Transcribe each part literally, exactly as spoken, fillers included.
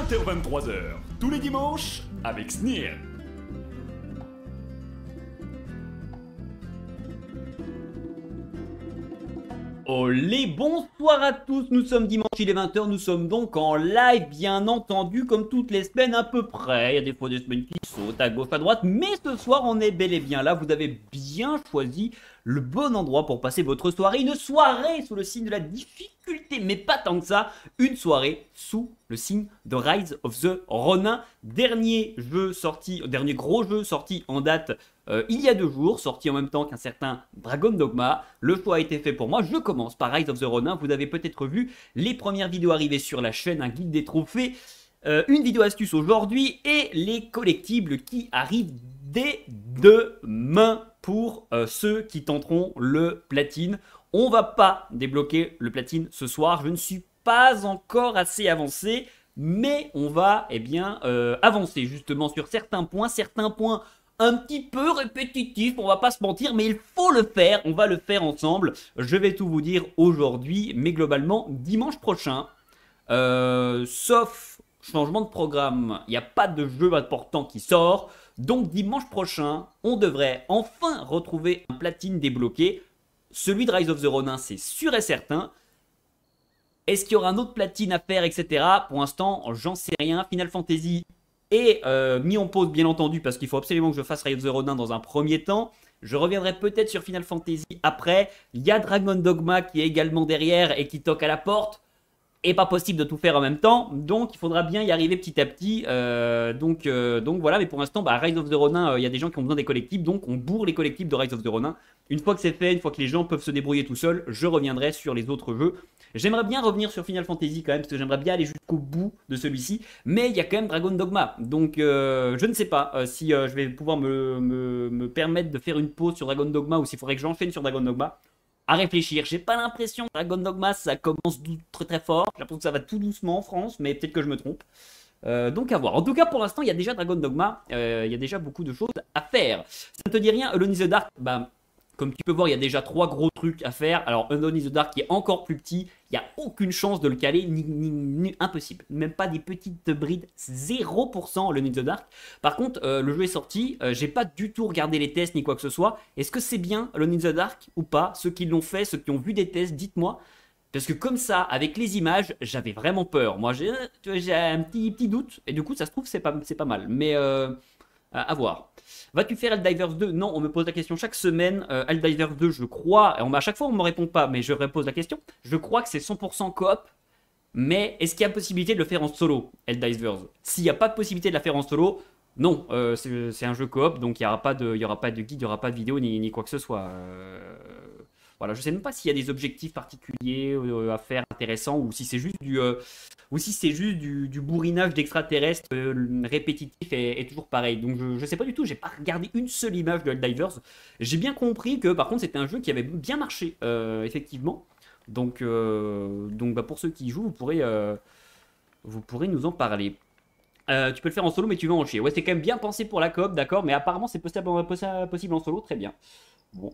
vingt heures vingt-trois heures, tous les dimanches, avec Sneer. Olé, bonsoir à tous, nous sommes dimanche, il est vingt heures, nous sommes donc en live, bien entendu, comme toutes les semaines à peu près. Il y a des fois des semaines qui sautent à gauche, à droite, mais ce soir on est bel et bien là, vous avez bien choisi le bon endroit pour passer votre soirée. Une soirée sous le signe de la difficulté, mais pas tant que ça, une soirée sous le signe de Rise of the Ronin. Dernier jeu sorti, dernier gros jeu sorti en date Euh, il y a deux jours, sorti en même temps qu'un certain Dragon Dogma. Le choix a été fait pour moi. Je commence par Rise of the Ronin. Vous avez peut-être vu les premières vidéos arriver sur la chaîne, un guide des trophées, euh, une vidéo astuce aujourd'hui et les collectibles qui arrivent dès demain pour euh, ceux qui tenteront le platine. On va pas débloquer le platine ce soir. Je ne suis pas encore assez avancé, mais on va eh bien euh, avancer justement sur certains points, certains points un petit peu répétitif, on va pas se mentir, mais il faut le faire, on va le faire ensemble. Je vais tout vous dire aujourd'hui, mais globalement, dimanche prochain, euh, sauf changement de programme, il n'y a pas de jeu important qui sort, donc dimanche prochain, on devrait enfin retrouver un platine débloqué. Celui de Rise of the Ronin, c'est sûr et certain. Est-ce qu'il y aura un autre platine à faire, et cetera. Pour l'instant, j'en sais rien. Final Fantasy et euh, mis en pause bien entendu parce qu'il faut absolument que je fasse Rise of the Ronin dans un premier temps. Je reviendrai peut-être sur Final Fantasy après. Il y a Dragon Dogma qui est également derrière et qui toque à la porte. Et pas possible de tout faire en même temps. Donc il faudra bien y arriver petit à petit. Euh, donc, euh, donc voilà, mais pour l'instant, bah, Rise of the Ronin, il euh, y a des gens qui ont besoin des collectibles. Donc on bourre les collectibles de Rise of the Ronin. Une fois que c'est fait, une fois que les gens peuvent se débrouiller tout seuls, je reviendrai sur les autres jeux. J'aimerais bien revenir sur Final Fantasy quand même, parce que j'aimerais bien aller jusqu'au bout de celui-ci. Mais il y a quand même Dragon Dogma. Donc euh, je ne sais pas euh, si euh, je vais pouvoir me, me, me permettre de faire une pause sur Dragon Dogma ou s'il faudrait que j'enchaîne sur Dragon Dogma. À réfléchir. J'ai pas l'impression que Dragon Dogma ça commence très très fort. J'ai l'impression que ça va tout doucement en France, mais peut-être que je me trompe. Euh, donc à voir. En tout cas, pour l'instant, il y a déjà Dragon Dogma. Euh, il y a déjà beaucoup de choses à faire. Ça ne te dit rien, Alone in the Dark? Bah, comme tu peux voir, il y a déjà trois gros trucs à faire. Alors, Alone in the Dark qui est encore plus petit, il n'y a aucune chance de le caler, ni, ni, ni impossible. Même pas des petites brides, zéro pour cent Alone in the Dark. Par contre, euh, le jeu est sorti, euh, j'ai pas du tout regardé les tests ni quoi que ce soit. Est-ce que c'est bien Alone in the Dark ou pas? Ceux qui l'ont fait, ceux qui ont vu des tests, dites-moi. Parce que comme ça, avec les images, j'avais vraiment peur. Moi, j'ai un petit, petit doute, et du coup, ça se trouve, c'est pas, c'est pas mal. Mais euh, à voir. Vas-tu faire Helldivers deux? Non, on me pose la question chaque semaine. Euh, Helldivers deux, je crois, et on, à chaque fois on me répond pas, mais je repose la question. Je crois que c'est cent pour cent coop, mais est-ce qu'il y a possibilité de le faire en solo, Helldivers? S'il n'y a pas de possibilité de la faire en solo, non, euh, c'est un jeu coop, donc il n'y aura pas de, il y aura pas de guide, il n'y aura pas de vidéo, ni, ni quoi que ce soit. Euh, voilà, je sais même pas s'il y a des objectifs particuliers euh, à faire intéressants, ou si c'est juste du... Euh, ou si c'est juste du, du bourrinage d'extraterrestres euh, répétitif et, et toujours pareil. Donc je, je sais pas du tout, j'ai pas regardé une seule image de Helldivers. J'ai bien compris que par contre c'était un jeu qui avait bien marché, euh, effectivement. Donc, euh, donc bah, pour ceux qui jouent, vous pourrez, euh, vous pourrez nous en parler. Euh, tu peux le faire en solo, mais tu vas en chier. Ouais, c'est quand même bien pensé pour la coop, d'accord, mais apparemment c'est possible, possible en solo, très bien. Bon.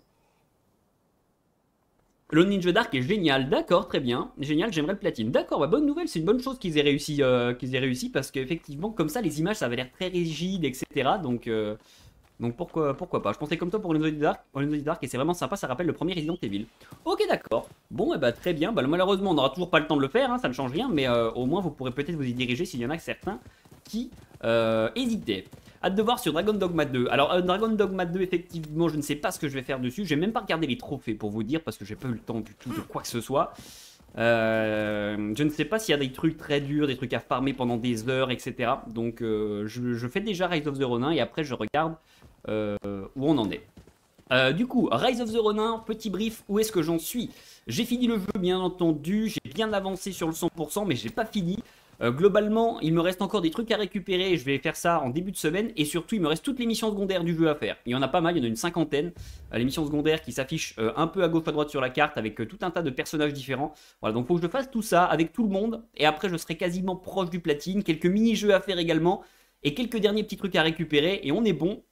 Le Ninja Dark est génial, d'accord, très bien, génial, j'aimerais le platine. D'accord, bah, bonne nouvelle, c'est une bonne chose qu'ils aient réussi, euh, qu'ils aient réussi parce qu'effectivement, comme ça, les images, ça avait l'air très rigide, et cetera. Donc, euh, donc pourquoi, pourquoi pas. Je pensais comme toi pour le Ninja Dark, pour le Ninja Dark, et c'est vraiment sympa, ça rappelle le premier Resident Evil. Ok, d'accord. Bon, et bah très bien. Bah, malheureusement, on n'aura toujours pas le temps de le faire, hein, ça ne change rien, mais euh, au moins, vous pourrez peut-être vous y diriger s'il y en a certains qui euh, hésitaient. Hâte de voir sur Dragon Dogma deux. Alors, euh, Dragon Dogma deux, effectivement, je ne sais pas ce que je vais faire dessus. Je vais même pas regarder les trophées pour vous dire, parce que j'ai pas eu le temps du tout de quoi que ce soit. Euh, je ne sais pas s'il y a des trucs très durs, des trucs à farmer pendant des heures, et cetera. Donc, euh, je, je fais déjà Rise of the Ronin et après, je regarde euh, où on en est. Euh, du coup, Rise of the Ronin, petit brief, où est-ce que j'en suis? J'ai fini le jeu, bien entendu. J'ai bien avancé sur le cent pour cent, mais j'ai pas fini. Euh, globalement, il me reste encore des trucs à récupérer, je vais faire ça en début de semaine, et surtout il me reste toutes les missions secondaires du jeu à faire. Il y en a pas mal, il y en a une cinquantaine, euh, les missions secondaires qui s'affichent euh, un peu à gauche à droite sur la carte avec euh, tout un tas de personnages différents. Voilà, donc il faut que je fasse tout ça avec tout le monde, et après je serai quasiment proche du platine, quelques mini-jeux à faire également, et quelques derniers petits trucs à récupérer, et on est bon.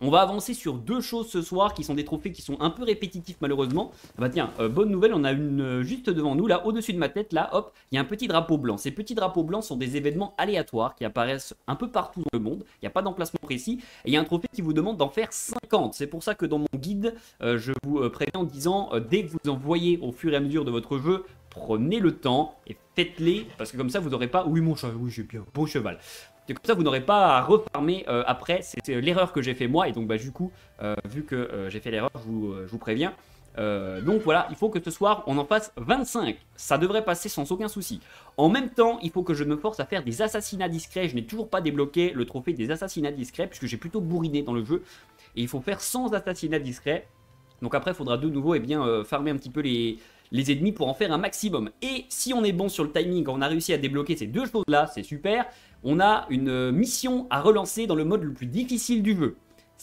On va avancer sur deux choses ce soir qui sont des trophées qui sont un peu répétitifs malheureusement. Bah tiens, euh, bonne nouvelle, on a une euh, juste devant nous, là, au-dessus de ma tête, là, hop, il y a un petit drapeau blanc. Ces petits drapeaux blancs sont des événements aléatoires qui apparaissent un peu partout dans le monde. Il n'y a pas d'emplacement précis. Et il y a un trophée qui vous demande d'en faire cinquante. C'est pour ça que dans mon guide, euh, je vous euh, préviens en disant, euh, dès que vous en voyez au fur et à mesure de votre jeu, prenez le temps et faites-les, parce que comme ça vous n'aurez pas... Oui mon cheval, oui j'ai bien, beau cheval. Et comme ça, vous n'aurez pas à refarmer euh, après. C'est l'erreur que j'ai fait moi. Et donc, bah, du coup, euh, vu que euh, j'ai fait l'erreur, je, euh, je vous préviens. Euh, donc voilà, il faut que ce soir, on en fasse vingt-cinq. Ça devrait passer sans aucun souci. En même temps, il faut que je me force à faire des assassinats discrets. Je n'ai toujours pas débloqué le trophée des assassinats discrets, puisque j'ai plutôt bourriné dans le jeu. Et il faut faire cent assassinats discrets. Donc après, il faudra de nouveau eh bien, euh, farmer un petit peu les... les ennemis pour en faire un maximum. Et si on est bon sur le timing, on a réussi à débloquer ces deux choses-là, c'est super. On a une mission à relancer dans le mode le plus difficile du jeu.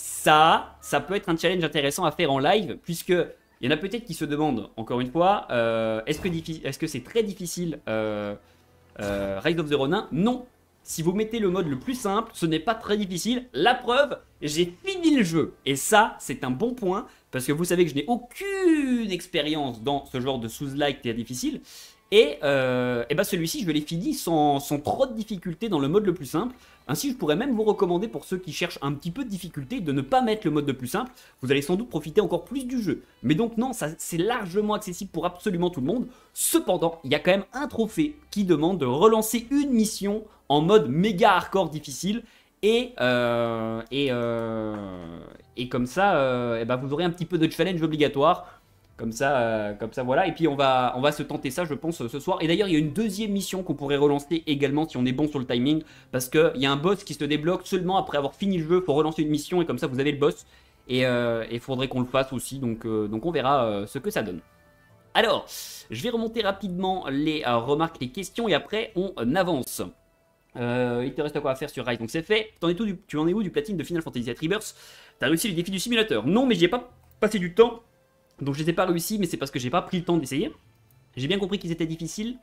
Ça, ça peut être un challenge intéressant à faire en live, puisque il y en a peut-être qui se demandent, encore une fois, euh, est-ce que est-ce que c'est très difficile euh, euh, Rise of the Ronin? Non. Si vous mettez le mode le plus simple, ce n'est pas très difficile. La preuve, j'ai fini le jeu. Et ça, c'est un bon point, parce que vous savez que je n'ai aucune expérience dans ce genre de Souls-like très difficile. Et, euh, et bah celui-ci, je l'ai fini sans, sans trop de difficultés dans le mode le plus simple. Ainsi, je pourrais même vous recommander pour ceux qui cherchent un petit peu de difficulté de ne pas mettre le mode le plus simple. Vous allez sans doute profiter encore plus du jeu. Mais donc non, c'est largement accessible pour absolument tout le monde. Cependant, il y a quand même un trophée qui demande de relancer une mission en mode méga hardcore difficile. Et, euh, et, euh, et comme ça, euh, et bah vous aurez un petit peu de challenge obligatoire. Comme ça, euh, comme ça, voilà. Et puis on va, on va se tenter ça, je pense, ce soir. Et d'ailleurs, il y a une deuxième mission qu'on pourrait relancer également si on est bon sur le timing. Parce qu'il y a un boss qui se débloque seulement après avoir fini le jeu. Il faut relancer une mission et comme ça, vous avez le boss. Et il euh, faudrait qu'on le fasse aussi. Donc, euh, donc on verra euh, ce que ça donne. Alors, je vais remonter rapidement les euh, remarques, les questions. Et après, on euh, avance. Euh, il te reste quoi à faire sur Rise, donc c'est fait. En es tout du, tu en es où du platine de Final Fantasy sept Rebirth? T'as réussi les défis du simulateur? Non, mais j'y ai pas passé du temps. Donc je les ai pas réussi, mais c'est parce que j'ai pas pris le temps d'essayer. J'ai bien compris qu'ils étaient difficiles.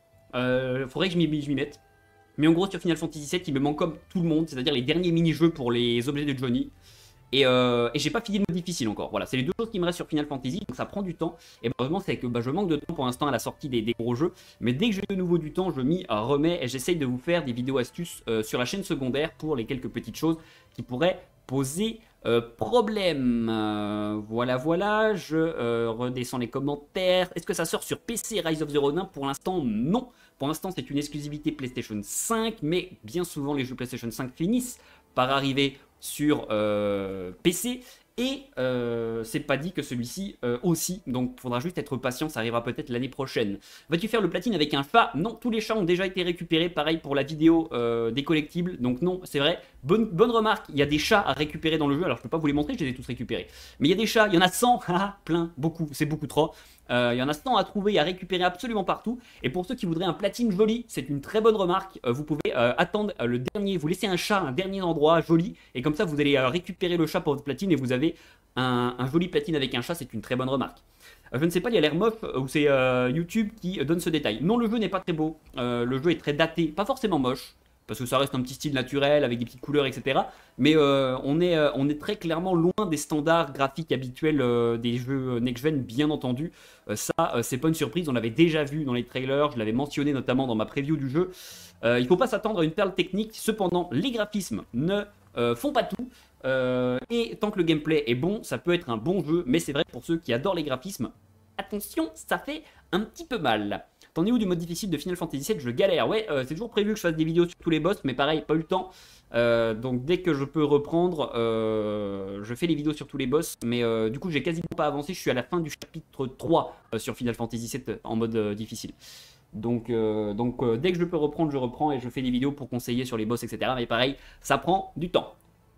Euh, faudrait que je m'y mette. Mais en gros, sur Final Fantasy sept, il me manque comme tout le monde, c'est-à-dire les derniers mini-jeux pour les objets de Johnny. Et, euh, et j'ai pas fini le mode difficile encore. Voilà, c'est les deux choses qui me restent sur Final Fantasy, donc ça prend du temps. Et malheureusement, c'est que bah, je manque de temps pour l'instant à la sortie des, des gros jeux. Mais dès que j'ai de nouveau du temps, je m'y remets et j'essaye de vous faire des vidéos astuces euh, sur la chaîne secondaire pour les quelques petites choses qui pourraient poser euh, problème. Euh, voilà, voilà, je euh, redescends les commentaires. Est-ce que ça sort sur P C Rise of the Ronin? Pour l'instant, non. Pour l'instant, c'est une exclusivité PlayStation cinq, mais bien souvent, les jeux PlayStation cinq finissent par arriver sur euh, P C. Et euh, c'est pas dit que celui-ci euh, aussi, donc il faudra juste être patient, ça arrivera peut-être l'année prochaine. Vas-tu faire le platine avec un chat? Non, tous les chats ont déjà été récupérés, pareil pour la vidéo euh, des collectibles, donc non, c'est vrai. Bonne, bonne remarque, il y a des chats à récupérer dans le jeu, alors je peux pas vous les montrer, je les ai tous récupérés. Mais il y a des chats, il y en a cent, plein, beaucoup, c'est beaucoup trop. Euh, il y en a cent à trouver et à récupérer absolument partout. Et pour ceux qui voudraient un platine joli, c'est une très bonne remarque. Euh, vous pouvez euh, attendre euh, le dernier, vous laissez un chat, un dernier endroit joli, et comme ça vous allez euh, récupérer le chat pour votre platine et vous avez un, un joli platine avec un chat, c'est une très bonne remarque. Euh, je ne sais pas, il y a l'air mof euh, ou c'est euh, YouTube qui donne ce détail. Non, le jeu n'est pas très beau. Euh, le jeu est très daté, pas forcément moche. Parce que ça reste un petit style naturel avec des petites couleurs, et cetera. Mais euh, on, est, euh, on est très clairement loin des standards graphiques habituels euh, des jeux next-gen, bien entendu. Euh, ça, euh, c'est pas une surprise, on l'avait déjà vu dans les trailers, je l'avais mentionné notamment dans ma preview du jeu. Euh, il ne faut pas s'attendre à une perle technique, cependant, les graphismes ne euh, font pas tout. Euh, et tant que le gameplay est bon, ça peut être un bon jeu, mais c'est vrai pour ceux qui adorent les graphismes, attention, ça fait un petit peu mal. T'en es où du mode difficile de Final Fantasy sept? Je galère. Ouais, euh, c'est toujours prévu que je fasse des vidéos sur tous les boss, mais pareil, pas eu le temps. Euh, donc dès que je peux reprendre, euh, je fais les vidéos sur tous les boss. Mais euh, du coup, j'ai quasiment pas avancé. Je suis à la fin du chapitre trois euh, sur Final Fantasy sept euh, en mode euh, difficile. Donc, euh, donc euh, dès que je peux reprendre, je reprends et je fais des vidéos pour conseiller sur les boss, et cetera. Mais pareil, ça prend du temps.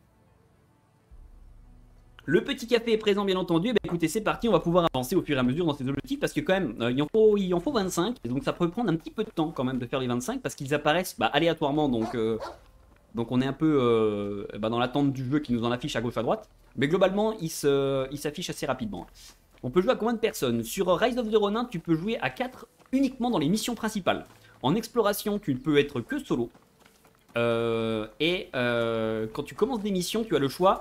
Le petit café est présent, bien entendu. Eh bien, écoutez, c'est parti, on va pouvoir avancer au fur et à mesure dans ces objectifs parce que quand même, euh, il, en faut, il en faut vingt-cinq. Et donc ça peut prendre un petit peu de temps quand même de faire les vingt-cinq parce qu'ils apparaissent bah, aléatoirement. Donc, euh, donc on est un peu euh, bah, dans l'attente du jeu qui nous en affiche à gauche à droite. Mais globalement, il s'affiche assez rapidement. On peut jouer à combien de personnes? Sur Rise of the Ronin, tu peux jouer à quatre uniquement dans les missions principales. En exploration, tu ne peux être que solo. Euh, et euh, quand tu commences des missions, tu as le choix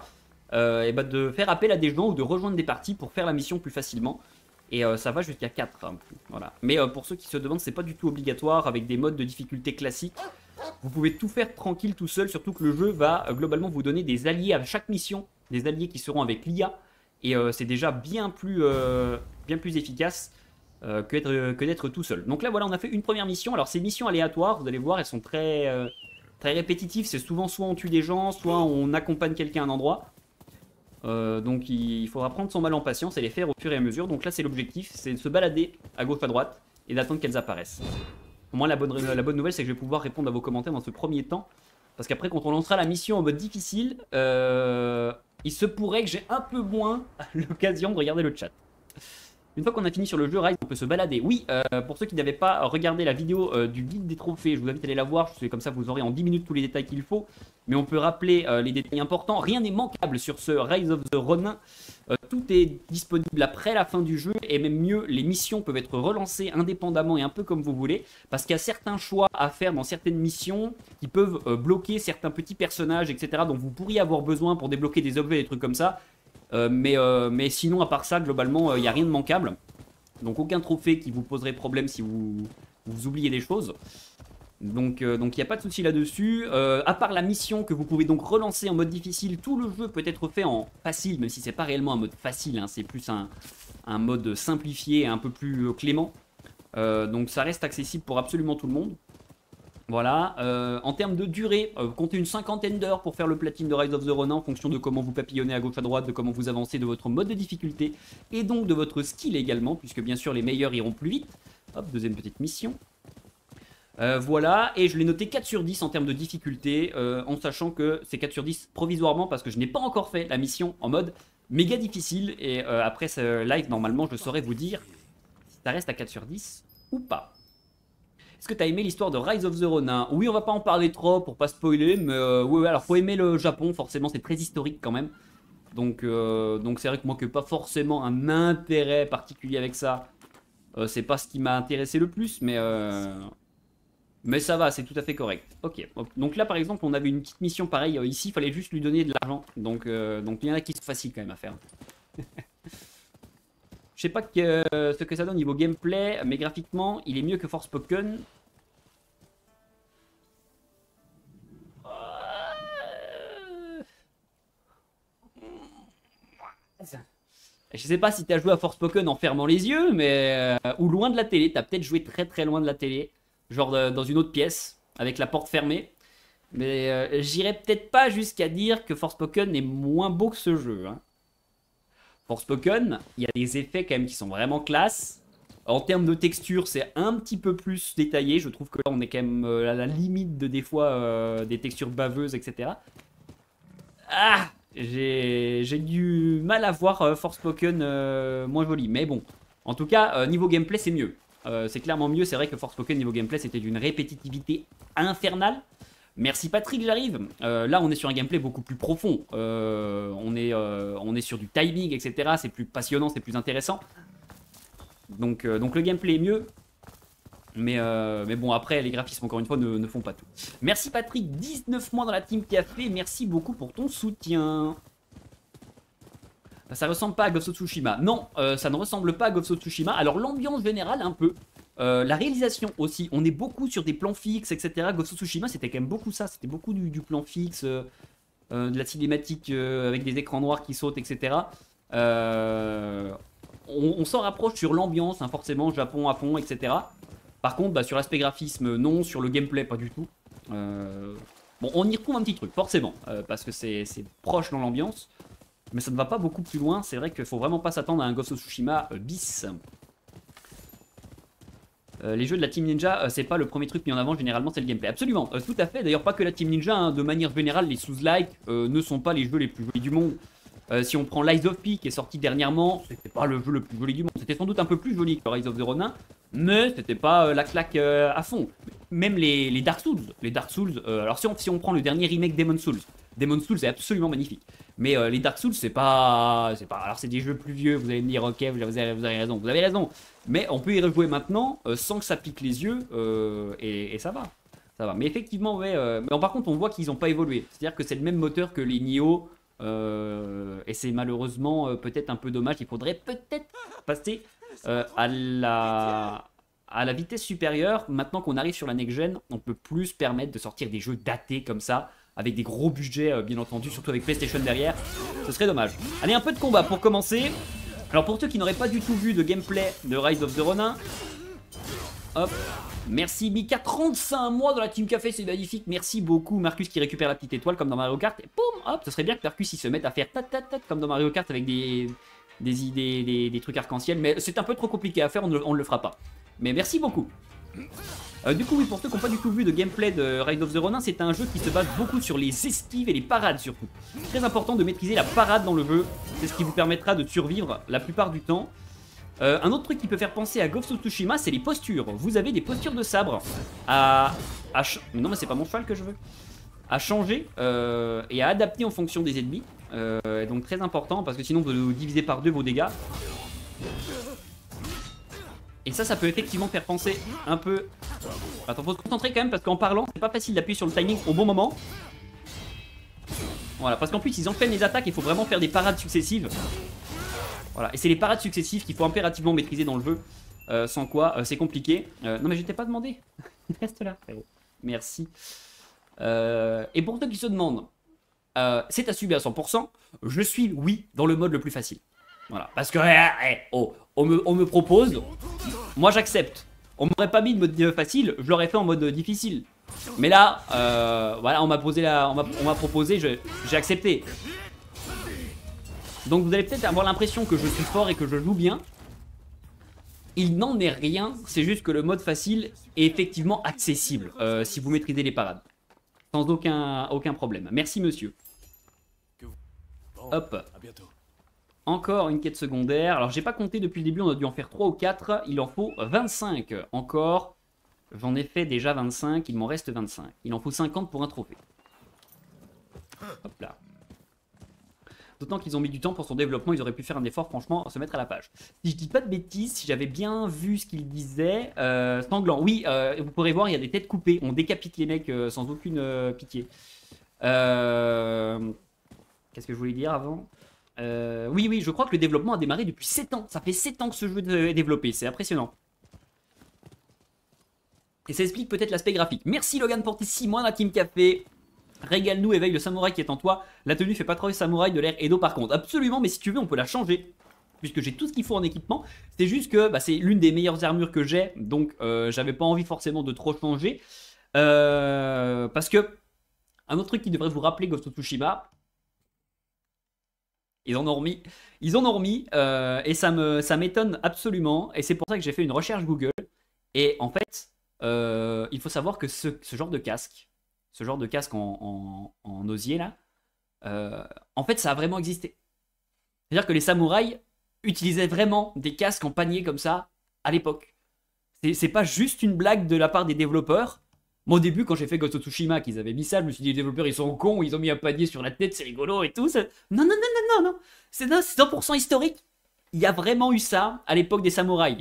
euh, et bah de faire appel à des gens ou de rejoindre des parties pour faire la mission plus facilement. Et euh, ça va jusqu'à quatre. Hein, voilà. Mais euh, pour ceux qui se demandent, c'est pas du tout obligatoire avec des modes de difficulté classiques. Vous pouvez tout faire tranquille tout seul, surtout que le jeu va euh, globalement vous donner des alliés à chaque mission, des alliés qui seront avec l'I A. Et euh, c'est déjà bien plus, euh, bien plus efficace euh, que, être, que d'être tout seul. Donc là voilà, on a fait une première mission. Alors ces missions aléatoires, vous allez voir, elles sont très, euh, très répétitives. C'est souvent soit on tue des gens, soit on accompagne quelqu'un à un endroit. Euh, donc il faudra prendre son mal en patience et les faire au fur et à mesure. Donc là c'est l'objectif, c'est de se balader à gauche à droite et d'attendre qu'elles apparaissent. Au moins la bonne, la bonne nouvelle c'est que je vais pouvoir répondre à vos commentaires dans ce premier temps. Parce qu'après quand on lancera la mission en mode difficile, euh, il se pourrait que j'ai un peu moins l'occasion de regarder le chat. Une fois qu'on a fini sur le jeu Rise, on peut se balader. Oui, euh, pour ceux qui n'avaient pas regardé la vidéo euh, du guide des trophées, je vous invite à aller la voir. C'est comme ça vous aurez en dix minutes tous les détails qu'il faut. Mais on peut rappeler euh, les détails importants. Rien n'est manquable sur ce Rise of the Ronin. Euh, tout est disponible après la fin du jeu. Et même mieux, les missions peuvent être relancées indépendamment et un peu comme vous voulez. Parce qu'il y a certains choix à faire dans certaines missions qui peuvent euh, bloquer certains petits personnages, et cetera. dont vous pourriez avoir besoin pour débloquer des objets, des trucs comme ça. Euh, mais, euh, mais sinon, à part ça, globalement, il euh, n'y a rien de manquable. Donc aucun trophée qui vous poserait problème si vous, vous oubliez des choses. Donc il euh, n'y a pas de souci là-dessus. Euh, à part la mission que vous pouvez donc relancer en mode difficile, tout le jeu peut être fait en facile, même si c'est pas réellement un mode facile, hein, c'est plus un, un mode simplifié et un peu plus euh, clément. Euh, donc ça reste accessible pour absolument tout le monde. Voilà, euh, en termes de durée, euh, comptez une cinquantaine d'heures pour faire le platine de Rise of the Ronin en fonction de comment vous papillonnez à gauche à droite, de comment vous avancez, de votre mode de difficulté et donc de votre skill également, puisque bien sûr les meilleurs iront plus vite. Hop, deuxième petite mission. Euh, voilà, et je l'ai noté quatre sur dix en termes de difficulté, euh, en sachant que c'est quatre sur dix provisoirement parce que je n'ai pas encore fait la mission en mode méga difficile, et euh, après ce live, normalement, je saurais vous dire si ça reste à quatre sur dix ou pas. Est-ce que tu as aimé l'histoire de Rise of the Ronin? Oui, on va pas en parler trop pour pas spoiler, mais euh, ouais, ouais, alors faut aimer le Japon, forcément, c'est très historique quand même. Donc euh, donc c'est vrai que moi, que pas forcément un intérêt particulier avec ça, euh, c'est pas ce qui m'a intéressé le plus, mais... Euh... Mais ça va, c'est tout à fait correct. Ok, donc là par exemple on avait une petite mission pareille, ici il fallait juste lui donner de l'argent. Donc, euh, donc il y en a qui sont faciles quand même à faire. Je sais pas que, euh, ce que ça donne niveau gameplay, mais graphiquement il est mieux que Forspoken. Je sais pas si t'as joué à Forspoken en fermant les yeux, mais... Euh, ou loin de la télé, t'as peut-être joué très très loin de la télé. Genre de, dans une autre pièce, avec la porte fermée. Mais euh, j'irai peut-être pas jusqu'à dire que Forspoken est moins beau que ce jeu. Hein. Forspoken, il y a des effets quand même qui sont vraiment classe. En termes de texture, c'est un petit peu plus détaillé. Je trouve que là, on est quand même euh, à la limite de des fois euh, des textures baveuses, et cetera. Ah, j'ai du mal à voir euh, Forspoken euh, moins joli. Mais bon, en tout cas, euh, niveau gameplay, c'est mieux. Euh, c'est clairement mieux, c'est vrai que Forspoken niveau gameplay c'était d'une répétitivité infernale. Merci Patrick, j'arrive. Euh, là on est sur un gameplay beaucoup plus profond. Euh, on, est, euh, on est sur du timing, et cetera. C'est plus passionnant, c'est plus intéressant. Donc, euh, donc le gameplay est mieux. Mais, euh, mais bon, après les graphismes encore une fois ne, ne font pas tout. Merci Patrick, dix-neuf mois dans la team qui a fait. Merci beaucoup pour ton soutien. Ça ressemble pas à Ghost of Tsushima. Non, euh, ça ne ressemble pas à Ghost of Tsushima. Alors l'ambiance générale un peu. Euh, la réalisation aussi. On est beaucoup sur des plans fixes, et cetera. Ghost of Tsushima c'était quand même beaucoup ça. C'était beaucoup du, du plan fixe, euh, euh, de la cinématique euh, avec des écrans noirs qui sautent, et cetera. Euh, on on s'en rapproche sur l'ambiance, hein, forcément, Japon à fond, et cetera. Par contre, bah, sur l'aspect graphisme, non. Sur le gameplay, pas du tout. Euh, bon, on y retrouve un petit truc, forcément. Euh, parce que c'est proche dans l'ambiance. Mais ça ne va pas beaucoup plus loin, c'est vrai qu'il faut vraiment pas s'attendre à un Ghost of Tsushima euh, bis. Euh, les jeux de la Team Ninja, euh, c'est pas le premier truc mis en avant, généralement c'est le gameplay. Absolument, euh, tout à fait, d'ailleurs pas que la Team Ninja, hein, de manière générale les Souls-like euh, ne sont pas les jeux les plus jolis du monde. Euh, si on prend Lies of P qui est sorti dernièrement, c'était pas le jeu le plus joli du monde, c'était sans doute un peu plus joli que Rise of the Ronin, mais c'était pas euh, la claque euh, à fond. Même les, les Dark Souls, les Dark Souls, euh, alors si on, si on prend le dernier remake Demon Souls, Demon Souls est absolument magnifique. Mais euh, les Dark Souls, c'est pas, c'est pas... Alors c'est des jeux plus vieux, vous allez me dire, ok, vous avez, vous avez raison, vous avez raison. Mais on peut y rejouer maintenant, euh, sans que ça pique les yeux, euh, et, et ça va. Ça va. Mais effectivement, ouais, euh... mais par contre, on voit qu'ils n'ont pas évolué. C'est-à-dire que c'est le même moteur que les Nioh, Euh, et c'est malheureusement euh, peut-être un peu dommage. Il faudrait peut-être passer euh, à, la, à la vitesse supérieure. Maintenant qu'on arrive sur la next-gen, on peut plus se permettre de sortir des jeux datés comme ça, avec des gros budgets, euh, bien entendu, surtout avec PlayStation derrière. Ce serait dommage. Allez, un peu de combat pour commencer. Alors pour ceux qui n'auraient pas du tout vu de gameplay de Rise of the Ronin, hop, merci Mika, trente-cinq mois dans la Team Café, c'est magnifique. Merci beaucoup Marcus qui récupère la petite étoile comme dans Mario Kart. Et boum, hop, ce serait bien que Marcus il se mette à faire tat tat tat comme dans Mario Kart avec des, des idées, des, des trucs arc-en-ciel. Mais c'est un peu trop compliqué à faire, on ne, on ne le fera pas. Mais merci beaucoup. Euh, du coup, oui, pour ceux qui n'ont pas du tout vu de gameplay de Rise of the Ronin, c'est un jeu qui se base beaucoup sur les esquives et les parades surtout. Très important de maîtriser la parade dans le jeu, c'est ce qui vous permettra de survivre la plupart du temps. Euh, un autre truc qui peut faire penser à Ghost of Tsushima, c'est les postures. Vous avez des postures de sabre à... à non mais c'est pas mon cheval que je veux. À changer euh, et à adapter en fonction des ennemis. Euh, donc très important parce que sinon vous divisez par deux vos dégâts. Et ça, ça peut effectivement faire penser un peu... Attends, faut se concentrer quand même parce qu'en parlant, c'est pas facile d'appuyer sur le timing au bon moment. Voilà, parce qu'en plus, ils enchaînent les attaques, il faut vraiment faire des parades successives. Voilà, et c'est les parades successives qu'il faut impérativement maîtriser dans le jeu. Euh, sans quoi, euh, c'est compliqué. Euh, non mais je t'ai pas demandé. Reste là, frérot. Merci. Euh, et pour ceux qui se demandent, euh, c'est assumé à cent pour cent. Je suis, oui, dans le mode le plus facile. Voilà, parce que eh, eh, oh, on, me, on me propose, moi j'accepte. On m'aurait pas mis de mode facile, je l'aurais fait en mode difficile. Mais là, euh, voilà, on m'a posé la, on m'a proposé, j'ai accepté. Donc vous allez peut-être avoir l'impression que je suis fort et que je joue bien. Il n'en est rien, c'est juste que le mode facile est effectivement accessible euh, si vous maîtrisez les parades. Sans aucun, aucun problème. Merci monsieur. Hop. Encore une quête secondaire. Alors j'ai pas compté depuis le début, on a dû en faire trois ou quatre. Il en faut vingt-cinq encore. J'en ai fait déjà vingt-cinq, il m'en reste vingt-cinq. Il en faut cinquante pour un trophée. Hop là. D'autant qu'ils ont mis du temps pour son développement, ils auraient pu faire un effort franchement, se mettre à la page. Si je dis pas de bêtises, si j'avais bien vu ce qu'il disait, euh, sanglant, oui, euh, vous pourrez voir, il y a des têtes coupées, on décapite les mecs euh, sans aucune euh, pitié. Euh... Qu'est-ce que je voulais dire avant? Euh, oui, oui, je crois que le développement a démarré depuis sept ans. Ça fait sept ans que ce jeu est développé, c'est impressionnant. Et ça explique peut-être l'aspect graphique. Merci Logan pour tes six mois dans la Team Café. Régale-nous, éveille le samouraï qui est en toi. La tenue fait pas trop samouraï de l'ère Edo par contre. Absolument, mais si tu veux, on peut la changer. Puisque j'ai tout ce qu'il faut en équipement. C'est juste que bah, c'est l'une des meilleures armures que j'ai. Donc euh, j'avais pas envie forcément de trop changer. Euh, parce que, un autre truc qui devrait vous rappeler Ghost of Tsushima. Ils en ont remis, ils en ont remis euh, et ça me, ça m'étonne absolument. Et c'est pour ça que j'ai fait une recherche Google. Et en fait, euh, il faut savoir que ce, ce genre de casque, ce genre de casque en, en, en osier là, euh, en fait, ça a vraiment existé. C'est-à-dire que les samouraïs utilisaient vraiment des casques en panier comme ça à l'époque. C'est pas juste une blague de la part des développeurs. Moi, au début, quand j'ai fait Ghost of Tsushima, qu'ils avaient mis ça, je me suis dit, les développeurs, ils sont cons, ils ont mis un panier sur la tête, c'est rigolo et tout. Ça... Non, non, non, non, non, non. C'est cent pour cent historique. Il y a vraiment eu ça à l'époque des samouraïs.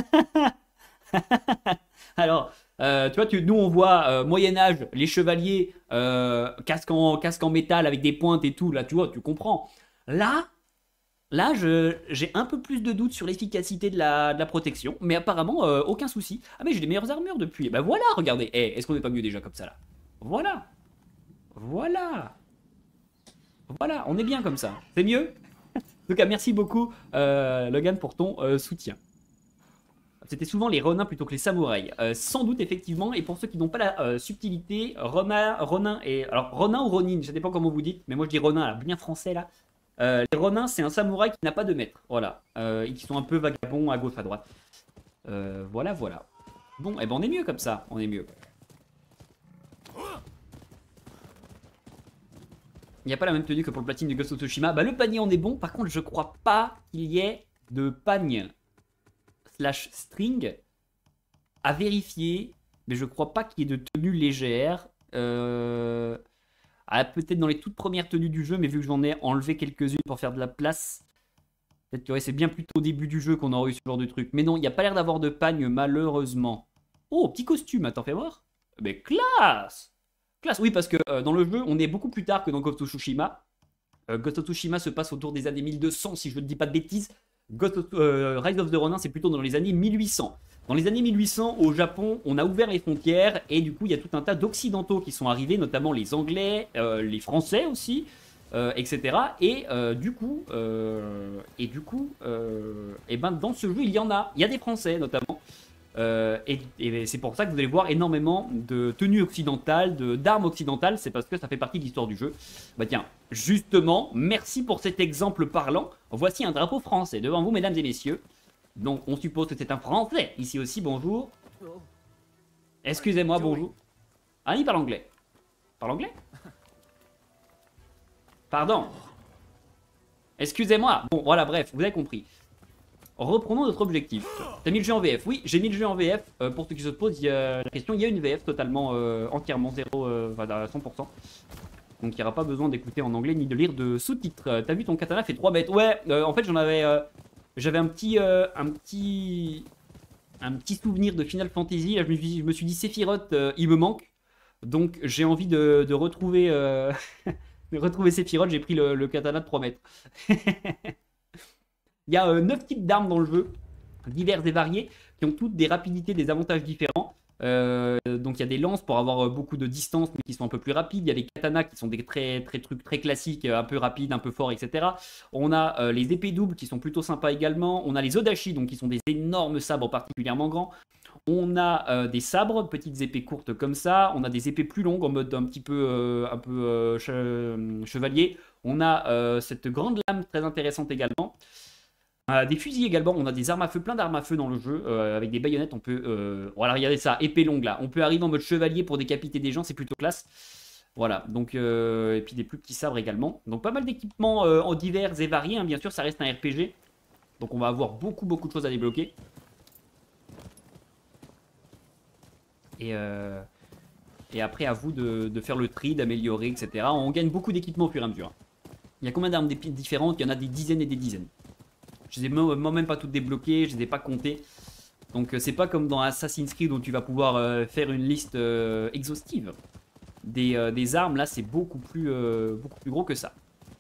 Alors, euh, tu vois, tu, nous, on voit euh, Moyen-Âge, les chevaliers, euh, casque, en, casque en métal avec des pointes et tout. Là, tu vois, tu comprends. Là, là j'ai un peu plus de doutes sur l'efficacité de la, de la protection. Mais apparemment, euh, aucun souci. Ah, mais j'ai des meilleures armures depuis. Et ben voilà, regardez. Eh, est-ce qu'on n'est pas mieux déjà comme ça, là? Voilà. Voilà. Voilà, on est bien comme ça. C'est mieux? En tout cas, merci beaucoup, euh, Logan, pour ton euh, soutien. C'était souvent les Ronins plutôt que les samouraïs. Euh, sans doute, effectivement. Et pour ceux qui n'ont pas la euh, subtilité, Ronin, Ronin et... Alors, Ronin ou Ronin, je ne sais pas comment vous dites, mais moi je dis Ronin, là, bien français, là. Euh, les Ronins, c'est un samouraï qui n'a pas de maître. Voilà. Euh, et qui sont un peu vagabonds à gauche, à droite. Euh, voilà, voilà. Bon, et eh ben on est mieux comme ça. On est mieux. Il n'y a pas la même tenue que pour le platine de Ghost of Tsushima. Bah, le panier, on est bon. Par contre, je crois pas qu'il y ait de pagne slash string à vérifier. Mais je crois pas qu'il y ait de tenue légère. Euh... Ah, peut-être dans les toutes premières tenues du jeu, mais vu que j'en ai enlevé quelques-unes pour faire de la place, peut-être que ouais, c'est bien plutôt au début du jeu qu'on aurait eu ce genre de truc. Mais non, il n'y a pas l'air d'avoir de pagne, malheureusement. Oh, petit costume, attends, fais voir. Mais classe! Classe, oui, parce que euh, dans le jeu, on est beaucoup plus tard que dans Ghost of Tsushima. Euh, Ghost of Tsushima se passe autour des années mille deux cents, si je ne dis pas de bêtises. Ghost of, euh, Rise of the Ronin, c'est plutôt dans les années mille huit cents. Dans les années mille huit cents, au Japon, on a ouvert les frontières et du coup, il y a tout un tas d'occidentaux qui sont arrivés, notamment les Anglais, euh, les Français aussi, euh, et cetera. Et euh, du coup, euh, et du coup, euh, et ben dans ce jeu, il y en a. Il y a des Français notamment. Euh, et, et c'est pour ça que vous allez voir énormément de tenues occidentales, de d'armes occidentales. C'est parce que ça fait partie de l'histoire du jeu. Bah tiens, justement, merci pour cet exemple parlant. Voici un drapeau français devant vous, mesdames et messieurs. Donc on suppose que c'est un Français. Ici aussi, bonjour. Excusez-moi, bonjour. Ah, il parle anglais. Parle anglais? Pardon. Excusez-moi. Bon, voilà, bref, vous avez compris. Reprenons notre objectif. T'as mis le jeu en V F? Oui, j'ai mis le jeu en V F. Euh, pour ceux qui se posent il y a la question, il y a une V F totalement, euh, entièrement zéro, euh, enfin, à cent pour cent. Donc il n'y aura pas besoin d'écouter en anglais ni de lire de sous-titres. Euh, T'as vu, ton katana fait trois bêtes. Ouais, euh, en fait j'en avais... Euh, J'avais un petit, euh, un petit, un petit souvenir de Final Fantasy. Là, je me suis, je me suis dit, Sephiroth, euh, il me manque. Donc, j'ai envie de, de retrouver, euh, de retrouver Sephiroth. J'ai pris le, le katana de trois mètres. Il y a euh, neuf types d'armes dans le jeu, divers et variés, qui ont toutes des rapidités, des avantages différents. Euh, donc il y a des lances pour avoir beaucoup de distance mais qui sont un peu plus rapides. Il y a les katanas qui sont des très, très trucs très classiques, un peu rapides, un peu forts, et cetera. On a euh, les épées doubles qui sont plutôt sympas également. On a les odashi, donc qui sont des énormes sabres particulièrement grands. On a euh, des sabres, petites épées courtes comme ça. On a des épées plus longues en mode un petit peu, euh, un peu euh, che chevalier. On a euh, cette grande lame très intéressante également. Euh, des fusils également, on a des armes à feu, plein d'armes à feu dans le jeu, euh, avec des baïonnettes, on peut... Euh... Voilà, regardez ça, épée longue là, on peut arriver en mode chevalier pour décapiter des gens, c'est plutôt classe. Voilà, donc, euh... et puis des plus petits sabres également. Donc pas mal d'équipements euh, en divers et variés, hein. Bien sûr ça reste un R P G, donc on va avoir beaucoup beaucoup de choses à débloquer. Et, euh... et après à vous de, de faire le tri, d'améliorer, et cetera. On gagne beaucoup d'équipements au fur et à mesure. Il y a combien d'armes différentes? Il y en a des dizaines et des dizaines. Je les ai moi-même pas toutes débloquées, je les ai pas comptées. Donc c'est pas comme dans Assassin's Creed où tu vas pouvoir euh, faire une liste euh, exhaustive des, euh, des armes. Là c'est beaucoup plus, euh, beaucoup plus gros que ça.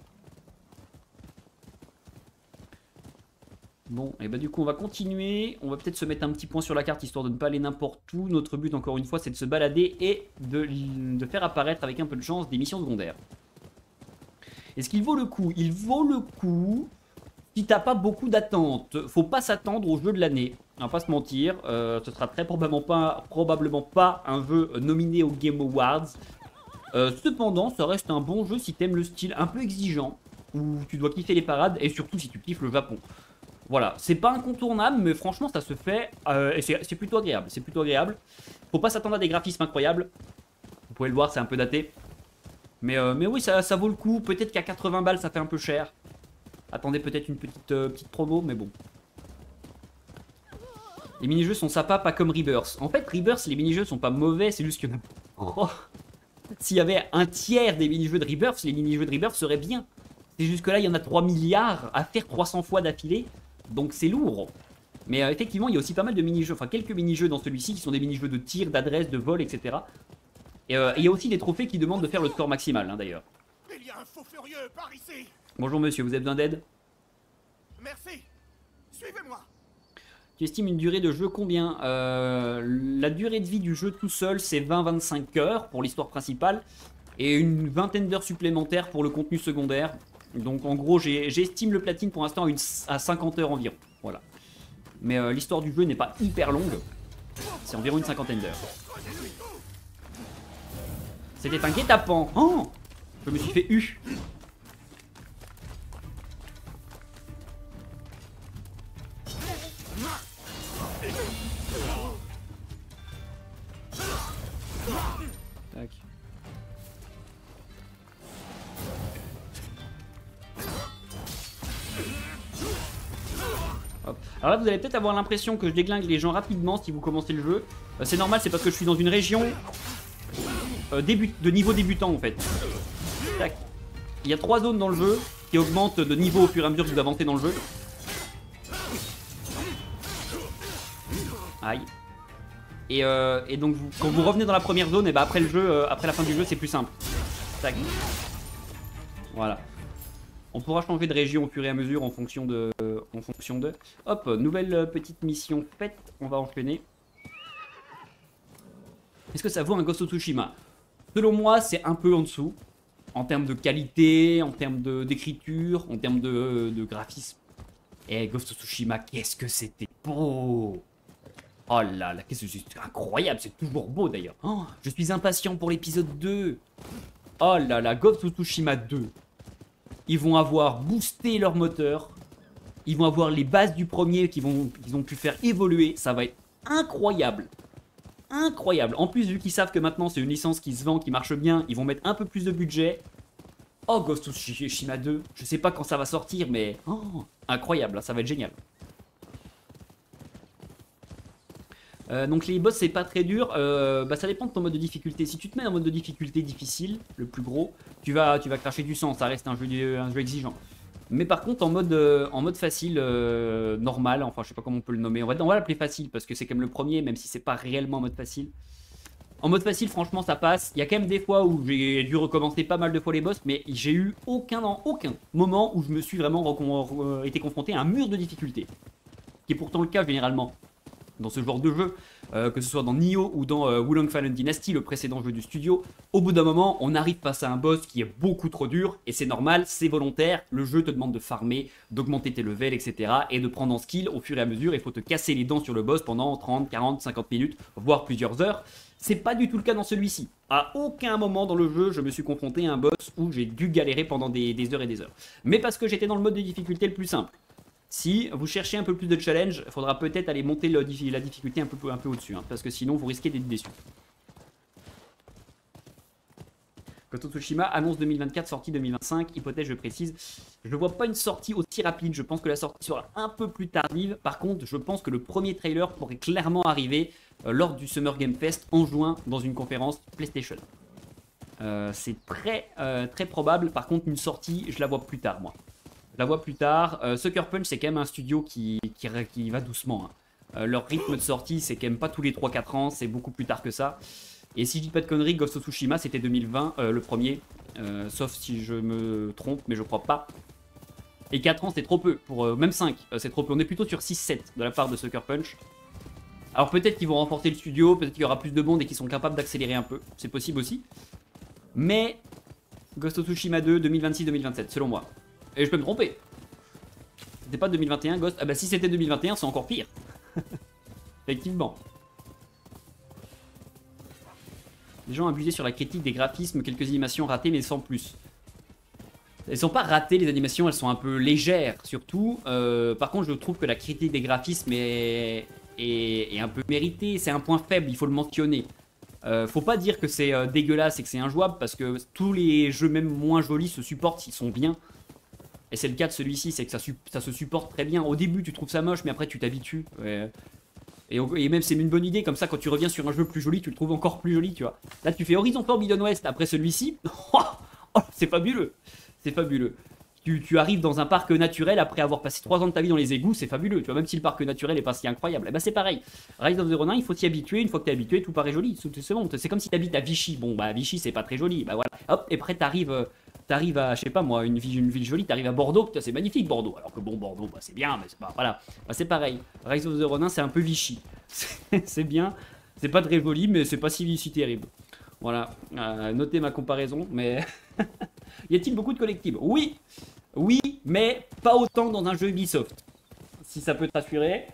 Bon, et bah du coup on va continuer. On va peut-être se mettre un petit point sur la carte histoire de ne pas aller n'importe où. Notre but encore une fois c'est de se balader et de, de faire apparaître avec un peu de chance des missions secondaires. Est-ce qu'il vaut le coup? Il vaut le coup... Si t'as pas beaucoup d'attentes, faut pas s'attendre au jeu de l'année. On va pas se mentir, euh, ce sera très probablement pas, probablement pas un jeu nominé aux Game Awards. Euh, cependant, ça reste un bon jeu si t'aimes le style un peu exigeant, où tu dois kiffer les parades, et surtout si tu kiffes le Japon. Voilà, c'est pas incontournable, mais franchement ça se fait, euh, et c'est plutôt agréable. C'est plutôt agréable. Faut pas s'attendre à des graphismes incroyables. Vous pouvez le voir, c'est un peu daté. Mais, euh, mais oui, ça, ça vaut le coup. Peut-être qu'à quatre-vingts balles, ça fait un peu cher. Attendez peut-être une petite, euh, petite promo, mais bon. Les mini-jeux sont sympas, pas comme Rebirth. En fait, Rebirth, les mini-jeux sont pas mauvais, c'est juste que... Oh. S'il y avait un tiers des mini-jeux de Rebirth, les mini-jeux de Rebirth seraient bien. C'est juste que là, il y en a trois milliards à faire trois cents fois d'affilée, donc c'est lourd. Mais euh, effectivement, il y a aussi pas mal de mini-jeux, enfin quelques mini-jeux dans celui-ci qui sont des mini-jeux de tir, d'adresse, de vol, et cetera. Et euh, il y a aussi des trophées qui demandent de faire le score maximal, hein, d'ailleurs. Il y a un faux furieux par ici. Bonjour monsieur, vous avez besoin d'aide? Merci. Suivez-moi. Tu estimes une durée de jeu combien? euh, La durée de vie du jeu tout seul, c'est vingt à vingt-cinq heures pour l'histoire principale. Et une vingtaine d'heures supplémentaires pour le contenu secondaire. Donc en gros, j'estime le platine pour l'instant à cinquante heures environ. Voilà. Mais euh, l'histoire du jeu n'est pas hyper longue. C'est environ une cinquantaine d'heures. C'était un guet-apens. Oh, je me suis fait U. Tac. Hop. Alors là vous allez peut-être avoir l'impression que je déglingue les gens rapidement si vous commencez le jeu. euh, C'est normal, c'est parce que je suis dans une région euh, début, de niveau débutant en fait. Tac. Il y a trois zones dans le jeu qui augmentent de niveau au fur et à mesure que vous avancez dans le jeu. Aïe. Et, euh, et donc vous, quand vous revenez dans la première zone, et bah après le jeu, euh, après la fin du jeu, c'est plus simple. Tac. Voilà. On pourra changer de région au fur et à mesure en fonction de... En fonction de... Hop, nouvelle petite mission faite. On va enchaîner. Est-ce que ça vaut un Ghost of Tsushima? Selon moi, c'est un peu en dessous. En termes de qualité, en termes d'écriture, en termes de, de graphisme. Et Ghost of Tsushima, qu'est-ce que c'était beau! Oh là là, qu'est-ce que c'est incroyable, c'est toujours beau d'ailleurs. Oh, je suis impatient pour l'épisode deux. Oh là là, Ghost of Tsushima deux. Ils vont avoir boosté leur moteur. Ils vont avoir les bases du premier qu'ils vont, qu'ils ont pu faire évoluer. Ça va être incroyable. Incroyable. En plus, vu qu'ils savent que maintenant c'est une licence qui se vend, qui marche bien, ils vont mettre un peu plus de budget. Oh, Ghost of Tsushima deux. Je sais pas quand ça va sortir, mais... Oh, incroyable, ça va être génial. Euh, donc les boss c'est pas très dur, euh, bah ça dépend de ton mode de difficulté. Si tu te mets en mode de difficulté difficile, le plus gros, tu vas, tu vas cracher du sang, ça reste un jeu, un jeu exigeant. Mais par contre en mode, euh, en mode facile, euh, normal, enfin je sais pas comment on peut le nommer, on va, on va l'appeler facile parce que c'est quand même le premier, même si c'est pas réellement en mode facile. En mode facile franchement ça passe, il y a quand même des fois où j'ai dû recommencer pas mal de fois les boss, mais j'ai eu aucun, dans aucun moment où je me suis vraiment été confronté à un mur de difficulté. Qui est pourtant le cas généralement dans ce genre de jeu, euh, que ce soit dans Nioh ou dans euh, Wulong Fallen Dynasty, le précédent jeu du studio. Au bout d'un moment, on arrive face à un boss qui est beaucoup trop dur, et c'est normal, c'est volontaire, le jeu te demande de farmer, d'augmenter tes levels, et cetera, et de prendre en skill au fur et à mesure, il faut te casser les dents sur le boss pendant trente, quarante, cinquante minutes, voire plusieurs heures. C'est pas du tout le cas dans celui-ci. À aucun moment dans le jeu, je me suis confronté à un boss où j'ai dû galérer pendant des, des heures et des heures. Mais parce que j'étais dans le mode de difficulté le plus simple. Si vous cherchez un peu plus de challenge, il faudra peut-être aller monter le, la difficulté un peu, un peu au-dessus, hein, parce que sinon vous risquez d'être déçu. Ghost of Tsushima, annonce deux mille vingt-quatre, sortie deux mille vingt-cinq, hypothèse je précise. Je ne vois pas une sortie aussi rapide, je pense que la sortie sera un peu plus tardive. Par contre, je pense que le premier trailer pourrait clairement arriver euh, lors du Summer Game Fest en juin dans une conférence PlayStation. Euh, C'est très, euh, très probable, par contre une sortie, je la vois plus tard moi. Je la vois plus tard. Euh, Sucker Punch, c'est quand même un studio qui, qui, qui va doucement. Hein. Euh, leur rythme de sortie, c'est quand même pas tous les trois quatre ans, c'est beaucoup plus tard que ça. Et si je dis pas de conneries, Ghost of Tsushima, c'était deux mille vingt, euh, le premier. Euh, sauf si je me trompe, mais je crois pas. Et quatre ans, c'est trop peu. Pour, euh, même cinq, euh, c'est trop peu. On est plutôt sur six sept de la part de Sucker Punch. Alors peut-être qu'ils vont renforcer le studio, peut-être qu'il y aura plus de monde et qu'ils sont capables d'accélérer un peu. C'est possible aussi. Mais Ghost of Tsushima deux, deux mille vingt-six deux mille vingt-sept, selon moi. Et je peux me tromper. C'était pas deux mille vingt et un, Ghost. Ah bah si c'était deux mille vingt et un, c'est encore pire. Effectivement. Les gens abusés sur la critique des graphismes, quelques animations ratées, mais sans plus. Elles sont pas ratées, les animations, elles sont un peu légères, surtout. Euh, par contre, je trouve que la critique des graphismes est, est, est un peu méritée. C'est un point faible, il faut le mentionner. Euh, faut pas dire que c'est euh, dégueulasse et que c'est injouable, parce que tous les jeux, même moins jolis, se supportent s'ils sont bien. Et c'est le cas de celui-ci, c'est que ça, ça se supporte très bien. Au début, tu trouves ça moche, mais après, tu t'habitues. Ouais. Et, et même, c'est une bonne idée, comme ça, quand tu reviens sur un jeu plus joli, tu le trouves encore plus joli, tu vois. Là, tu fais Horizon Forbidden West après celui-ci. Oh, c'est fabuleux. C'est fabuleux. Tu, tu arrives dans un parc naturel après avoir passé trois ans de ta vie dans les égouts, c'est fabuleux. Tu vois, même si le parc naturel est pas si incroyable. Et bah, c'est pareil. Rise of the Ronin, il faut s'y habituer. Une fois que t'es habitué, tout paraît joli. C'est bon. C'est comme si t'habites à Vichy. Bon, bah, Vichy, c'est pas très joli. Bah, voilà. Hop, et après, t'arrives. T'arrives à, je sais pas moi, une ville, une ville jolie, t'arrives à Bordeaux, c'est magnifique Bordeaux. Alors que bon, Bordeaux, bah, c'est bien, mais c'est pas. Voilà. Bah, c'est pareil. Rise of the Ronin, c'est un peu Vichy. C'est bien. C'est pas très joli, mais c'est pas si, si terrible. Voilà. Euh, notez ma comparaison, mais. Y a-t-il beaucoup de collectibles? Oui. Oui, mais pas autant dans un jeu Ubisoft. Si ça peut te rassurer.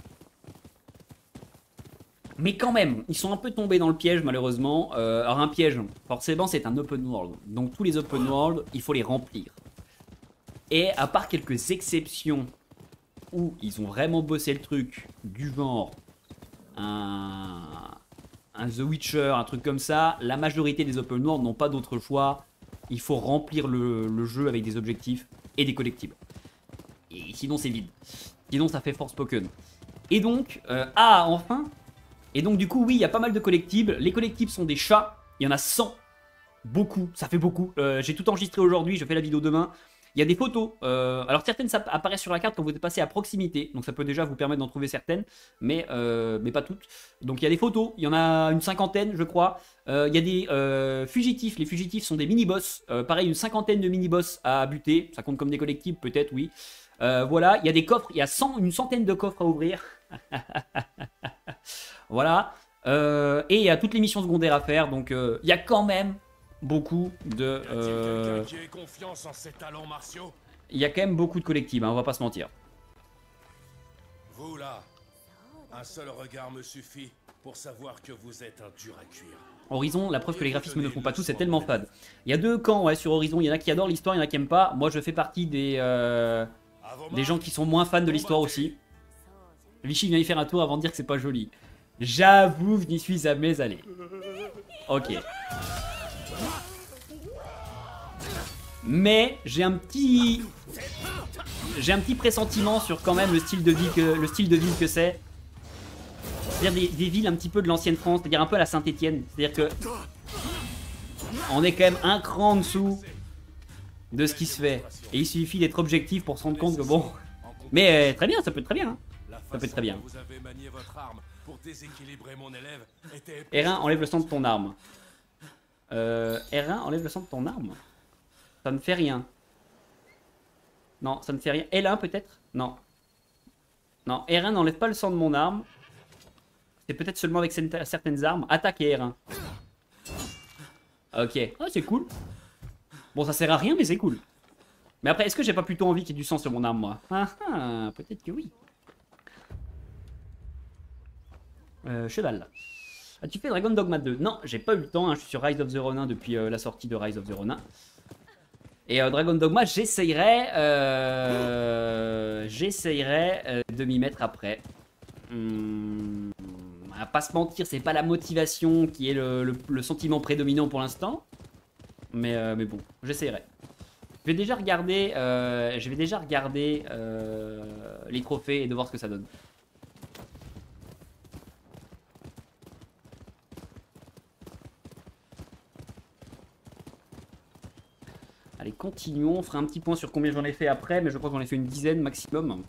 Mais quand même, ils sont un peu tombés dans le piège malheureusement. Euh, alors un piège, forcément c'est un open world. Donc tous les open world, il faut les remplir. Et à part quelques exceptions où ils ont vraiment bossé le truc, du genre un, un The Witcher, un truc comme ça, la majorité des open world n'ont pas d'autre choix. Il faut remplir le, le jeu avec des objectifs et des collectibles. Et sinon c'est vide. Sinon ça fait Forspoken. Et donc, euh, ah enfin. Et donc du coup oui il y a pas mal de collectibles. Les collectibles sont des chats. Il y en a cent. Beaucoup, ça fait beaucoup. Euh, J'ai tout enregistré aujourd'hui, je fais la vidéo demain. Il y a des photos. Euh, alors certaines ça apparaissent sur la carte quand vous êtes passé à proximité. Donc ça peut déjà vous permettre d'en trouver certaines. Mais, euh, mais pas toutes. Donc il y a des photos. Il y en a une cinquantaine je crois. Euh, il y a des euh, fugitifs. Les fugitifs sont des mini-boss. Euh, pareil, une cinquantaine de mini-boss à buter. Ça compte comme des collectibles peut-être, oui. Euh, voilà, il y a des coffres. Il y a cent, une centaine de coffres à ouvrir. Voilà. Euh, et il y a toutes les missions secondaires à faire. Donc euh, il y a quand même beaucoup de... Euh... Qui ait confiance en ses talents martiaux? Il y a quand même beaucoup de collectibles, hein, on va pas se mentir. Vous là, un seul regard me suffit pour savoir que vous êtes un dur à cuire. Horizon, la preuve que les graphismes ne font pas tout, c'est tellement fade. Il y a deux camps ouais, sur Horizon, il y en a qui adorent l'histoire, il y en a qui aiment pas. Moi je fais partie des, euh, des gens qui sont moins fans de l'histoire aussi. Vichy vient y faire un tour avant de dire que c'est pas joli. J'avoue, je n'y suis jamais allé. Ok. Mais j'ai un petit... J'ai un petit pressentiment sur quand même le style de vie que, le style de ville que c'est. C'est-à-dire des, des villes un petit peu de l'ancienne France, c'est-à-dire un peu à la Saint-Étienne. C'est-à-dire que... On est quand même un cran en dessous de ce qui se fait. Et il suffit d'être objectif pour se rendre compte que bon... Mais euh, très bien, ça peut être très bien. Hein. Ça peut être très bien. R un, enlève le sang de ton arme. Euh, R un, enlève le sang de ton arme. Ça ne fait rien. Non, ça ne fait rien. L un peut-être? Non. Non, R un n'enlève pas le sang de mon arme. C'est peut-être seulement avec certaines armes. Attaque et R un. Ok. Oh, c'est cool. Bon, ça sert à rien, mais c'est cool. Mais après, est-ce que j'ai pas plutôt envie qu'il y ait du sang sur mon arme, moi? Ah ah, peut-être que oui. Euh, cheval. As-tu fait Dragon Dogma deux? Non, j'ai pas eu le temps. Hein. Je suis sur Rise of the Ronin depuis euh, la sortie de Rise of the Ronin. Et euh, Dragon Dogma, j'essayerai euh, j'essayerai euh, de m'y mettre après. Hum, à pas se mentir, c'est pas la motivation qui est le, le, le sentiment prédominant pour l'instant. Mais, euh, mais bon, j'essayerai. Je vais déjà regarder, euh, je vais déjà regarder euh, les trophées et de voir ce que ça donne. Allez, continuons. On fera un petit point sur combien j'en ai fait après, mais je crois que j'en ai fait une dizaine maximum.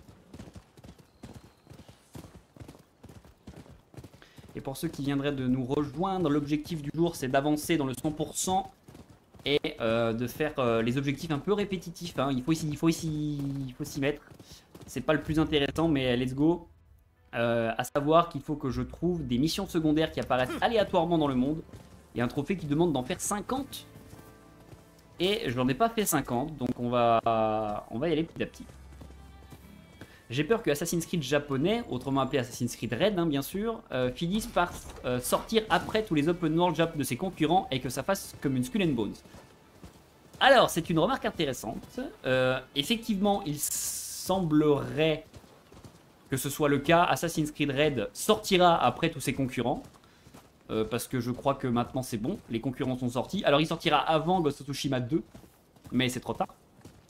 Et pour ceux qui viendraient de nous rejoindre, l'objectif du jour, c'est d'avancer dans le cent pour cent et euh, de faire euh, les objectifs un peu répétitifs. Hein. Il faut ici, il faut ici, il faut s'y mettre. C'est pas le plus intéressant, mais let's go. Euh, à savoir qu'il faut que je trouve des missions secondaires qui apparaissent aléatoirement dans le monde. Il y a un trophée qui demande d'en faire cinquante. Et je n'en ai pas fait cinquante, donc on va, on va y aller petit à petit. J'ai peur que Assassin's Creed japonais, autrement appelé Assassin's Creed Red, hein, bien sûr, euh, finisse par euh, sortir après tous les open world Jap de ses concurrents et que ça fasse comme une Skull and Bones. Alors, c'est une remarque intéressante. Euh, effectivement, il semblerait que ce soit le cas. Assassin's Creed Red sortira après tous ses concurrents. Euh, parce que je crois que maintenant c'est bon, les concurrents sont sortis. Alors il sortira avant Ghost of Tsushima deux, mais c'est trop tard.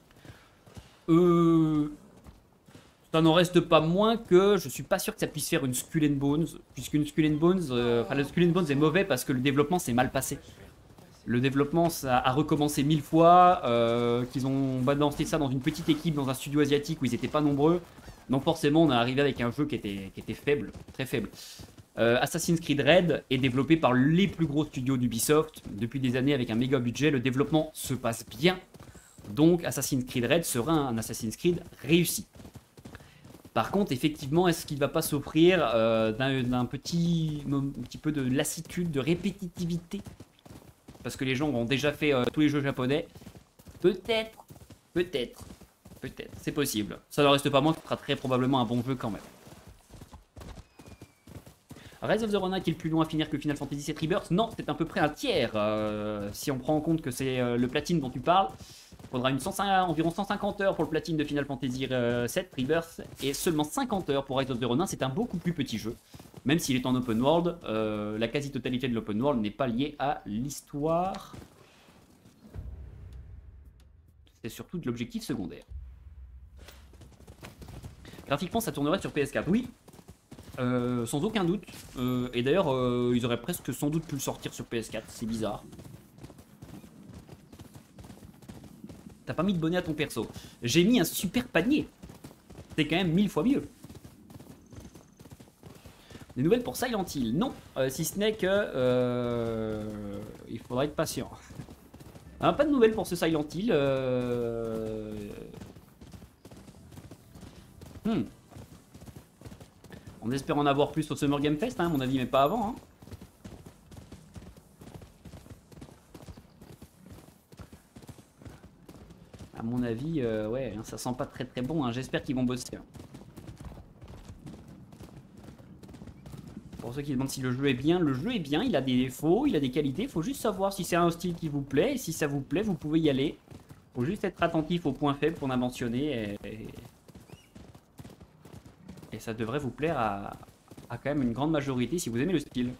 Euh... Ça n'en reste pas moins que je suis pas sûr que ça puisse faire une Skull and Bones, puisqu'une Skull and Bones, euh... enfin le Skull and Bones est mauvais parce que le développement s'est mal passé. Le développement ça a recommencé mille fois, euh, qu'ils ont balancé ça dans une petite équipe, dans un studio asiatique où ils n'étaient pas nombreux. Donc forcément on est arrivé avec un jeu qui était, qui était faible, très faible. Euh, Assassin's Creed Red est développé par les plus gros studios d'Ubisoft depuis des années avec un méga budget. Le développement se passe bien, donc Assassin's Creed Red sera un Assassin's Creed réussi. Par contre, effectivement, est-ce qu'il ne va pas s'offrir euh, d'un petit, un petit peu de lassitude, de répétitivité? Parce que les gens ont déjà fait euh, tous les jeux japonais. Peut-être, peut-être, peut-être, c'est possible. Ça ne reste pas moins que ce sera très probablement un bon jeu quand même. Rise of the Ronin qui est le plus long à finir que Final Fantasy sept Rebirth? Non, c'est à peu près un tiers. Euh, si on prend en compte que c'est euh, le platine dont tu parles, il faudra une cent cinquante, environ cent cinquante heures pour le platine de Final Fantasy euh, sept Rebirth et seulement cinquante heures pour Rise of the Ronin. C'est un beaucoup plus petit jeu. Même s'il est en open world, euh, la quasi-totalité de l'open world n'est pas liée à l'histoire. C'est surtout de l'objectif secondaire. Graphiquement, ça tournerait sur P S quatre. Oui. Euh, sans aucun doute. Euh, et d'ailleurs, euh, ils auraient presque sans doute pu le sortir sur P S quatre. C'est bizarre. T'as pas mis de bonnet à ton perso. J'ai mis un super panier. C'est quand même mille fois mieux. Des nouvelles pour Silent Hill? Non, euh, si ce n'est que euh, il faudra être patient. Ah, pas de nouvelles pour ce Silent Hill. Euh... Hmm. On espère en avoir plus au Summer Game Fest, hein, à mon avis, mais pas avant. Hein. À mon avis, euh, ouais, ça sent pas très très bon. Hein. J'espère qu'ils vont bosser. Hein. Pour ceux qui demandent si le jeu est bien, le jeu est bien, il a des défauts, il a des qualités, il faut juste savoir si c'est un style qui vous plaît, et si ça vous plaît, vous pouvez y aller. Il faut juste être attentif aux points faibles qu'on a mentionnés, et, et ça devrait vous plaire à, à quand même une grande majorité si vous aimez le style.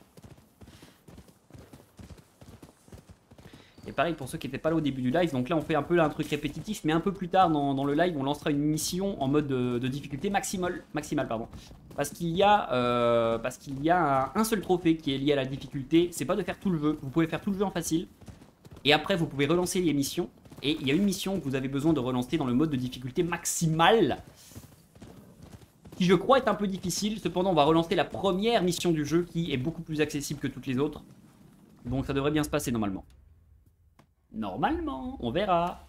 Et pareil pour ceux qui n'étaient pas là au début du live, donc là on fait un peu là, un truc répétitif, mais un peu plus tard dans, dans le live on lancera une mission en mode de, de difficulté maximale, maximale pardon. Parce qu'il y a, euh, parce qu'il y a un, un seul trophée qui est lié à la difficulté, c'est pas de faire tout le jeu, vous pouvez faire tout le jeu en facile, et après vous pouvez relancer les missions, et il y a une mission que vous avez besoin de relancer dans le mode de difficulté maximale, qui je crois est un peu difficile, cependant on va relancer la première mission du jeu qui est beaucoup plus accessible que toutes les autres, donc ça devrait bien se passer normalement. Normalement, on verra.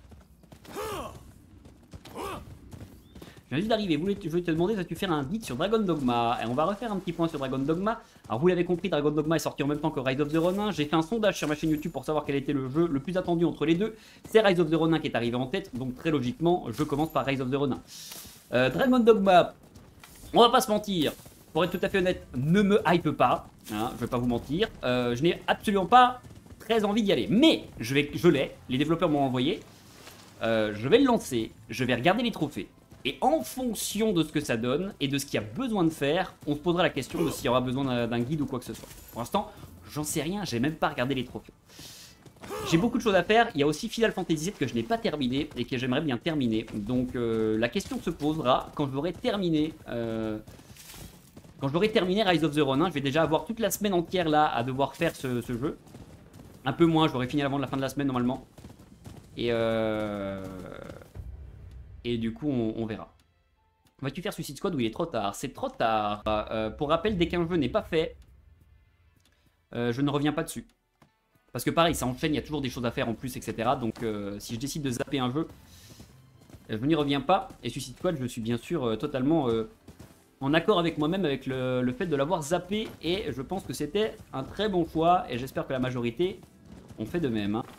Je viens juste d'arriver, je voulais te demander, vas-tu faire un guide sur Dragon Dogma? Et on va refaire un petit point sur Dragon Dogma. Alors vous l'avez compris, Dragon Dogma est sorti en même temps que Rise of the Ronin. J'ai fait un sondage sur ma chaîne YouTube pour savoir quel était le jeu le plus attendu entre les deux. C'est Rise of the Ronin qui est arrivé en tête, donc très logiquement, je commence par Rise of the Ronin. Euh, Dragon Dogma, on va pas se mentir, pour être tout à fait honnête, ne me hype pas, hein, je vais pas vous mentir. Euh, je n'ai absolument pas très envie d'y aller, mais je, vais, je l'ai, les développeurs m'ont envoyé. Euh, je vais le lancer, je vais regarder les trophées. Et en fonction de ce que ça donne et de ce qu'il y a besoin de faire, on se posera la question de s'il y aura besoin d'un guide ou quoi que ce soit. Pour l'instant, j'en sais rien, j'ai même pas regardé les trophées. J'ai beaucoup de choses à faire, il y a aussi Final Fantasy sept que je n'ai pas terminé et que j'aimerais bien terminer. Donc euh, la question se posera quand je l'aurai terminé. Euh, quand je l'aurai terminé Rise of the Ronin, je vais déjà avoir toute la semaine entière là à devoir faire ce, ce jeu. Un peu moins, je l'aurai fini avant la fin de la semaine normalement. Et euh... Et du coup, on, on verra. Vas-tu faire Suicide Squad ou il est trop tard? C'est trop tard. Euh, pour rappel, dès qu'un jeu n'est pas fait, euh, je ne reviens pas dessus. Parce que pareil, ça enchaîne, il y a toujours des choses à faire en plus, et cetera. Donc euh, si je décide de zapper un jeu, je n'y reviens pas. Et Suicide Squad, je suis bien sûr euh, totalement euh, en accord avec moi-même avec le, le fait de l'avoir zappé. Et je pense que c'était un très bon choix. Et j'espère que la majorité ont fait de même. Hein.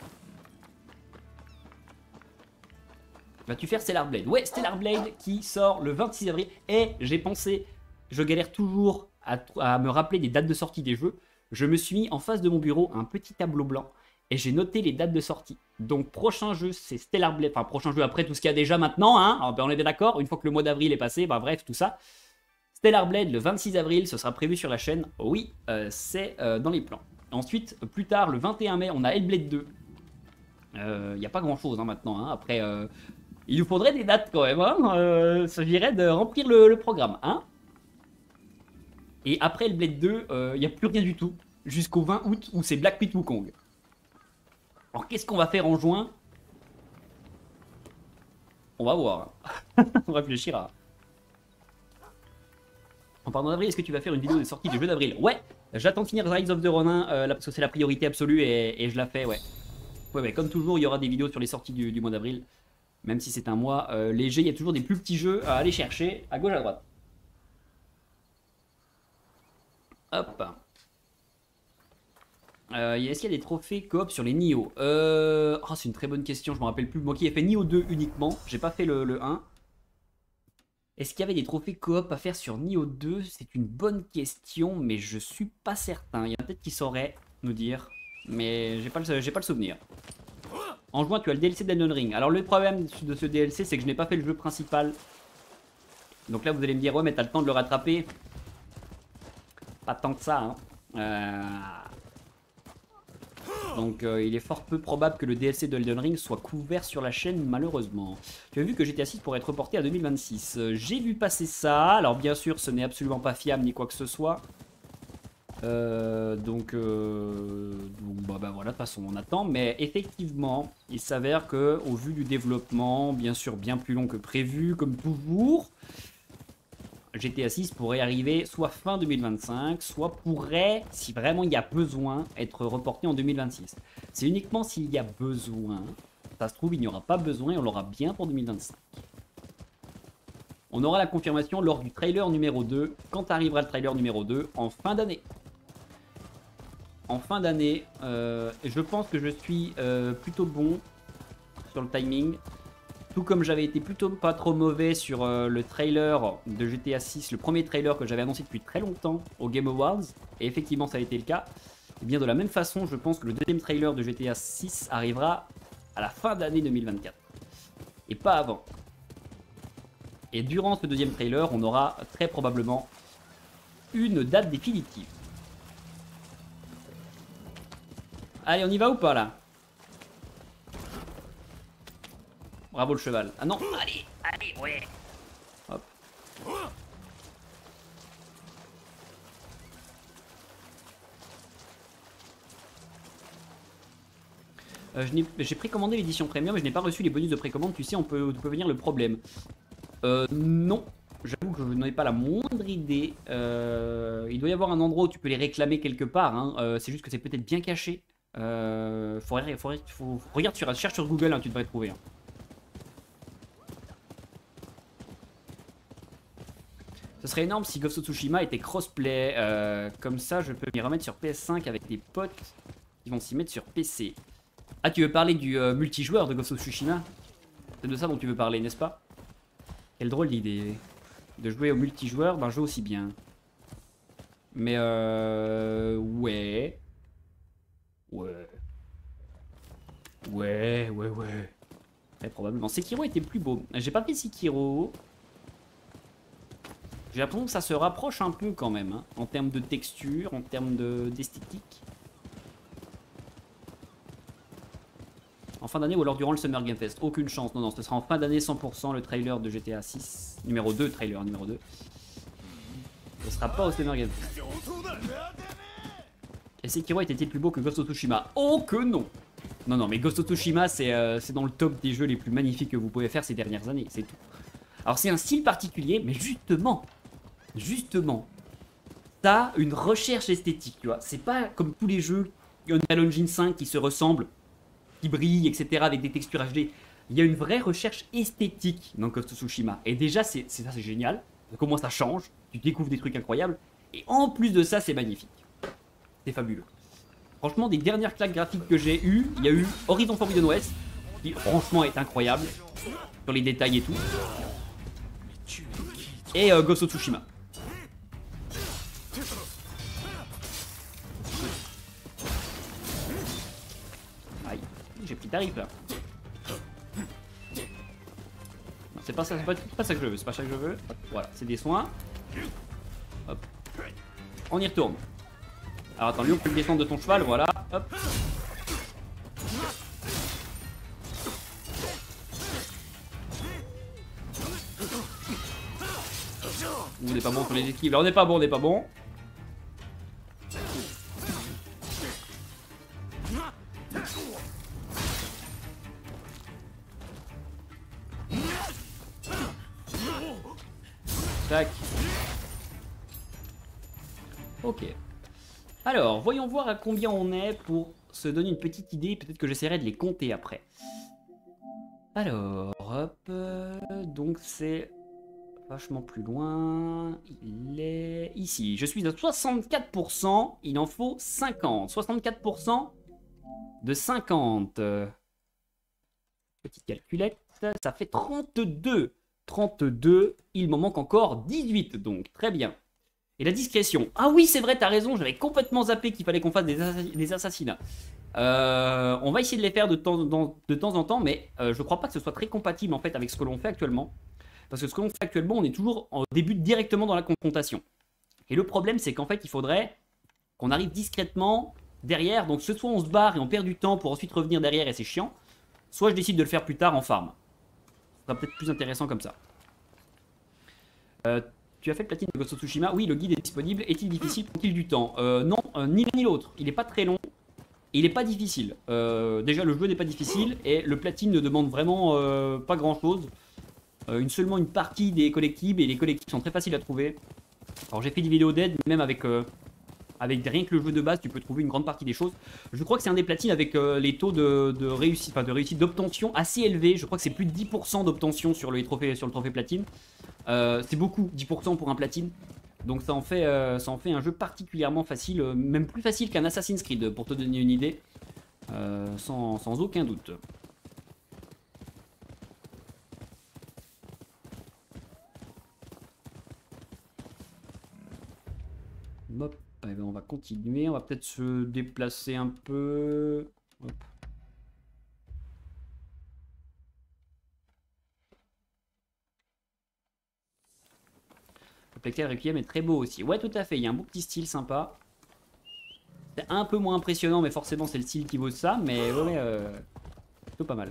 Vas-tu faire Stellar Blade? Ouais, Stellar Blade qui sort le vingt-six avril. Et j'ai pensé, je galère toujours à, à me rappeler des dates de sortie des jeux. Je me suis mis en face de mon bureau un petit tableau blanc et j'ai noté les dates de sortie. Donc prochain jeu c'est Stellar Blade, enfin prochain jeu après tout ce qu'il y a déjà maintenant, hein. Alors, ben, on est bien d'accord, une fois que le mois d'avril est passé, bah bref tout ça. Stellar Blade le vingt-six avril, ce sera prévu sur la chaîne, oui, euh, c'est euh, dans les plans. Ensuite, plus tard, le vingt et un mai, on a Hellblade deux. Il euh, n'y a pas grand chose hein, maintenant, hein. Après... Euh, il nous faudrait des dates quand même, hein. euh, ça virait de remplir le, le programme, hein. Et après le Blade deux, il euh, n'y a plus rien du tout, jusqu'au vingt août où c'est Black Myth Wukong. Alors qu'est-ce qu'on va faire en juin? On va voir, on réfléchira. En parlant d'avril, est-ce que tu vas faire une vidéo de sortie du jeu d'avril? Ouais, j'attends de finir Rise of the Ronin, euh, là, parce que c'est la priorité absolue et, et je la fais, ouais. Ouais, ouais, comme toujours, il y aura des vidéos sur les sorties du, du mois d'avril. Même si c'est un mois euh, léger, il y a toujours des plus petits jeux à aller chercher à gauche à droite. Hop. Euh, Est-ce qu'il y a des trophées coop sur les Nioh? euh... oh, c'est une très bonne question, je me rappelle plus. Moi qui ai fait Nioh deux uniquement, j'ai pas fait le, le un. Est-ce qu'il y avait des trophées coop à faire sur Nioh deux? C'est une bonne question, mais je suis pas certain. Il y en a peut-être qui sauraient nous dire, mais j'ai pas, le, pas le souvenir. En juin, tu as le D L C d'Elden Ring. Alors, le problème de ce D L C, c'est que je n'ai pas fait le jeu principal. Donc là, vous allez me dire, ouais, mais t'as le temps de le rattraper. Pas tant que ça, hein. Euh... Donc, euh, il est fort peu probable que le D L C de Elden Ring soit couvert sur la chaîne, malheureusement. Tu as vu que G T A six pourrait être reporté à deux mille vingt-six. Euh, J'ai vu passer ça. Alors, bien sûr, ce n'est absolument pas fiable ni quoi que ce soit. Euh, donc, euh, donc bah, bah voilà, de toute façon on attend. Mais effectivement, il s'avère que au vu du développement, bien sûr bien plus long que prévu, comme toujours, G T A six pourrait arriver soit fin deux mille vingt-cinq, soit pourrait, si vraiment il y a besoin, être reporté en deux mille vingt-six. C'est uniquement s'il y a besoin. Ça se trouve, il n'y aura pas besoin et on l'aura bien pour deux mille vingt-cinq. On aura la confirmation lors du trailer numéro deux, quand arrivera le trailer numéro deux, en fin d'année. En fin d'année, euh, je pense que je suis euh, plutôt bon sur le timing. Tout comme j'avais été plutôt pas trop mauvais sur euh, le trailer de G T A six, le premier trailer que j'avais annoncé depuis très longtemps au Game Awards, et effectivement ça a été le cas. Et bien de la même façon, je pense que le deuxième trailer de G T A six arrivera à la fin d'année deux mille vingt-quatre, et pas avant. Et durant ce deuxième trailer, on aura très probablement une date définitive. Allez, on y va ou pas là? Bravo le cheval. Ah non, allez, allez, ouais. Hop. Euh, J'ai précommandé l'édition premium mais je n'ai pas reçu les bonus de précommande. Tu sais, on peut, on peut venir le problème. Euh, non. J'avoue que je n'en ai pas la moindre idée. Euh, il doit y avoir un endroit où tu peux les réclamer quelque part. Hein. Euh, C'est juste que c'est peut-être bien caché. Euh, faudrait, faudrait, faut, regarde sur, cherche sur Google, hein, tu devrais trouver. Hein. Ce serait énorme si Ghost of Tsushima était crossplay. Euh, comme ça, je peux m'y remettre sur P S cinq avec des potes qui vont s'y mettre sur P C. Ah, tu veux parler du euh, multijoueur de Ghost of Tsushima? C'est de ça dont tu veux parler, n'est-ce pas? Quelle drôle d'idée. De jouer au multijoueur d'un jeu aussi bien. Mais euh... Ouais. Ouais. Ouais, ouais, ouais. Très probablement. Sekiro était plus beau. J'ai pas fait Sekiro. J'ai l'impression que ça se rapproche un peu quand même, hein, en termes de texture, en termes d'esthétique. En fin d'année ou alors durant le Summer Game Fest. Aucune chance, non, non, ce sera en fin d'année cent pour cent le trailer de G T A six. Numéro deux, trailer numéro deux. Ce sera pas au Summer Game Fest. Et Sekiro était-il plus beau que Ghost of Tsushima? Oh que non! Non, non, mais Ghost of Tsushima, c'est euh, dans le top des jeux les plus magnifiques que vous pouvez faire ces dernières années, c'est tout. Alors c'est un style particulier, mais justement... Justement, t'as une recherche esthétique, tu vois. C'est pas comme tous les jeux Unreal Engine cinq qui se ressemblent, qui brillent, et cetera avec des textures H D. Il y a une vraie recherche esthétique dans Ghost of Tsushima. Et déjà, c'est ça, c'est génial. Comment ça change, tu découvres des trucs incroyables. Et en plus de ça, c'est magnifique. C'est fabuleux. Franchement, des dernières claques graphiques que j'ai eues, il y a eu Horizon Forbidden West, qui franchement est incroyable, sur les détails et tout. Et euh, Ghost of Tsushima. Aïe, j'ai pris tarif là. Non, c'est pas ça, c'est pas, pas ça que je veux, c'est pas ça que je veux. Hop, voilà, c'est des soins. Hop. On y retourne. Alors attends, lui on peut le descendre de ton cheval, voilà. Hop. On n'est pas bon sur les esquives, là on n'est pas bon, on n'est pas bon. Tac. Ok. Alors, voyons voir à combien on est pour se donner une petite idée. Peut-être que j'essaierai de les compter après. Alors, hop. Euh, donc c'est vachement plus loin. Il est ici. Je suis à soixante-quatre pour cent. Il en faut cinquante. soixante-quatre pour cent de cinquante. Petite calculette. Ça fait trente-deux. trente-deux. Il m'en manque encore dix-huit. Donc, très bien. Et la discrétion. Ah oui, c'est vrai, t'as raison. J'avais complètement zappé qu'il fallait qu'on fasse des, assass des assassinats. Euh, on va essayer de les faire de temps, dans, de temps en temps, mais euh, je crois pas que ce soit très compatible en fait avec ce que l'on fait actuellement. Parce que ce que l'on fait actuellement, on est toujours en début directement dans la confrontation. Et le problème, c'est qu'en fait, il faudrait qu'on arrive discrètement derrière. Donc, soit on se barre et on perd du temps pour ensuite revenir derrière et c'est chiant. Soit je décide de le faire plus tard en farm. Ce sera peut-être plus intéressant comme ça. Euh, tu as fait le platine de Ghost of Tsushima? Oui, le guide est disponible. Est-il difficile? Prend-il du temps? euh, Non, euh, ni l'un ni l'autre. Il n'est pas très long. Et il n'est pas difficile. Euh, déjà, le jeu n'est pas difficile. Et le platine ne demande vraiment euh, pas grand-chose. Euh, une, seulement une partie des collectibles. Et les collectibles sont très faciles à trouver. Alors, j'ai fait des vidéos d'aide, mais même avec... Euh, Avec rien que le jeu de base, tu peux trouver une grande partie des choses. Je crois que c'est un des platines avec euh, les taux de, de réussite, enfin de réussite d'obtention assez élevés. Je crois que c'est plus de dix pour cent d'obtention sur, sur le trophée platine. Euh, c'est beaucoup, dix pour cent pour un platine. Donc ça en fait, euh, ça en fait un jeu particulièrement facile, euh, même plus facile qu'un Assassin's Creed, pour te donner une idée. Euh, sans, sans aucun doute. Hop. Eh ben on va continuer, on va peut-être se déplacer un peu. Hop. Le Plectel Requiem est très beau aussi. Ouais, tout à fait, il y a un beau petit style sympa. C'est un peu moins impressionnant, mais forcément c'est le style qui vaut ça. Mais ouais, ouais euh, plutôt pas mal.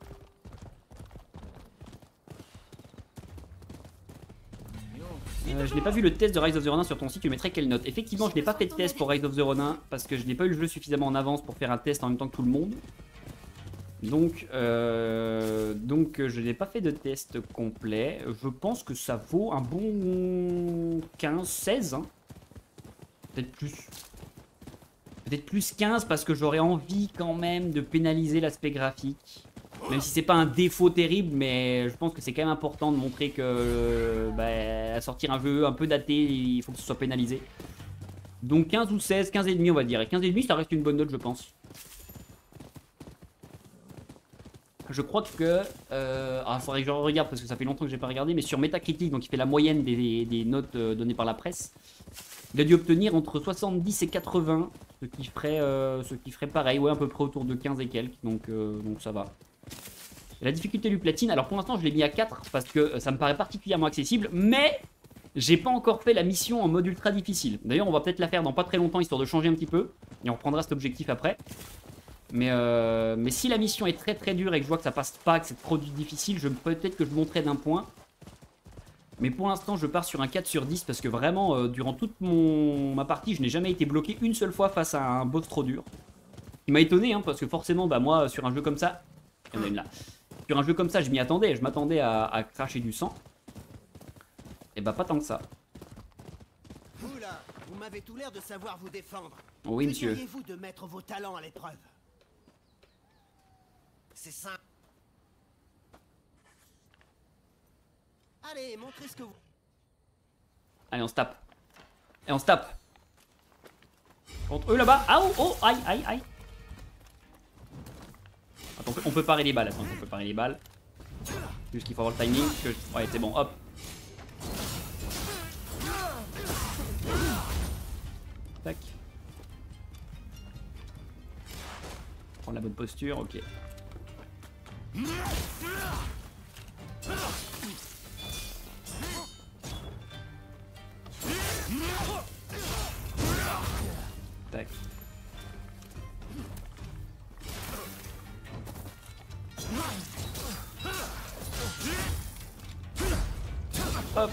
Euh, je n'ai pas vu le test de Rise of the Ronin sur ton site, tu mettrais quelle note? Effectivement, je n'ai pas fait de test pour Rise of the Ronin parce que je n'ai pas eu le jeu suffisamment en avance pour faire un test en même temps que tout le monde. Donc, euh, donc je n'ai pas fait de test complet. Je pense que ça vaut un bon quinze seize. Hein. Peut-être plus. Peut-être plus quinze parce que j'aurais envie quand même de pénaliser l'aspect graphique. Même si c'est pas un défaut terrible, mais je pense que c'est quand même important de montrer que euh, bah, à sortir un jeu un peu daté, il faut que ce soit pénalisé. Donc quinze ou seize, quinze et demi on va dire. Et quinze et demi ça reste une bonne note je pense. Je crois que... Euh, ah, faudrait que je regarde parce que ça fait longtemps que j'ai pas regardé, mais sur Metacritic, donc il fait la moyenne des, des notes euh, données par la presse, il a dû obtenir entre soixante-dix et quatre-vingts, ce qui ferait, euh, ce qui ferait pareil, ouais à peu près autour de quinze et quelques, donc, euh, donc ça va. La difficulté du platine, alors pour l'instant je l'ai mis à quatre parce que ça me paraît particulièrement accessible, mais j'ai pas encore fait la mission en mode ultra difficile. D'ailleurs on va peut-être la faire dans pas très longtemps histoire de changer un petit peu, et on reprendra cet objectif après. Mais, euh, mais si la mission est très très dure et que je vois que ça passe pas, que c'est trop difficile, je peut-être que je monterai d'un point. Mais pour l'instant je pars sur un quatre sur dix parce que vraiment euh, durant toute mon, ma partie je n'ai jamais été bloqué une seule fois face à un boss trop dur. Il m'a étonné hein, parce que forcément bah, moi sur un jeu comme ça, il y en a une là. Sur un jeu comme ça, je m'y attendais, je m'attendais à, à cracher du sang. Et bah pas tant que ça. Vous là, vous m'avez tout l'air de savoir vous défendre. Oui monsieur. Que diriez-vous de mettre vos talents à l'épreuve? C'est simple. Allez, montrez ce que vous... Allez on se tape. Et on se tape. Contre eux là-bas. Ah oh, oh, aïe, aïe, aïe. Attends, on peut, on peut parer les balles, attends, on peut parer les balles. Juste qu'il faut avoir le timing. Que je... Ouais, c'est bon, hop. Tac. Prendre la bonne posture, ok. Tac. Hop.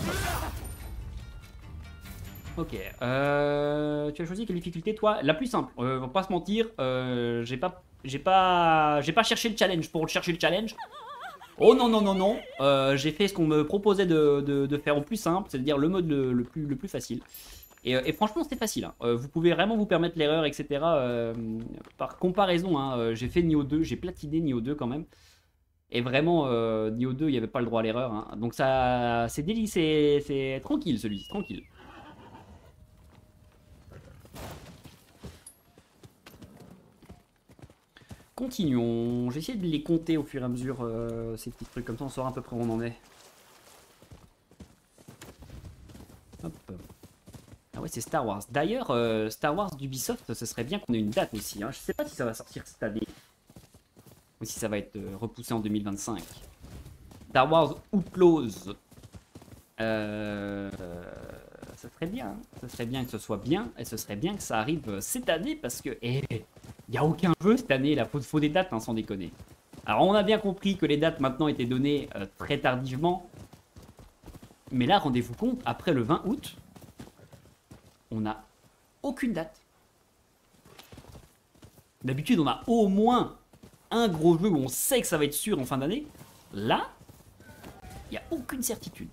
Ok. Euh, tu as choisi quelle difficulté toi? La plus simple. Euh, on va pas se mentir. Euh, j'ai pas, j'ai pas, j'ai pas cherché le challenge pour chercher le challenge. Oh non non non non. Euh, j'ai fait ce qu'on me proposait de, de, de faire au plus simple, c'est-à-dire le mode le, le plus le plus facile. Et, et franchement c'était facile. Hein. Euh, vous pouvez vraiment vous permettre l'erreur, et cetera. Euh, par comparaison, hein, j'ai fait Nioh deux, j'ai platiné Nioh deux quand même. Et vraiment, euh, Nioh deux, il n'y avait pas le droit à l'erreur. Hein. Donc ça, c'est délicat, c'est tranquille celui-ci, tranquille. Continuons. J'ai essayé de les compter au fur et à mesure, euh, ces petits trucs, comme ça on saura à peu près où on en est. Hop. Ah ouais, c'est Star Wars. D'ailleurs, euh, Star Wars d'Ubisoft, ce serait bien qu'on ait une date aussi. Hein. Je sais pas si ça va sortir cette année. Ou si ça va être euh, repoussé en deux mille vingt-cinq. Star Wars Outlaws. Euh, ça serait bien. Hein. Ça serait bien que ce soit bien. Et ce serait bien que ça arrive cette année. Parce que il eh, n'y a aucun jeu cette année. Il faut, faut des dates, hein, sans déconner. Alors on a bien compris que les dates maintenant étaient données euh, très tardivement. Mais là, rendez-vous compte, après le vingt août, on n'a aucune date. D'habitude, on a au moins un gros jeu où on sait que ça va être sûr en fin d'année. Là, il n'y a aucune certitude.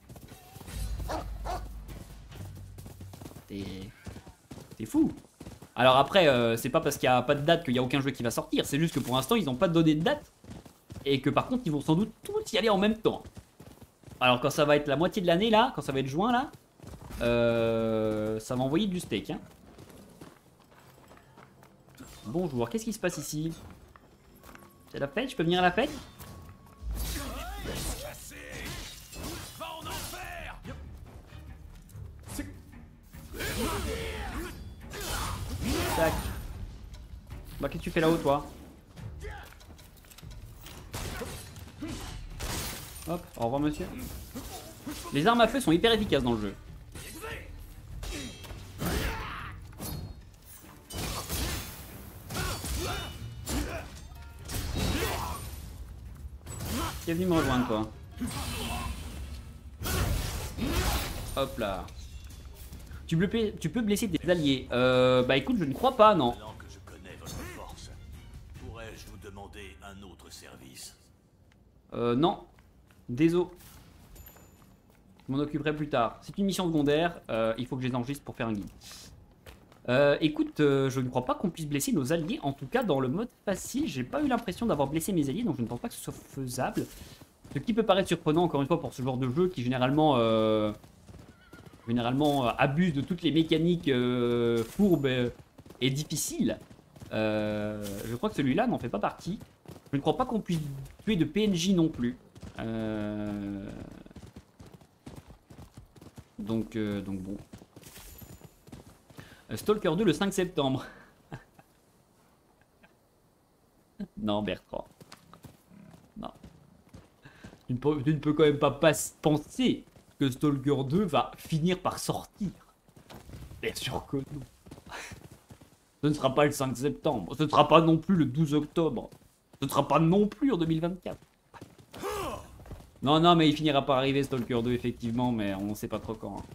C'est fou. Alors après, euh, c'est pas parce qu'il n'y a pas de date qu'il n'y a aucun jeu qui va sortir. C'est juste que pour l'instant, ils n'ont pas donné de date. Et que par contre, ils vont sans doute tous y aller en même temps. Alors quand ça va être la moitié de l'année, là, quand ça va être juin, là, euh, ça va envoyer du steak. Hein. Bonjour, qu'est-ce qui se passe ici? C'est la fête? Je peux venir à la fête? Tac. Bah qu'est-ce que tu fais là-haut toi? Hop, au revoir monsieur. Les armes à feu sont hyper efficaces dans le jeu. Qui est venu me rejoindre toi? Hop là. Tu peux, tu peux blesser tes alliés. Euh, bah écoute, je ne crois pas, non. Maintenant que je connais votre force, pourrais-je vous demander un autre service? Euh, non. Désolé. Je m'en occuperai plus tard. C'est une mission secondaire. Euh, il faut que je les enregistre pour faire un guide. Euh, écoute, euh, je ne crois pas qu'on puisse blesser nos alliés. En tout cas, dans le mode facile, j'ai pas eu l'impression d'avoir blessé mes alliés, donc je ne pense pas que ce soit faisable. Ce qui peut paraître surprenant, encore une fois, pour ce genre de jeu qui généralement... Euh, généralement euh, abuse de toutes les mécaniques euh, fourbes euh, et difficiles. Euh, je crois que celui-là n'en fait pas partie. Je ne crois pas qu'on puisse tuer de P N J non plus. Euh... Donc, euh, donc bon. Stalker deux le cinq septembre. Non, Bertrand. Non. Tu ne, peux, tu ne peux quand même pas, pas penser que Stalker deux va finir par sortir. Bien sûr que non. Ce ne sera pas le cinq septembre. Ce ne sera pas non plus le douze octobre. Ce ne sera pas non plus en deux mille vingt-quatre. Non, non, mais il finira par arriver Stalker deux, effectivement, mais on ne sait pas trop quand. Hein.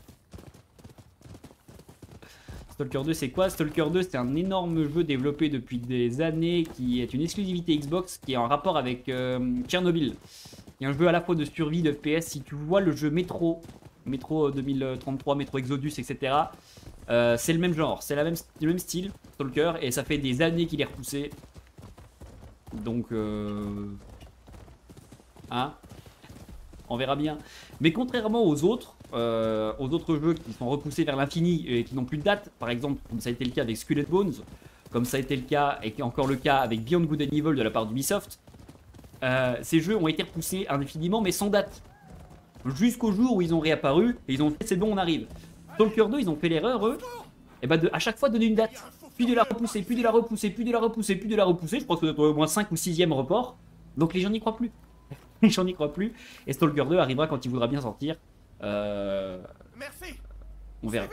Stalker deux, c'est quoi? Stalker deux, c'est un énorme jeu développé depuis des années qui est une exclusivité Xbox qui est en rapport avec euh, Tchernobyl. Il y a un jeu à la fois de survie, de F P S. Si tu vois le jeu Metro, Metro deux mille trente-trois, Metro Exodus, et cetera, euh, c'est le même genre, c'est même, le même style, Stalker, et ça fait des années qu'il est repoussé. Donc, euh... hein, on verra bien. Mais contrairement aux autres, euh, aux autres jeux qui sont repoussés vers l'infini et qui n'ont plus de date, par exemple, comme ça a été le cas avec Skull and Bones, comme ça a été le cas et qui est encore le cas avec Beyond Good and Evil de la part d'Ubisoft, euh, ces jeux ont été repoussés indéfiniment mais sans date. Jusqu'au jour où ils ont réapparu et ils ont fait c'est bon, on arrive. Stalker deux, ils ont fait l'erreur, eux, et bah de à chaque fois donner une date, puis de la repousser, puis de la repousser, puis de la repousser, puis de la repousser. Je pense que c'est au moins cinq ou sixième report. Donc les gens n'y croient plus. Les gens n'y croient plus. Et Stalker deux arrivera quand il voudra bien sortir. Euh... Merci. On verra.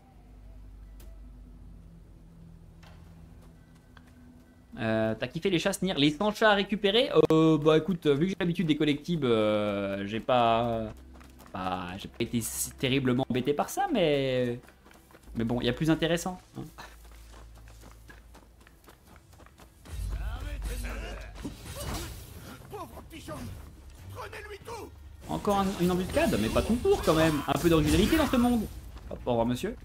Euh, T'as kiffé les chats, Snir? Les cent chats à récupérer? euh, Bah écoute, vu que j'ai l'habitude des collectibles, euh, j'ai pas... Bah, j'ai pas été terriblement embêté par ça, mais... Mais bon, il y a plus intéressant. Hein. Encore un, une embuscade? Mais pas ton tour quand même. Un peu d'originalité dans ce monde. Hop, au revoir monsieur.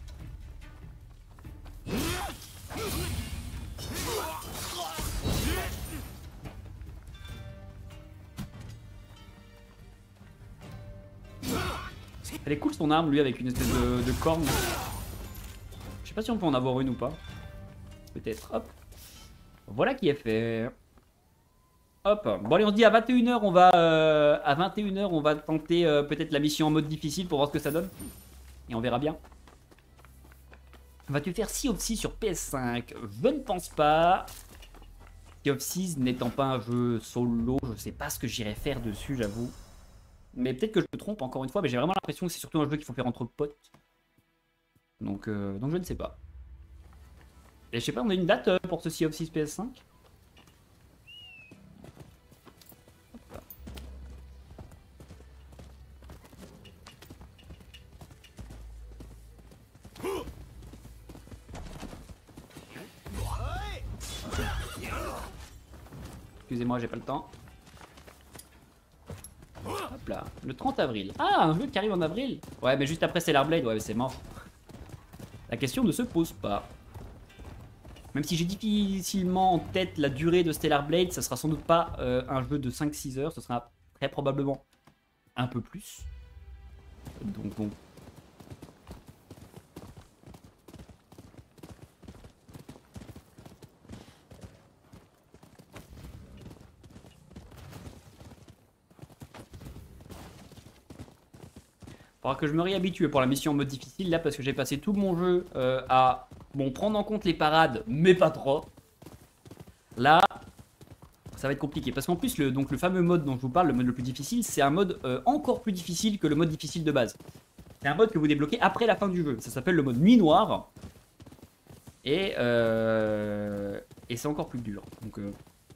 Elle est cool son arme lui avec une espèce de, de corne. Je sais pas si on peut en avoir une ou pas. Peut-être. Hop. Voilà qui est fait. Hop. Bon allez, on se dit à vingt et une heures on va euh, à vingt et une heures on va tenter euh, peut-être la mission en mode difficile pour voir ce que ça donne. Et on verra bien. Vas-tu faire Sea of Thieves sur P S cinq? Je ne pense pas. Sea of Thieves n'étant pas un jeu solo, je sais pas ce que j'irai faire dessus, j'avoue. Mais peut-être que je me trompe encore une fois, mais j'ai vraiment l'impression que c'est surtout un jeu qu'il faut faire entre potes. Donc, euh, donc je ne sais pas. Et je sais pas, on a une date euh, pour ce Sea of Thieves P S cinq? excusez-moi, j'ai pas le temps. Hop là, le trente avril. Ah, un jeu qui arrive en avril. Ouais, mais juste après Stellar Blade, ouais, mais c'est mort. La question ne se pose pas. Même si j'ai difficilement en tête la durée de Stellar Blade, ça sera sans doute pas euh, un jeu de cinq six heures, ce sera très probablement un peu plus. Donc bon. Faudra que je me réhabitue pour la mission en mode difficile là parce que j'ai passé tout mon jeu euh, à bon prendre en compte les parades mais pas trop. Là ça va être compliqué parce qu'en plus le, donc, le fameux mode dont je vous parle, le mode le plus difficile, c'est un mode euh, encore plus difficile que le mode difficile de base. C'est un mode que vous débloquez après la fin du jeu. Ça s'appelle le mode nuit noire. Et, euh, et c'est encore plus dur. Donc euh,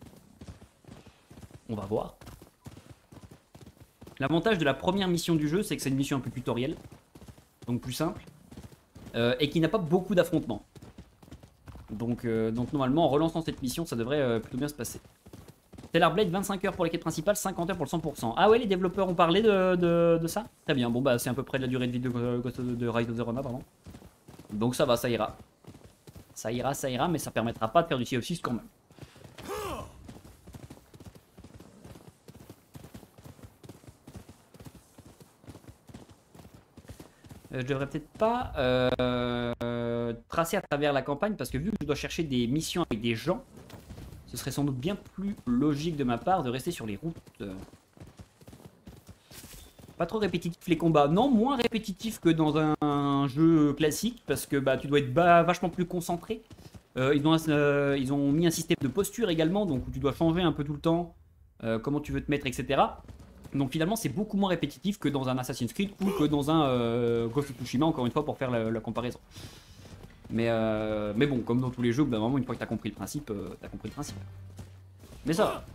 on va voir. L'avantage de la première mission du jeu, c'est que c'est une mission un peu tutoriel, donc plus simple, euh, et qui n'a pas beaucoup d'affrontements. Donc, euh, donc normalement, en relançant cette mission, ça devrait euh, plutôt bien se passer. Stellar Blade, vingt-cinq heures pour les quêtes principales, cinquante heures pour le cent pour cent. Ah ouais, les développeurs ont parlé de, de, de ça? Très bien, bon bah c'est à peu près de la durée de vie de, de, de Rise of the Rona, pardon. Donc ça va, ça ira. Ça ira, ça ira, mais ça permettra pas de faire du Sea of Thieves quand même. Je devrais peut-être pas euh, tracer à travers la campagne parce que vu que je dois chercher des missions avec des gens, ce serait sans doute bien plus logique de ma part de rester sur les routes. Pas trop répétitif les combats, non, moins répétitif que dans un, un jeu classique parce que bah, tu dois être bah, vachement plus concentré. Euh, ils, ont, euh, ils ont mis un système de posture également, donc où tu dois changer un peu tout le temps euh, comment tu veux te mettre, et cetera. Donc finalement c'est beaucoup moins répétitif que dans un Assassin's Creed ou que dans un euh, Ghost of Tsushima, encore une fois pour faire la, la comparaison. Mais, euh, mais bon, comme dans tous les jeux, bah, vraiment une fois que tu as compris le principe, euh, tu as compris le principe. Mais ça va.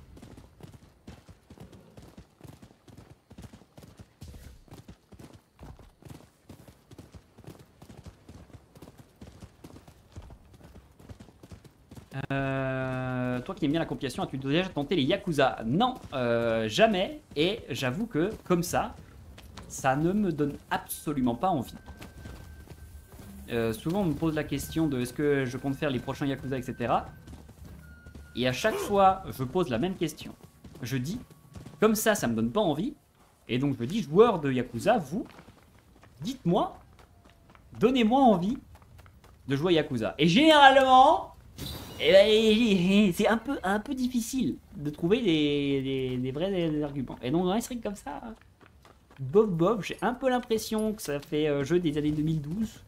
Euh, toi qui aimes bien la compilation, as-tu déjà tenté les Yakuza? Non, euh, jamais. Et j'avoue que, comme ça, ça ne me donne absolument pas envie. Euh, souvent, on me pose la question de est-ce que je compte faire les prochains Yakuza, et cetera. Et à chaque fois, je pose la même question. Je dis, comme ça, ça me donne pas envie. Et donc, je dis, joueurs de Yakuza, vous, dites-moi, donnez-moi envie de jouer à Yakuza. Et généralement... Eh ben, c'est un peu, un peu difficile de trouver des, des, des vrais des arguments. Et donc dans un stream comme ça, bof bof, j'ai un peu l'impression que ça fait euh, jeu des années deux mille douze.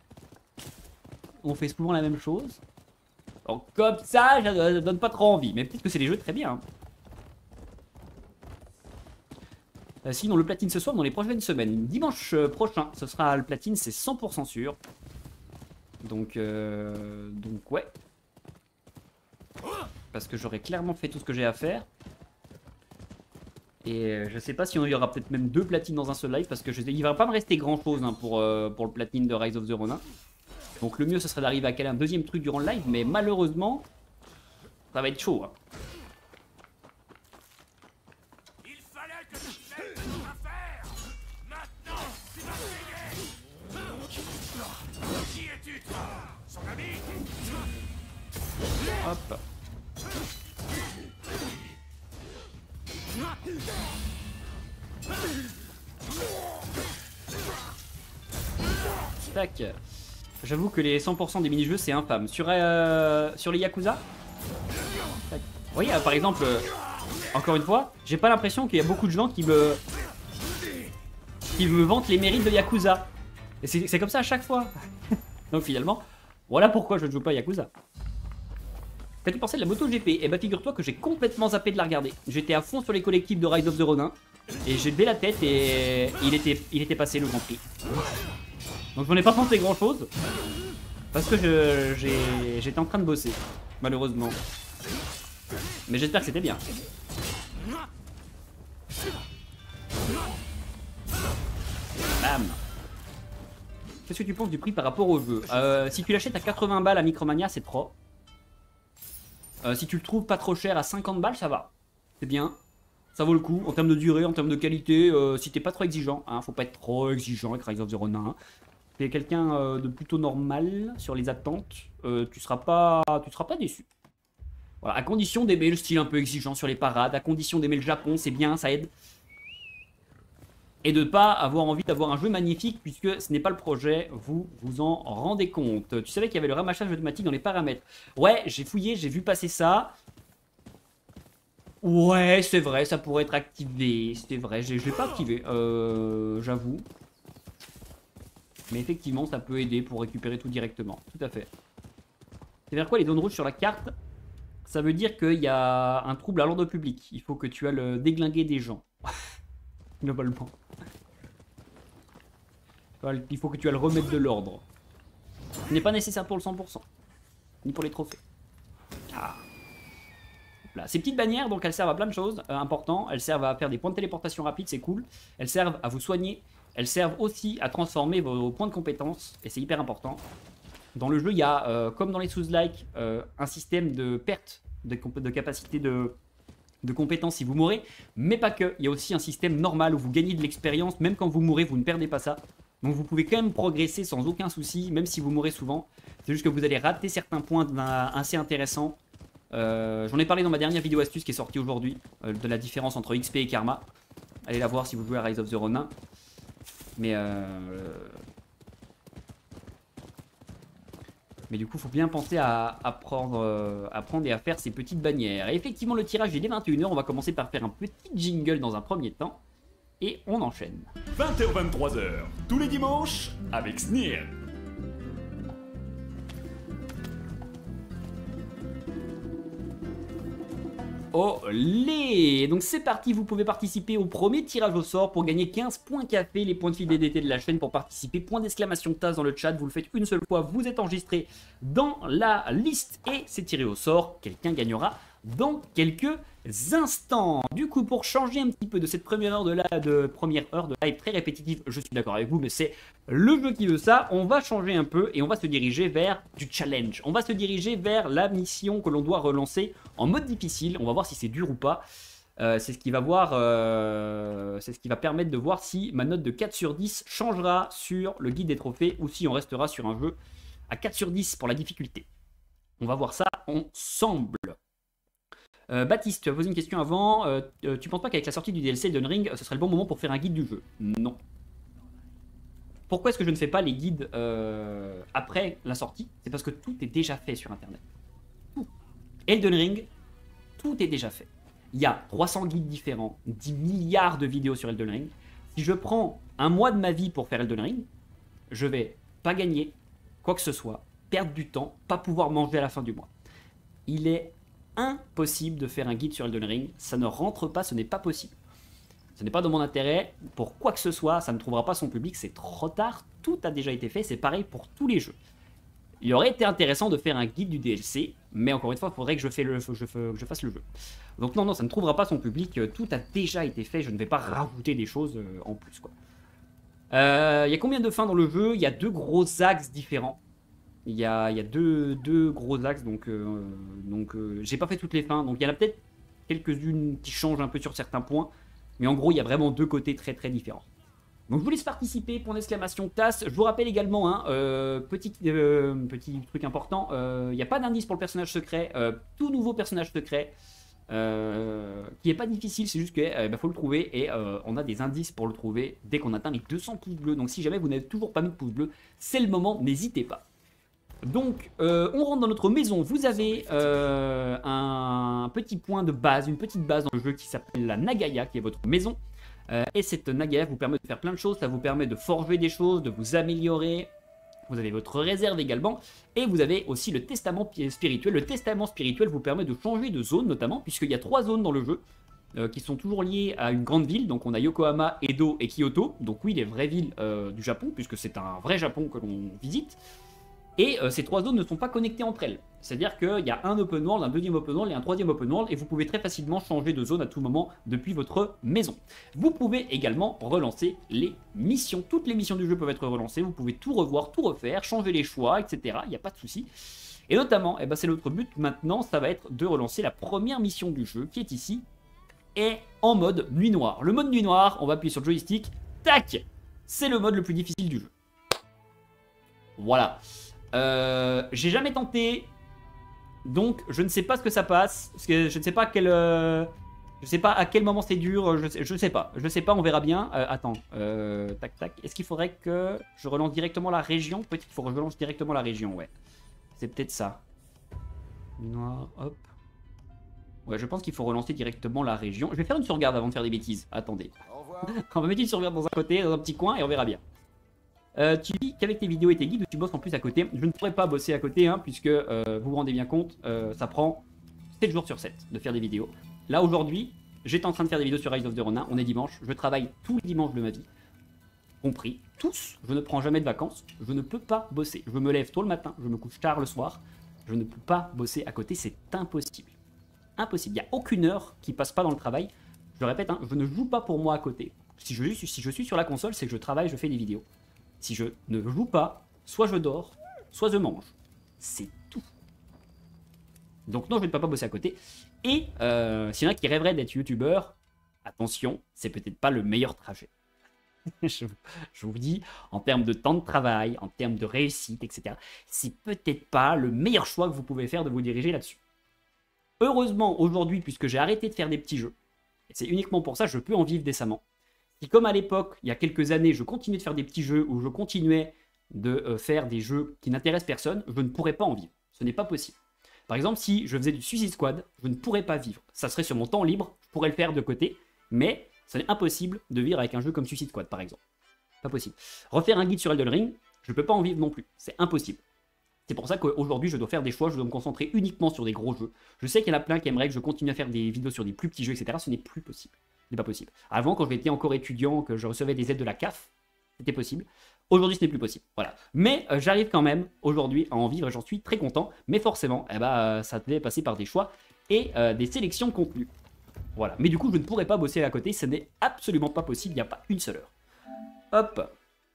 On fait souvent la même chose. Donc comme ça, ça ne donne pas trop envie. Mais peut-être que c'est des jeux très bien. Hein. Euh, sinon le platine ce soir dans les prochaines semaines. Dimanche prochain, ce sera le platine, c'est cent pour cent sûr. Donc, euh, donc ouais. Parce que j'aurais clairement fait tout ce que j'ai à faire. Et je sais pas si on y aura peut-être même deux platines dans un seul live. Parce que je sais, il va pas me rester grand chose hein, pour, euh, pour le platine de Rise of the Ronin. Donc le mieux ce serait d'arriver à caler un deuxième truc durant le live. Mais malheureusement, ça va être chaud. Hein. Il fallait que tu fasses ton affaire. Maintenant, tu vas payer. Qui es-tu, toi? Son ami? Hop. Tac. J'avoue que les cent pour cent des mini-jeux c'est infâme. Sur, euh, sur les Yakuza, tac. Vous voyez, par exemple, euh, encore une fois, j'ai pas l'impression qu'il y a beaucoup de gens qui me qui me vantent les mérites de Yakuza. Et c'est comme ça à chaque fois. Donc finalement, voilà pourquoi je ne joue pas à Yakuza. Qu'as-tu pensé de la MotoGP? Eh bah figure-toi que j'ai complètement zappé de la regarder. J'étais à fond sur les collectifs de Rise of the Ronin. Et j'ai levé la tête et il était, il était passé le Grand Prix. Donc j'en ai pas pensé grand chose. Parce que j'étais en train de bosser. Malheureusement. Mais j'espère que c'était bien. Bam. Qu'est-ce que tu penses du prix par rapport au jeu? euh, Si tu l'achètes à quatre-vingts balles à Micromania, c'est trop. Euh, si tu le trouves pas trop cher à cinquante balles, ça va. C'est bien. Ça vaut le coup en termes de durée, en termes de qualité. Euh, si t'es pas trop exigeant, hein, faut pas être trop exigeant avec Rise of the Ronin. Hein. Si t'es quelqu'un euh, de plutôt normal sur les attentes, euh, tu seras pas, tu seras pas déçu. Voilà, à condition d'aimer le style un peu exigeant sur les parades, à condition d'aimer le Japon, c'est bien, ça aide. Et de ne pas avoir envie d'avoir un jeu magnifique, puisque ce n'est pas le projet, vous vous en rendez compte. Tu savais qu'il y avait le ramachage automatique dans les paramètres. Ouais, j'ai fouillé, j'ai vu passer ça. Ouais, c'est vrai, ça pourrait être activé, c'est vrai, je l'ai pas activé, euh, j'avoue. Mais effectivement, ça peut aider pour récupérer tout directement, tout à fait. C'est-à-dire quoi les zones rouges sur la carte? Ça veut dire qu'il y a un trouble à l'ordre public. Il faut que tu ailles le déglinguer des gens. Globalement. Il faut que tu ailles le remettre de l'ordre. Ce n'est pas nécessaire pour le cent pour cent. Ni pour les trophées. Ah. Là. Ces petites bannières, donc elles servent à plein de choses euh, importantes. Elles servent à faire des points de téléportation rapides, c'est cool. Elles servent à vous soigner. Elles servent aussi à transformer vos points de compétences. Et c'est hyper important. Dans le jeu, il y a, euh, comme dans les Souls-like, euh, un système de perte de, de capacité de, de compétences si vous mourrez, mais pas que. Il y a aussi un système normal où vous gagnez de l'expérience, même quand vous mourrez, vous ne perdez pas ça. Donc vous pouvez quand même progresser sans aucun souci, même si vous mourrez souvent. C'est juste que vous allez rater certains points assez intéressants. Euh, J'en ai parlé dans ma dernière vidéo astuce qui est sortie aujourd'hui, euh, de la différence entre X P et Karma. Allez la voir si vous jouez à Rise of the Ronin. Mais... Euh, Mais du coup, il faut bien penser à, à, prendre, euh, à prendre et à faire ces petites bannières. Et effectivement, le tirage est dès vingt et une heures. On va commencer par faire un petit jingle dans un premier temps. Et on enchaîne. vingt heures vingt-trois heures, tous les dimanches, avec Sneer. Olé! Donc c'est parti, vous pouvez participer au premier tirage au sort pour gagner quinze points café, les points de fidélité de la chaîne pour participer. Point d'exclamation T A S dans le chat, vous le faites une seule fois, vous êtes enregistré dans la liste et c'est tiré au sort. Quelqu'un gagnera dans quelques instants. Du coup, pour changer un petit peu de cette première heure de, la, de, première heure de live très répétitive, je suis d'accord avec vous, mais c'est le jeu qui veut ça. On va changer un peu et on va se diriger vers du challenge. On va se diriger vers la mission que l'on doit relancer en mode difficile. On va voir si c'est dur ou pas. Euh, c'est ce qui va voir, euh, c'est ce qui va permettre de voir si ma note de quatre sur dix changera sur le guide des trophées ou si on restera sur un jeu à quatre sur dix pour la difficulté. On va voir ça ensemble. Euh, Baptiste, tu as posé une question avant. Euh, euh, tu penses pas qu'avec la sortie du D L C Elden Ring, ce serait le bon moment pour faire un guide du jeu? Non. Pourquoi est-ce que je ne fais pas les guides euh, après la sortie? C'est parce que tout est déjà fait sur Internet. Tout. Elden Ring, tout est déjà fait. Il y a trois cents guides différents, dix milliards de vidéos sur Elden Ring. Si je prends un mois de ma vie pour faire Elden Ring, je vais pas gagner quoi que ce soit, perdre du temps, pas pouvoir manger à la fin du mois. Il est impossible de faire un guide sur Elden Ring, ça ne rentre pas, ce n'est pas possible. Ce n'est pas dans mon intérêt, pour quoi que ce soit, ça ne trouvera pas son public, c'est trop tard, tout a déjà été fait, c'est pareil pour tous les jeux. Il aurait été intéressant de faire un guide du D L C, mais encore une fois, il faudrait que je, fais le, je, je, je fasse le jeu. Donc non, non, ça ne trouvera pas son public, tout a déjà été fait, je ne vais pas rajouter des choses en plus, quoi. Euh, il y a combien de fins dans le jeu? Il y a deux gros axes différents. Il y a, il y a deux, deux gros axes, donc, euh, donc euh, j'ai pas fait toutes les fins, donc il y en a peut-être quelques-unes qui changent un peu sur certains points, mais en gros il y a vraiment deux côtés très très différents. Donc je vous laisse participer, point d'exclamation T A S. Je vous rappelle également, hein, euh, petit, euh, petit truc important, euh, il n'y a pas d'indice pour le personnage secret, euh, tout nouveau personnage secret, euh, qui n'est pas difficile, c'est juste qu'il euh, bah, faut le trouver, et euh, on a des indices pour le trouver dès qu'on atteint les deux cents pouces bleus, donc si jamais vous n'avez toujours pas mis de pouces bleus, c'est le moment, n'hésitez pas. Donc, euh, on rentre dans notre maison. Vous avez euh, un petit point de base, une petite base dans le jeu qui s'appelle la Nagaya, qui est votre maison. Euh, et cette Nagaya vous permet de faire plein de choses. Ça vous permet de forger des choses, de vous améliorer. Vous avez votre réserve également. Et vous avez aussi le testament spirituel. Le testament spirituel vous permet de changer de zone, notamment, puisqu'il y a trois zones dans le jeu euh, qui sont toujours liées à une grande ville. Donc, on a Yokohama, Edo et Kyoto. Donc, oui, les vraies villes euh, du Japon, puisque c'est un vrai Japon que l'on visite. Et euh, ces trois zones ne sont pas connectées entre elles. C'est-à-dire qu'il y a un open world, un deuxième open world et un troisième open world, et vous pouvez très facilement changer de zone à tout moment depuis votre maison. Vous pouvez également relancer les missions. Toutes les missions du jeu peuvent être relancées, vous pouvez tout revoir, tout refaire, changer les choix, et cetera. Il n'y a pas de souci. Et notamment, eh ben, c'est notre but maintenant, ça va être de relancer la première mission du jeu, qui est ici, et en mode nuit noire. Le mode nuit noire, on va appuyer sur le joystick, tac, c'est le mode le plus difficile du jeu. Voilà. Euh, j'ai jamais tenté, donc je ne sais pas ce que ça passe, parce que je ne sais pas quel... Euh, je sais pas à quel moment c'est dur, je sais, je sais pas, je sais pas, on verra bien. Euh, attends, euh, tac tac, est-ce qu'il faudrait que je relance directement la région? Peut-être qu'il faut que je relance directement la région, ouais. C'est peut-être ça. Noir, hop. Ouais, je pense qu'il faut relancer directement la région. Je vais faire une sauvegarde avant de faire des bêtises, attendez. Au revoir. On va mettre une sauvegarde dans un côté, dans un petit coin, et on verra bien. Euh, tu dis qu'avec tes vidéos et tes guides, tu bosses en plus à côté. Je ne pourrais pas bosser à côté, hein, puisque euh, vous vous rendez bien compte, euh, ça prend sept jours sur sept de faire des vidéos. Là aujourd'hui, j'étais en train de faire des vidéos sur Rise of the Ronin, on est dimanche, je travaille tous les dimanches de ma vie, compris, tous, je ne prends jamais de vacances, je ne peux pas bosser, je me lève tôt le matin, je me couche tard le soir, je ne peux pas bosser à côté, c'est impossible, impossible, il n'y a aucune heure qui passe pas dans le travail, je le répète, hein, je ne joue pas pour moi à côté, si je, si je suis sur la console, c'est que je travaille, je fais des vidéos, si je ne joue pas, soit je dors, soit je mange, c'est tout. Donc non, je ne peux pas bosser à côté. Et euh, s'il y en a qui rêveraient d'être youtubeur, attention, c'est peut-être pas le meilleur trajet. je, je vous dis, en termes de temps de travail, en termes de réussite, et cetera, c'est peut-être pas le meilleur choix que vous pouvez faire de vous diriger là-dessus. Heureusement, aujourd'hui, puisque j'ai arrêté de faire des petits jeux, et c'est uniquement pour ça que je peux en vivre décemment. Si comme à l'époque, il y a quelques années, je continuais de faire des petits jeux, ou je continuais de euh, faire des jeux qui n'intéressent personne, je ne pourrais pas en vivre. Ce n'est pas possible. Par exemple, si je faisais du Suicide Squad, je ne pourrais pas vivre. Ça serait sur mon temps libre, je pourrais le faire de côté, mais ce n'est impossible de vivre avec un jeu comme Suicide Squad, par exemple. Pas possible. Refaire un guide sur Elden Ring, je ne peux pas en vivre non plus. C'est impossible. C'est pour ça qu'aujourd'hui, je dois faire des choix, je dois me concentrer uniquement sur des gros jeux. Je sais qu'il y en a plein qui aimeraient que je continue à faire des vidéos sur des plus petits jeux, et cetera. Ce n'est plus possible. Ce n'est pas possible. Avant, quand j'étais encore étudiant, que je recevais des aides de la C A F, c'était possible. Aujourd'hui, ce n'est plus possible. Voilà. Mais euh, j'arrive quand même aujourd'hui à en vivre et j'en suis très content. Mais forcément, eh ben, euh, ça devait passer par des choix et euh, des sélections de contenu. Voilà. Mais du coup, je ne pourrais pas bosser à côté. Ce n'est absolument pas possible. Il n'y a pas une seule heure. Hop.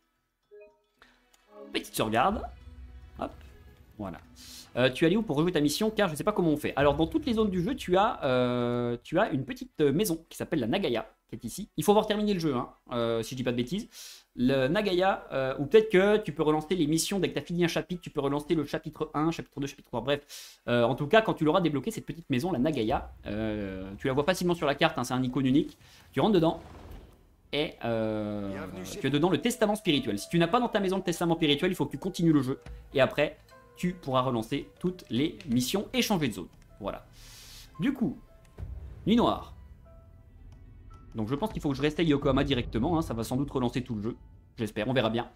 Petite sauvegarde. Hop. Voilà. Euh, tu es allé où pour rejouer ta mission? Car je ne sais pas comment on fait. Alors, dans toutes les zones du jeu, tu as, euh, tu as une petite maison qui s'appelle la Nagaya, qui est ici. Il faut avoir terminé le jeu, hein, euh, si je dis pas de bêtises. Le Nagaya, euh, ou peut-être que tu peux relancer les missions dès que tu as fini un chapitre, tu peux relancer le chapitre un, chapitre deux, chapitre trois, bref. Euh, en tout cas, quand tu l'auras débloqué, cette petite maison, la Nagaya, euh, tu la vois facilement sur la carte, hein, c'est un icône unique. Tu rentres dedans. Et euh, tu as dedans le testament spirituel. Si tu n'as pas dans ta maison le testament spirituel, il faut que tu continues le jeu. Et après, tu pourras relancer toutes les missions et changer de zone. Voilà. Du coup, nuit noire. Donc je pense qu'il faut que je reste à Yokohama directement. Hein, ça va sans doute relancer tout le jeu. J'espère, on verra bien.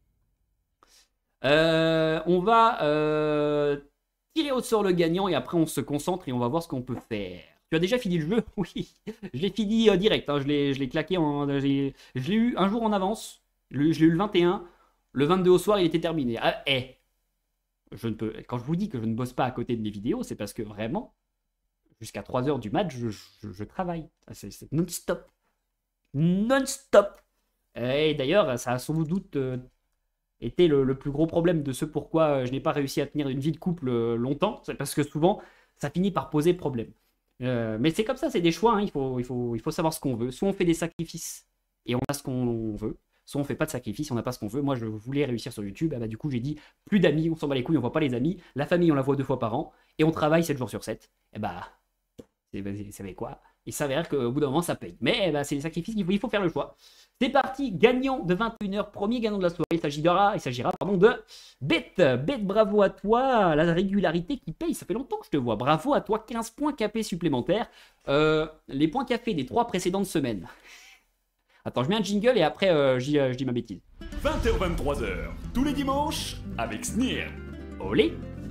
Euh, on va euh, tirer au sort le gagnant et après on se concentre et on va voir ce qu'on peut faire. Tu as déjà fini le jeu? Oui, je l'ai fini euh, direct. Hein, je l'ai claqué, en, je l'ai eu un jour en avance. Le, je l'ai eu le vingt et un. Le vingt-deux au soir, il était terminé. Ah, eh, je ne peux, quand je vous dis que je ne bosse pas à côté de mes vidéos, c'est parce que vraiment, jusqu'à trois heures du match, je, je, je travaille. C'est non-stop. Non-stop. Et d'ailleurs, ça a sans doute euh, été le, le plus gros problème de ce pourquoi je n'ai pas réussi à tenir une vie de couple euh, longtemps. C'est parce que souvent, ça finit par poser problème. Euh, mais c'est comme ça, c'est des choix. Hein. Il faut, il faut, il faut savoir ce qu'on veut. Soit on fait des sacrifices et on a ce qu'on veut. Soit on fait pas de sacrifice, on n'a pas ce qu'on veut. Moi, je voulais réussir sur YouTube. Ah bah, du coup, j'ai dit plus d'amis, on s'en bat les couilles, on voit pas les amis. La famille, on la voit deux fois par an. Et on travaille sept jours sur sept. Et bah, vous savez quoi? Il s'avère qu'au bout d'un moment, ça paye. Mais bah, c'est des sacrifices qu'il faut, il faut faire le choix. C'est parti, gagnant de vingt et une heures, premier gagnant de la soirée. Il s'agira, il s'agira pardon, de Bête. Bête, bravo à toi. La régularité qui paye, ça fait longtemps que je te vois. Bravo à toi, quinze points K P supplémentaires. Euh, les points K P des trois précédentes semaines. Attends, je mets un jingle et après euh, je, euh, je dis ma bêtise. vingt heures vingt-trois heures, tous les dimanches, avec Sneer. Olé.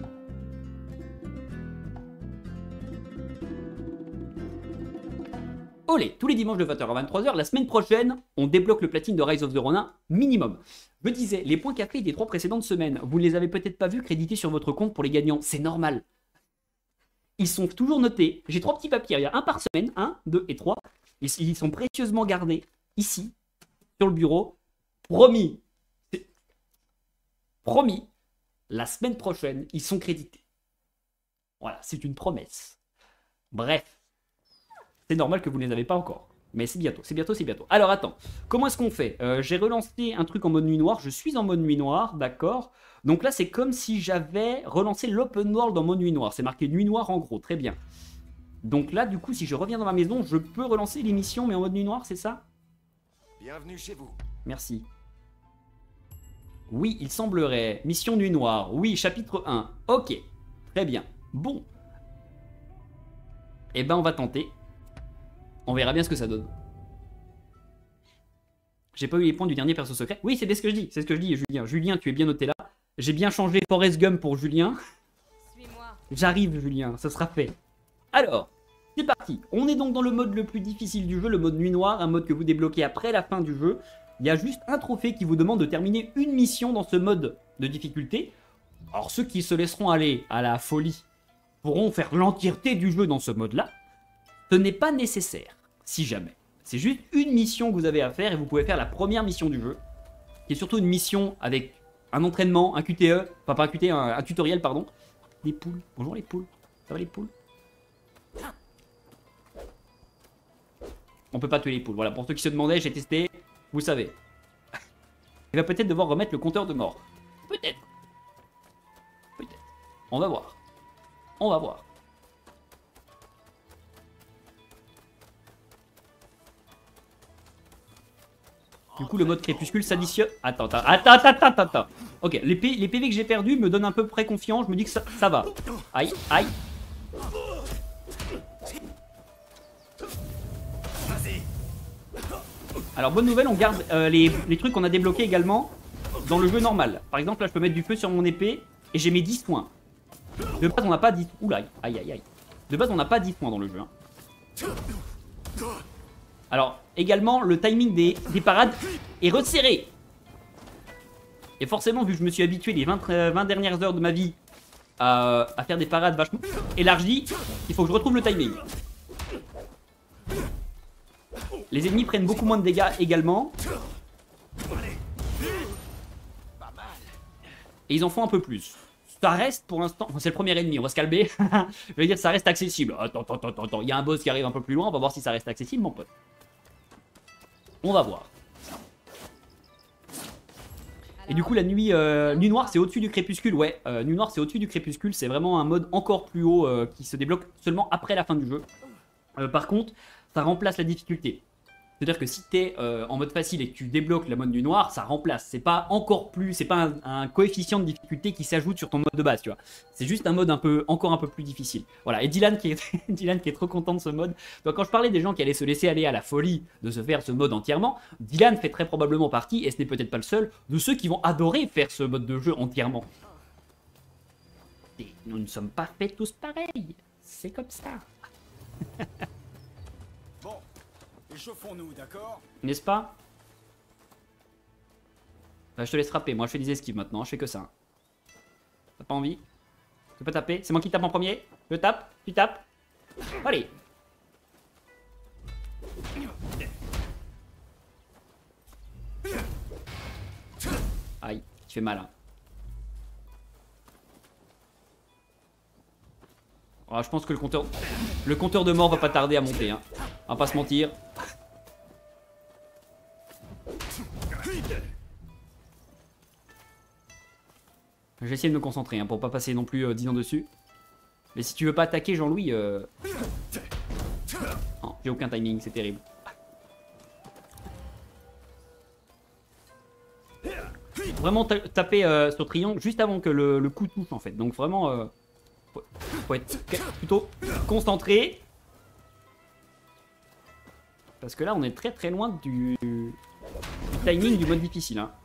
Olé, tous les dimanches de vingt heures à vingt-trois heures, la semaine prochaine, on débloque le platine de Rise of the Ronin minimum. Je disais, les points café des trois précédentes semaines, vous ne les avez peut-être pas vus crédités sur votre compte pour les gagnants, c'est normal. Ils sont toujours notés, j'ai trois petits papiers, il y a un par semaine, un, deux et trois, ils, ils sont précieusement gardés, ici, sur le bureau, promis, promis, la semaine prochaine, ils sont crédités. Voilà, c'est une promesse. Bref. C'est normal que vous ne les avez pas encore. Mais c'est bientôt, c'est bientôt, c'est bientôt. Alors attends, comment est-ce qu'on fait? euh, J'ai relancé un truc en mode nuit noire, je suis en mode nuit noire, d'accord. Donc là c'est comme si j'avais relancé l'open world en mode nuit noire. C'est marqué nuit noire en gros, très bien. Donc là du coup si je reviens dans ma maison, je peux relancer l'émission mais en mode nuit noire, c'est ça? Bienvenue chez vous. Merci. Oui, il semblerait. Mission nuit noire, oui, chapitre un. Ok, très bien. Bon. Eh ben on va tenter. On verra bien ce que ça donne. J'ai pas eu les points du dernier perso secret. Oui, c'est bien ce que je dis. C'est ce que je dis, Julien. Julien, tu es bien noté là. J'ai bien changé Forrest Gump pour Julien. J'arrive, Julien. Ça sera fait. Alors, c'est parti. On est donc dans le mode le plus difficile du jeu, le mode nuit noire, un mode que vous débloquez après la fin du jeu. Il y a juste un trophée qui vous demande de terminer une mission dans ce mode de difficulté. Alors, ceux qui se laisseront aller à la folie pourront faire l'entièreté du jeu dans ce mode-là. Ce n'est pas nécessaire, si jamais. C'est juste une mission que vous avez à faire et vous pouvez faire la première mission du jeu, qui est surtout une mission avec un entraînement, un Q T E, enfin pas un Q T E, un, un tutoriel, pardon. Les poules, bonjour les poules, ça va les poules? On peut pas tuer les poules, voilà, pour ceux qui se demandaient, j'ai testé, vous savez. Il va peut-être devoir remettre le compteur de mort. Peut-être. Peut-être. On va voir. On va voir. Du coup, le mode crépuscule s'additionne. Attends, attends, attends, attends, attends, attends. Ok, les, P... les P V que j'ai perdus me donnent à peu près confiance. Je me dis que ça, ça va. Aïe, aïe. Alors, bonne nouvelle, on garde euh, les, les trucs qu'on a débloqués également dans le jeu normal. Par exemple, là, je peux mettre du feu sur mon épée et j'ai mes dix points. De base, on n'a pas dix. Oula, aïe, aïe, aïe. De base, on n'a pas dix points dans le jeu. Hein. Alors, également, le timing des, des parades est resserré. Et forcément, vu que je me suis habitué les vingt, euh, vingt dernières heures de ma vie à, à faire des parades vachement élargies, il faut que je retrouve le timing. Les ennemis prennent beaucoup moins de dégâts également. Et ils en font un peu plus. Ça reste pour l'instant... C'est le premier ennemi, on va se calmer. Je vais dire ça reste accessible. Attends, attends, attends, attends. Il y a un boss qui arrive un peu plus loin, on va voir si ça reste accessible, mon pote. On va voir. Et du coup, la nuit, euh, nuit noire, c'est au-dessus du crépuscule. Ouais, euh, nuit noire, c'est au-dessus du crépuscule. C'est vraiment un mode encore plus haut euh, qui se débloque seulement après la fin du jeu. Euh, par contre, ça remplace la difficulté. C'est-à-dire que si t'es euh, en mode facile et que tu débloques la mode nuit noire, ça remplace. C'est pas encore plus, c'est pas un, un coefficient de difficulté qui s'ajoute sur ton mode de base, tu vois. C'est juste un mode un peu, encore un peu plus difficile. Voilà. Et Dylan qui est, Dylan qui est trop content de ce mode. Donc quand je parlais des gens qui allaient se laisser aller à la folie de se faire ce mode entièrement, Dylan fait très probablement partie, et ce n'est peut-être pas le seul, de ceux qui vont adorer faire ce mode de jeu entièrement. Et nous ne sommes pas faits tous pareils. C'est comme ça. Échauffons-nous, d'accord? N'est-ce pas? Bah, je te laisse frapper. Moi, je fais des esquives maintenant. Je fais que ça. T'as pas envie? Tu peux taper? C'est moi qui tape en premier? Je tape? Tu tapes? Allez! Aïe, tu fais mal. Hein. Oh, je pense que le compteur... Le compteur de mort va pas tarder à monter. Hein. On va pas se mentir. Je vais essayer de me concentrer hein, pour pas passer non plus euh, dix ans dessus. Mais si tu veux pas attaquer Jean-Louis... Euh... Non, j'ai aucun timing, c'est terrible. Vraiment taper euh, sur triangle juste avant que le, le coup touche en fait. Donc vraiment... Euh... Faut, faut être plutôt concentré. Parce que là on est très très loin du, du timing du mode difficile. Hein.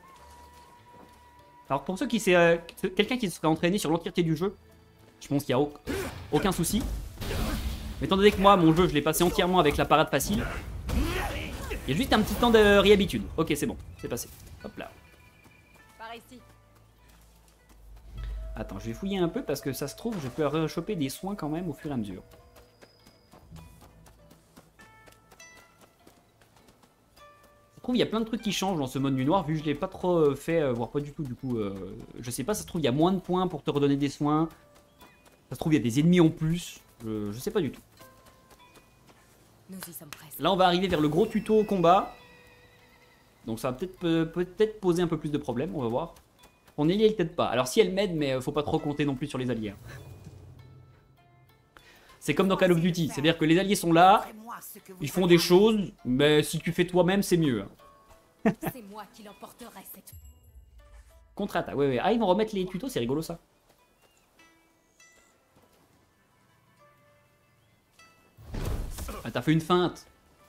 Alors pour ceux qui c'est euh, quelqu'un qui se serait entraîné sur l'entièreté du jeu, je pense qu'il n'y a au, aucun souci. Mais étant donné que moi mon jeu je l'ai passé entièrement avec la parade facile, il y a juste un petit temps de réhabitude. Ok c'est bon, c'est passé. Hop là. Par ici. Attends, je vais fouiller un peu parce que ça se trouve, je peux rechoper des soins quand même au fur et à mesure. Ça se trouve, il y a plein de trucs qui changent dans ce mode nuit noire, vu que je l'ai pas trop fait, euh, voire pas du tout du coup. Euh, je sais pas, ça se trouve, il y a moins de points pour te redonner des soins. Ça se trouve, il y a des ennemis en plus. Je, je sais pas du tout. Nous y sommes presque. Là, on va arriver vers le gros tuto au combat. Donc ça va peut-être peut-être poser un peu plus de problèmes, on va voir. On allié, peut-être pas. Alors si elle m'aide, mais faut pas trop compter non plus sur les alliés. C'est comme dans Call of Duty, c'est-à-dire que les alliés sont là, ils font des choses, mais si tu fais toi-même, c'est mieux. C'est moi qui l'emporterai cette. Contre-attaque, ouais, ouais. Ah, ils vont remettre les tutos, c'est rigolo ça. Ah, t'as fait une feinte.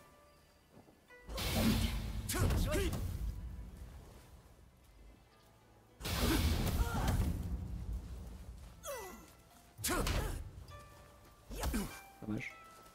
Dommage.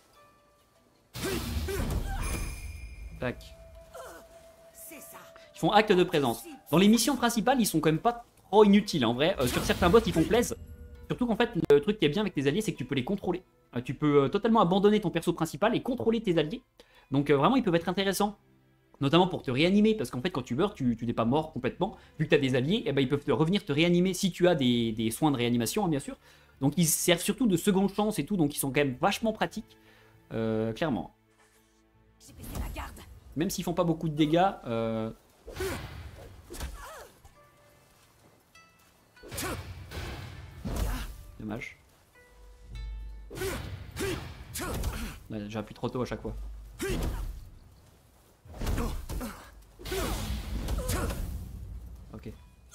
Tac. Ils font acte de présence. Dans les missions principales, ils sont quand même pas trop inutiles en vrai. Euh, sur certains boss, ils font plaisir. Surtout qu'en fait, le truc qui est bien avec tes alliés, c'est que tu peux les contrôler. Euh, tu peux euh, totalement abandonner ton perso principal et contrôler tes alliés. Donc euh, vraiment, ils peuvent être intéressants. Notamment pour te réanimer, parce qu'en fait, quand tu meurs, tu, tu n'es pas mort complètement. Vu que tu as des alliés, eh ben, ils peuvent te revenir te réanimer si tu as des, des soins de réanimation, hein, bien sûr. Donc ils servent surtout de seconde chance et tout, donc ils sont quand même vachement pratiques. Euh, clairement. Même s'ils font pas beaucoup de dégâts. Euh... Dommage. Ouais, j'appuie trop tôt à chaque fois. Ok.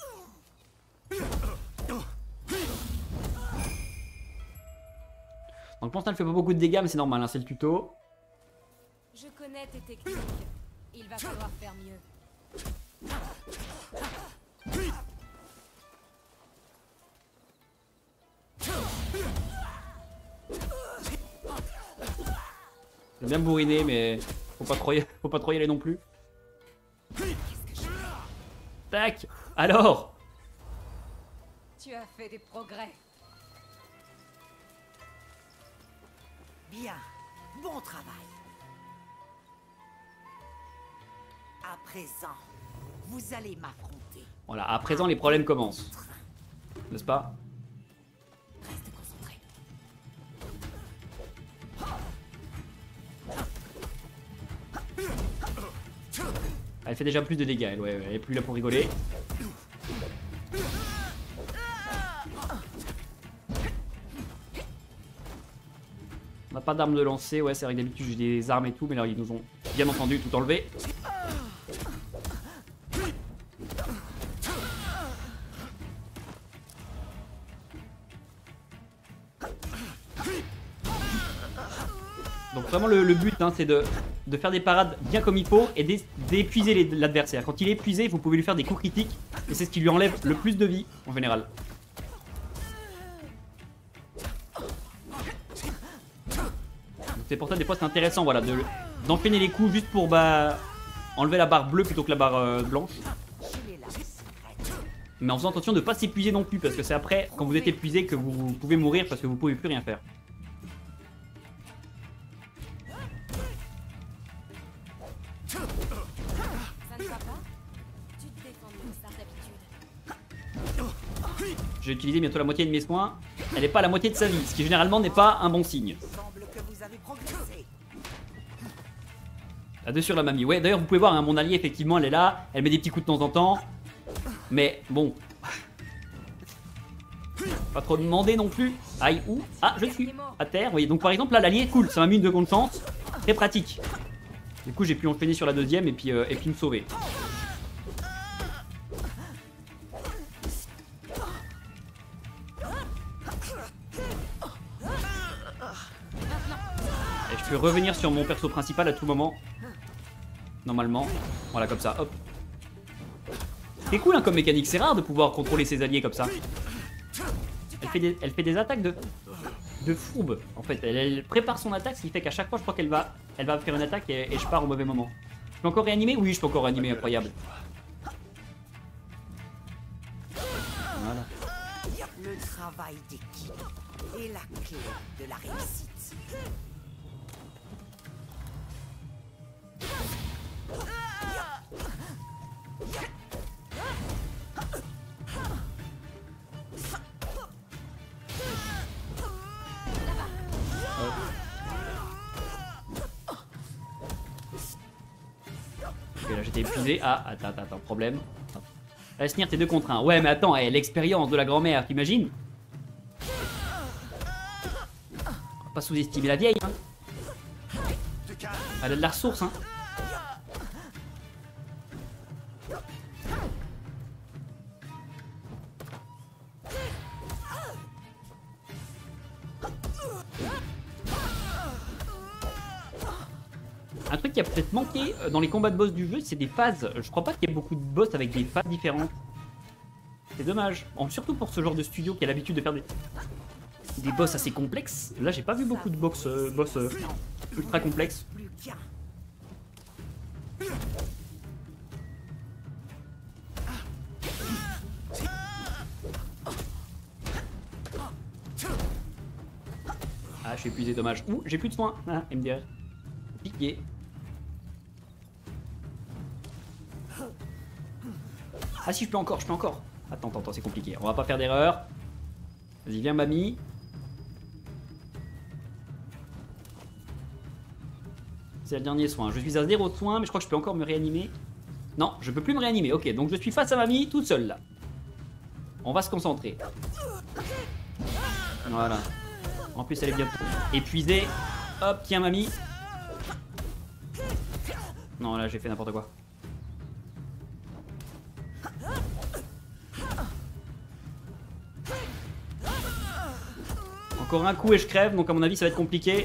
Donc pour l'instant elle fait pas beaucoup de dégâts, mais c'est normal, hein, c'est le tuto. Je connais tes techniques. Il va falloir faire mieux. J'ai bien bourriné, mais faut pas trop y... faut pas trop y aller non plus. Tac. Alors. Tu as fait des progrès. Bien, bon travail. À présent, vous allez m'affronter. Voilà, à présent les problèmes commencent. N'est-ce pas? Reste concentré. Elle fait déjà plus de dégâts, elle, ouais, elle est plus là pour rigoler. On n'a pas d'armes de lancer, ouais c'est vrai que d'habitude j'ai des armes et tout, mais là ils nous ont bien entendu tout enlevé. Donc vraiment le, le but hein, c'est de, de faire des parades bien comme il faut et d'épuiser l'adversaire. Quand il est épuisé, vous pouvez lui faire des coups critiques et c'est ce qui lui enlève le plus de vie en général. C'est pour ça des fois c'est intéressant voilà, de, d'enchaîner les coups juste pour bah, enlever la barre bleue plutôt que la barre euh, blanche. Mais en faisant attention de ne pas s'épuiser non plus parce que c'est après quand vous êtes épuisé que vous pouvez mourir parce que vous pouvez plus rien faire. Ça ne va pas? Tu te défends mieux que ça d'habitude. J'ai utilisé bientôt la moitié de mes soins. Elle n'est pas à la moitié de sa vie, ce qui généralement n'est pas un bon signe. Là-dessus sur la mamie. Ouais, d'ailleurs, vous pouvez voir, hein, mon allié, effectivement, elle est là. Elle met des petits coups de temps en temps. Mais bon. Pas trop demander non plus. Aïe, où? Ah, je suis à terre. Vous voyez, donc par exemple, là, l'allié est cool. Ça m'a mis une seconde chance. Très pratique. Du coup, j'ai pu enchaîner sur la deuxième et puis, euh, et puis me sauver. Et je peux revenir sur mon perso principal à tout moment. Normalement. Voilà, comme ça, hop. C'est cool hein, comme mécanique, c'est rare de pouvoir contrôler ses alliés comme ça. Elle fait des, elle fait des attaques de, de fourbe, en fait. Elle, elle prépare son attaque, ce qui fait qu'à chaque fois, je crois qu'elle va, elle va faire une attaque et, et je pars au mauvais moment. Je peux encore réanimer? Oui, je peux encore réanimer, incroyable. Voilà. Le travail d'équipe est la clé de la réussite. là j'étais épuisé. Ah, attends, attends, attends, problème. Allez, Snir, t'es deux contre un. Ouais, mais attends, hey, l'expérience de la grand-mère, t'imagines? On va pas sous-estimer la vieille, hein. Elle a de la ressource, hein. Un truc qui a peut-être manqué dans les combats de boss du jeu, c'est des phases. Je crois pas qu'il y ait beaucoup de boss avec des phases différentes. C'est dommage. Surtout pour ce genre de studio qui a l'habitude de faire des, des boss assez complexes. Là, j'ai pas vu beaucoup de boss, euh, boss euh, ultra complexes. Ah, je suis épuisé, dommage. Ouh, j'ai plus de soins. Ah, M D R. Piqué. Ah si, je peux encore, je peux encore. Attends, attends, attends, c'est compliqué. On va pas faire d'erreur. Vas-y, viens, mamie. C'est le dernier soin. Je suis à zéro de soin, mais je crois que je peux encore me réanimer. Non, je peux plus me réanimer. Ok, donc je suis face à mamie, toute seule là. On va se concentrer. Voilà. En plus, elle est bien épuisée. Hop, tiens, mamie. Non, là, j'ai fait n'importe quoi. Encore un coup et je crève, donc à mon avis, ça va être compliqué.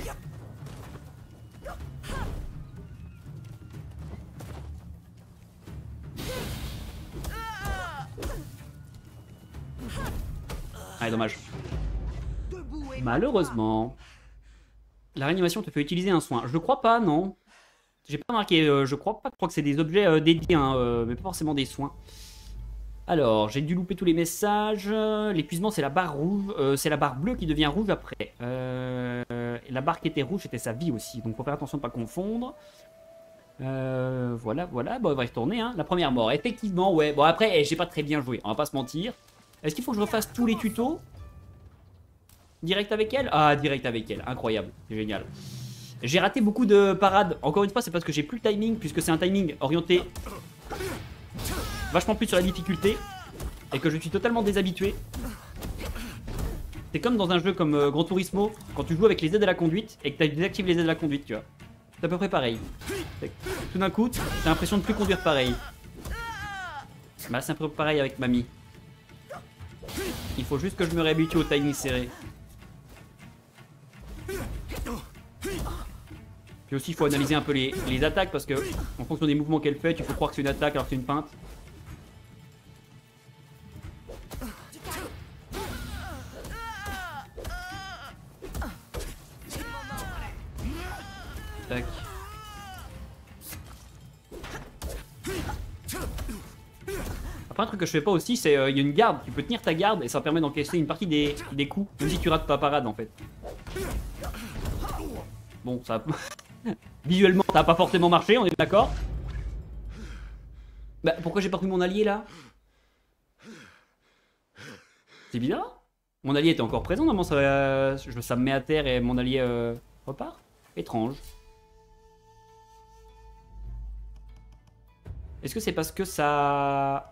Ah, dommage. Malheureusement, la réanimation te fait utiliser un soin. Je le crois pas, non. J'ai pas marqué, euh, je crois pas, je crois que c'est des objets euh, dédiés, hein, euh, mais pas forcément des soins. Alors, j'ai dû louper tous les messages. L'épuisement, c'est la barre rouge, euh, c'est la barre bleue qui devient rouge après. Euh, la barre qui était rouge, c'était sa vie aussi, donc faut faire attention de pas confondre. Euh, voilà, voilà, bon, on va y retourner, hein. La première mort, effectivement, ouais. Bon, après, j'ai pas très bien joué, on va pas se mentir. Est-ce qu'il faut que je refasse tous les tutos direct avec elle? Ah, direct avec elle, incroyable, c'est génial. J'ai raté beaucoup de parades. Encore une fois, c'est parce que j'ai plus le timing, puisque c'est un timing orienté vachement plus sur la difficulté et que je suis totalement déshabitué. C'est comme dans un jeu comme euh, Gran Turismo, quand tu joues avec les aides à la conduite et que tu désactives les aides à la conduite, tu vois. C'est à peu près pareil. Tout d'un coup, t'as l'impression de plus conduire pareil. Bah, c'est un peu pareil avec mamie. Il faut juste que je me réhabitue au timing serré. Puis aussi, il faut analyser un peu les, les attaques parce que, en fonction des mouvements qu'elle fait, tu peux croire que c'est une attaque alors que c'est une feinte. Tac. Après, un truc que je fais pas aussi, c'est euh, il y a une garde. Tu peux tenir ta garde et ça permet d'encaisser une partie des, des coups, même si tu rates ta parade en fait. Bon, ça. Visuellement, ça n'a pas forcément marché, on est d'accord? Bah, pourquoi j'ai pas pris mon allié là? C'est bizarre. Mon allié était encore présent, normalement ça, euh, ça me met à terre et mon allié euh, repart. Étrange. Est-ce que c'est parce que ça...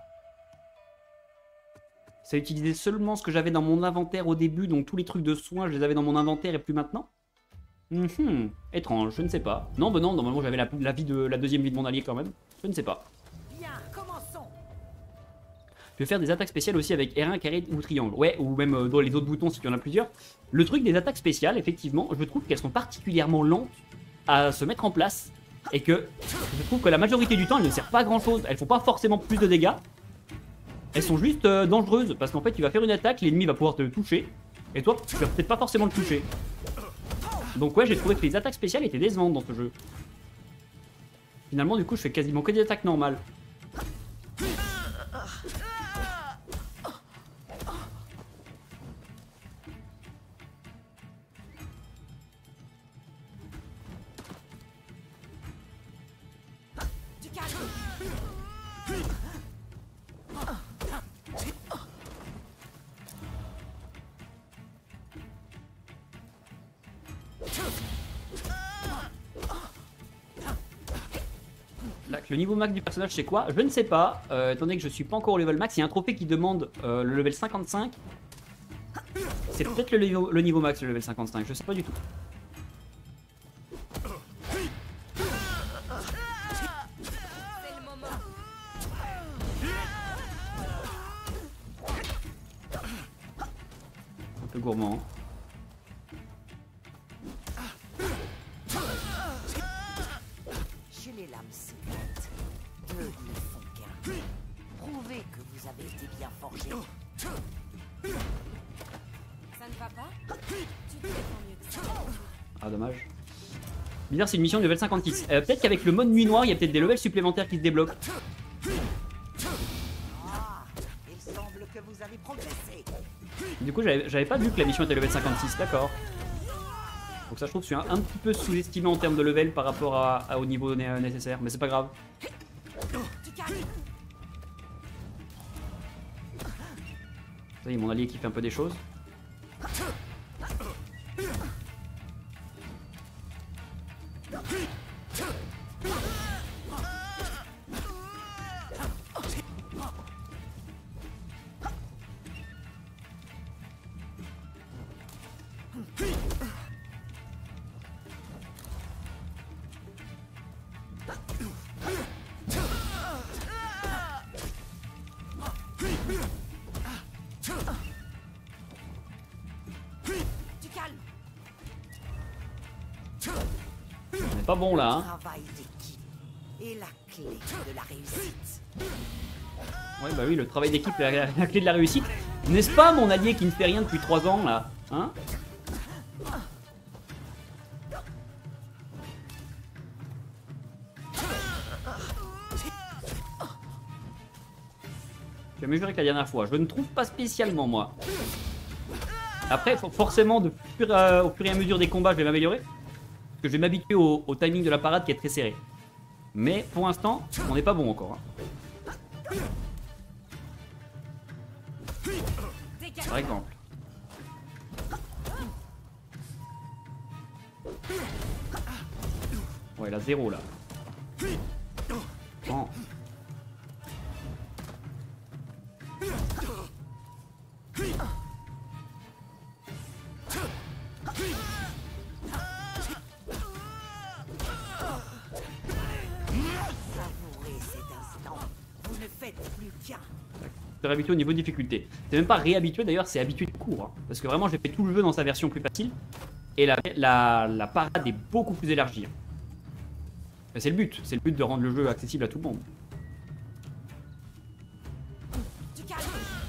Ça utilisait seulement ce que j'avais dans mon inventaire au début, donc tous les trucs de soins, je les avais dans mon inventaire et plus maintenant? Mmh, étrange, je ne sais pas. Non, bah non, normalement j'avais la, la, vie de, la deuxième vie de mon allié quand même. Je ne sais pas. Bien, commençons. Je vais faire des attaques spéciales aussi avec R un, carré ou triangle. Ouais, ou même euh, dans les autres boutons si tu en as plusieurs. Le truc des attaques spéciales, effectivement, je trouve qu'elles sont particulièrement lentes à se mettre en place. Et que je trouve que la majorité du temps, elles ne servent pas à grand chose. Elles font pas forcément plus de dégâts. Elles sont juste euh, dangereuses. Parce qu'en fait, tu vas faire une attaque, l'ennemi va pouvoir te toucher. Et toi, tu vas peut-être pas forcément le toucher. Donc ouais, j'ai trouvé que les attaques spéciales étaient décevantes dans ce jeu. Finalement, du coup, je fais quasiment que des attaques normales. Là, le niveau max du personnage c'est quoi? Je ne sais pas, euh, étant donné que je suis pas encore au level max. Il y a un trophée qui demande euh, le level cinquante-cinq. C'est peut-être le, niveau- le niveau max, le level cinquante-cinq, je sais pas du tout. C'est le moment. Un peu gourmand. Chez les lames secrètes, deux ne font qu'un. Prouvez que vous avez été bien forgé. Ça ne va pas? Tu te défends mieux que ça. Ah dommage. Bizarre, c'est une mission de level cinquante-six. Euh, peut-être qu'avec le mode nuit noire, il y a peut-être des levels supplémentaires qui se débloquent. Ah, il semble que vous avez progressé. Du coup, j'avais j'avais pas vu que la mission était level cinquante-six, d'accord. Donc ça, je trouve que je suis un, un petit peu sous-estimé en termes de level par rapport à, à au niveau né nécessaire, mais c'est pas grave. Tu calmes. Ça y est, mon allié qui fait un peu des choses. Tu calmes. On est pas bon là, hein. Travail d'équipe est la clé de la réussite. Ouais, bah oui, le travail d'équipe est la, la clé de la réussite. N'est-ce pas, mon allié qui ne fait rien depuis trois ans là, hein? J'ai mesuré que la dernière fois. Je ne trouve pas spécialement, moi. Après, for- forcément, de fur, euh, au fur et à mesure des combats, je vais m'améliorer. Parce que je vais m'habituer au, au timing de la parade qui est très serré. Mais pour l'instant, on n'est pas bon encore, hein. Dégage. Par exemple. Ouais, la zéro là. Bon. Savourez cet instant. Vous ne faites plus qu'un. Se réhabituer au niveau de difficulté. C'est même pas réhabitué d'ailleurs, c'est habitué de cours. Hein. Parce que vraiment, j'ai fait tout le jeu dans sa version plus facile. Et la, la, la parade est beaucoup plus élargie. Mais c'est le but, c'est le but de rendre le jeu accessible à tout le monde. Tu calmes.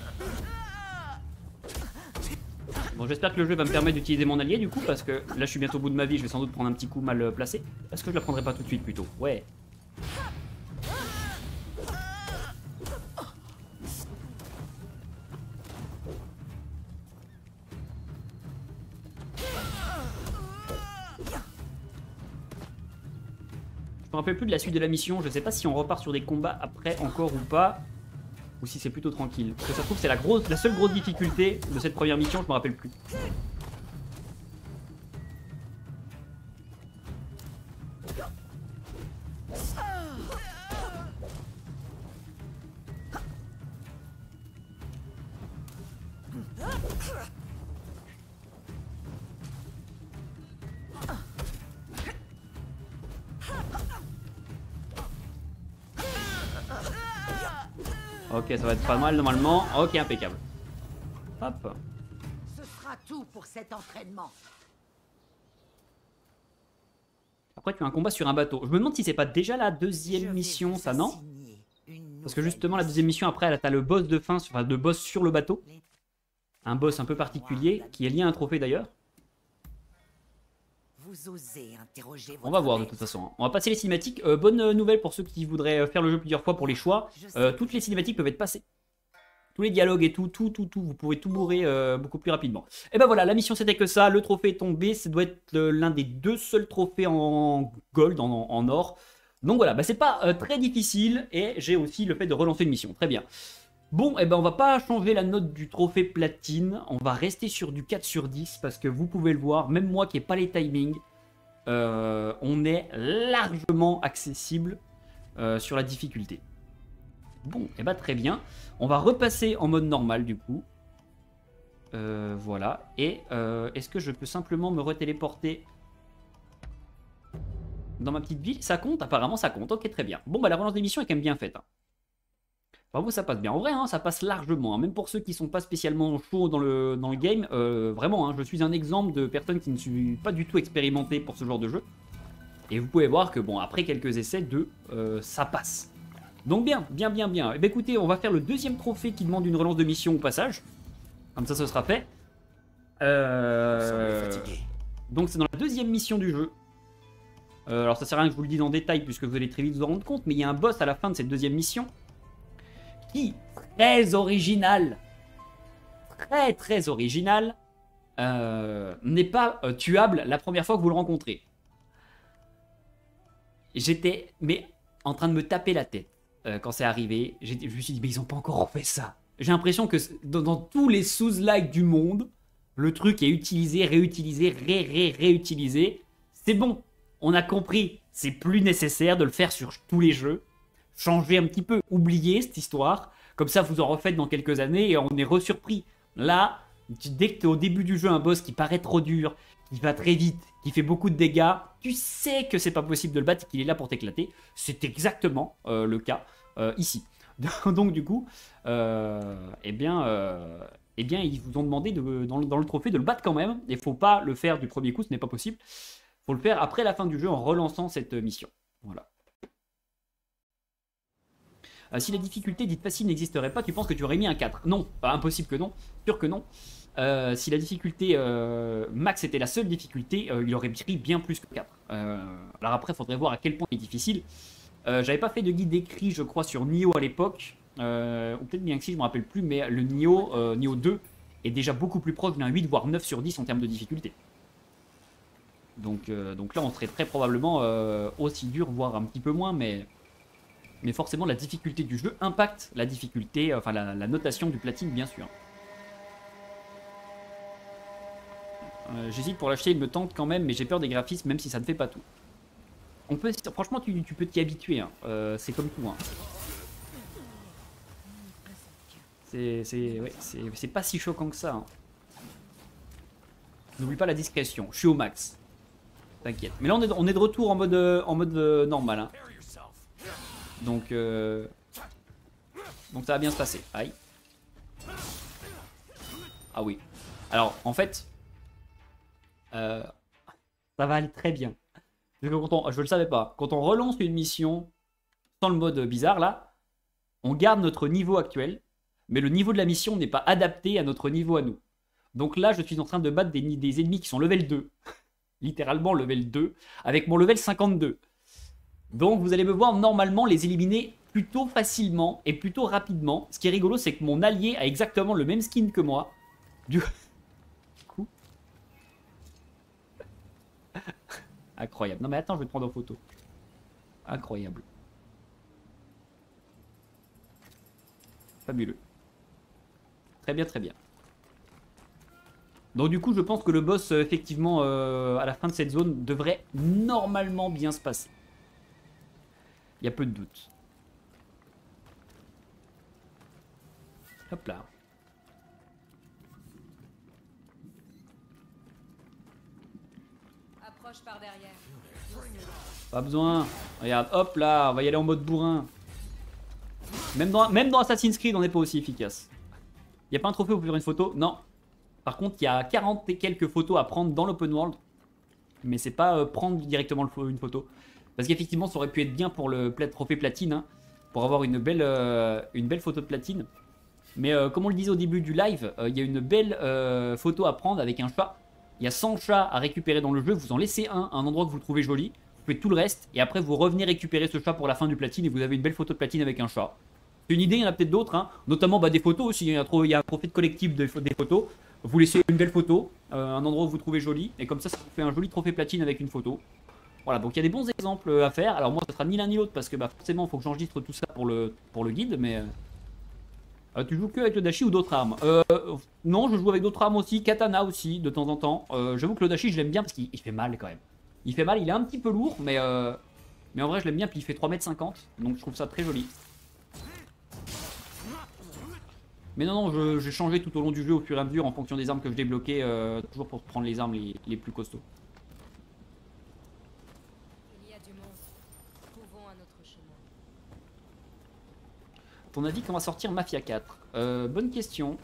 Bon, j'espère que le jeu va me permettre d'utiliser mon allié du coup, parce que là je suis bientôt au bout de ma vie, je vais sans doute prendre un petit coup mal euh, placé. Est-ce que je la prendrai pas tout de suite plutôt? Ouais. Je me rappelle plus de la suite de la mission, je sais pas si on repart sur des combats après encore ou pas. Ou si c'est plutôt tranquille. Parce que ça se trouve c'est la, grosse, la seule grosse difficulté de cette première mission, je me rappelle plus. Ok, ça va être pas mal normalement. Ok, impeccable. Hop. Ce sera tout pour cet entraînement. Après, tu as un combat sur un bateau. Je me demande si c'est pas déjà la Je deuxième vais mission, vous ça, non? assigner une Parce que nouvelle justement, la deuxième mission, après, t'as le boss de fin, enfin, le boss sur le bateau. Un boss un peu particulier, qui est lié à un trophée d'ailleurs. Vous osez interroger On va voir de toute façon. On va passer les cinématiques. Euh, bonne nouvelle pour ceux qui voudraient faire le jeu plusieurs fois pour les choix. Euh, toutes les cinématiques peuvent être passées. Tous les dialogues et tout, tout, tout, tout. Vous pouvez tout bourrer euh, beaucoup plus rapidement. Et ben voilà, la mission c'était que ça. Le trophée est tombé. Ça doit être euh, l'un des deux seuls trophées en gold, en, en or. Donc voilà, bah, c'est pas euh, très difficile. Et j'ai aussi le fait de relancer une mission. Très bien. Bon, et ben on va pas changer la note du trophée platine. On va rester sur du quatre sur dix. Parce que vous pouvez le voir, même moi qui n'ai pas les timings. Euh, on est largement accessible euh, sur la difficulté. Bon, et bah très bien. On va repasser en mode normal du coup. Euh, voilà. Et euh, est-ce que je peux simplement me retéléporter dans ma petite ville? Ça compte? Apparemment ça compte. Ok, très bien. Bon, bah la relance d'émission est quand même bien faite. Hein. Bravo, ça passe bien. En vrai, hein, ça passe largement. Hein. Même pour ceux qui sont pas spécialement chauds dans le, dans le game. Euh, vraiment, hein, je suis un exemple de personne qui ne suis pas du tout expérimentée pour ce genre de jeu. Et vous pouvez voir que, bon, après quelques essais, deux, euh, ça passe. Donc bien, bien, bien, bien. Eh bien, écoutez, on va faire le deuxième trophée qui demande une relance de mission au passage. Comme ça, ce sera fait. Euh... Donc c'est dans la deuxième mission du jeu. Euh, alors ça sert à rien que je vous le dise en détail puisque vous allez très vite vous en rendre compte. Mais il y a un boss à la fin de cette deuxième mission qui, très original, très très original, euh, n'est pas euh, tuable la première fois que vous le rencontrez. J'étais mais en train de me taper la tête euh, quand c'est arrivé. Je me suis dit mais ils ont pas encore fait ça. J'ai l'impression que dans, dans tous les sous-likes du monde, le truc est utilisé, réutilisé, ré-ré-réutilisé. C'est bon, on a compris. C'est plus nécessaire de le faire sur tous les jeux. Changer un petit peu, oublier cette histoire. Comme ça, vous en refaites dans quelques années et on est resurpris. Là, dès que tu es au début du jeu, un boss qui paraît trop dur, qui va très vite, qui fait beaucoup de dégâts, tu sais que c'est pas possible de le battre et qu'il est là pour t'éclater. C'est exactement euh, le cas euh, ici. Donc du coup, euh, eh, bien, euh, eh bien, ils vous ont demandé de, dans, le, dans le trophée de le battre quand même. Il ne faut pas le faire du premier coup, ce n'est pas possible. Il faut le faire après la fin du jeu en relançant cette mission. Voilà. Euh, si la difficulté dite facile n'existerait pas, tu penses que tu aurais mis un quatre? Non, pas impossible que non, sûr que non. Euh, si la difficulté euh, max était la seule difficulté, euh, il aurait pris bien plus que quatre. Euh, alors après, il faudrait voir à quel point il est difficile. Euh, J'avais pas fait de guide écrit, je crois, sur Nioh à l'époque. Euh, ou peut-être bien que si, je me rappelle plus, mais le Nioh, euh, Nioh deux est déjà beaucoup plus proche d'un huit, voire neuf sur dix en termes de difficulté. Donc, euh, donc là, on serait très probablement euh, aussi dur, voire un petit peu moins, mais, mais forcément, la difficulté du jeu impacte la difficulté, enfin la, la notation du platine, bien sûr. Euh, J'hésite pour l'acheter, il me tente quand même, mais j'ai peur des graphismes, même si ça ne fait pas tout. On peut, franchement, tu, tu peux t'y habituer, hein. euh, c'est comme tout. Hein. C'est ouais, pas si choquant que ça. Hein. N'oublie pas la discrétion, je suis au max. T'inquiète. Mais là, on est, on est de retour en mode, en mode euh, normal. Hein. Donc, euh, donc, ça va bien se passer. Aïe. Ah oui. Alors, en fait, euh, ça va aller très bien. Quand on, je le savais pas. Quand on relance une mission sans le mode bizarre, là, on garde notre niveau actuel, mais le niveau de la mission n'est pas adapté à notre niveau à nous. Donc là, je suis en train de battre des, des ennemis qui sont level deux. Littéralement level deux, avec mon level cinquante-deux. Donc vous allez me voir normalement les éliminer plutôt facilement et plutôt rapidement. Ce qui est rigolo, c'est que mon allié a exactement le même skin que moi. Du coup... Incroyable. Non mais attends, je vais te prendre en photo. Incroyable. Fabuleux. Très bien, très bien. Donc du coup, je pense que le boss, euh, effectivement, euh, à la fin de cette zone, devrait normalement bien se passer. Il y a peu de doute. Hop là. Approche par derrière. Pas besoin. Regarde, hop là, on va y aller en mode bourrin. Même dans, même dans Assassin's Creed, on n'est pas aussi efficace. Il n'y a pas un trophée pour faire une photo? Non. Par contre, il y a quarante et quelques photos à prendre dans l'open world. Mais c'est pas euh, prendre directement le, une photo. Parce qu'effectivement, ça aurait pu être bien pour le trophée platine. Hein, pour avoir une belle, euh, une belle photo de platine. Mais euh, comme on le disait au début du live, euh, il y a une belle euh, photo à prendre avec un chat. Il y a cent chats à récupérer dans le jeu. Vous en laissez un, un endroit que vous trouvez joli. Vous faites tout le reste. Et après, vous revenez récupérer ce chat pour la fin du platine. Et vous avez une belle photo de platine avec un chat. C'est une idée, il y en a peut-être d'autres. Hein, notamment bah, des photos aussi. Il y, a trop, il y a un trophée de collectif de, des photos. Vous laissez une belle photo. Euh, un endroit où vous trouvez joli. Et comme ça, ça vous fait un joli trophée platine avec une photo. Voilà, donc il y a des bons exemples à faire. Alors moi, ce sera ni l'un ni l'autre. Parce que bah, forcément, il faut que j'enregistre tout ça pour le, pour le guide. Mais... Euh, tu joues que avec le dashi ou d'autres armes? euh, Non, je joue avec d'autres armes aussi, katana aussi, de temps en temps. Euh, J'avoue que le dashi, je l'aime bien parce qu'il fait mal quand même. Il fait mal, il est un petit peu lourd, mais, euh, Mais en vrai, je l'aime bien, puis il fait trois mètres cinquante. Donc je trouve ça très joli. Mais non, non, j'ai changé tout au long du jeu, au fur et à mesure, en fonction des armes que je débloquais, euh, toujours pour prendre les armes les, les plus costauds. Il y a du monde. Trouvons un autre chemin. Ton avis, quand va sortir Mafia quatre? euh, Bonne question.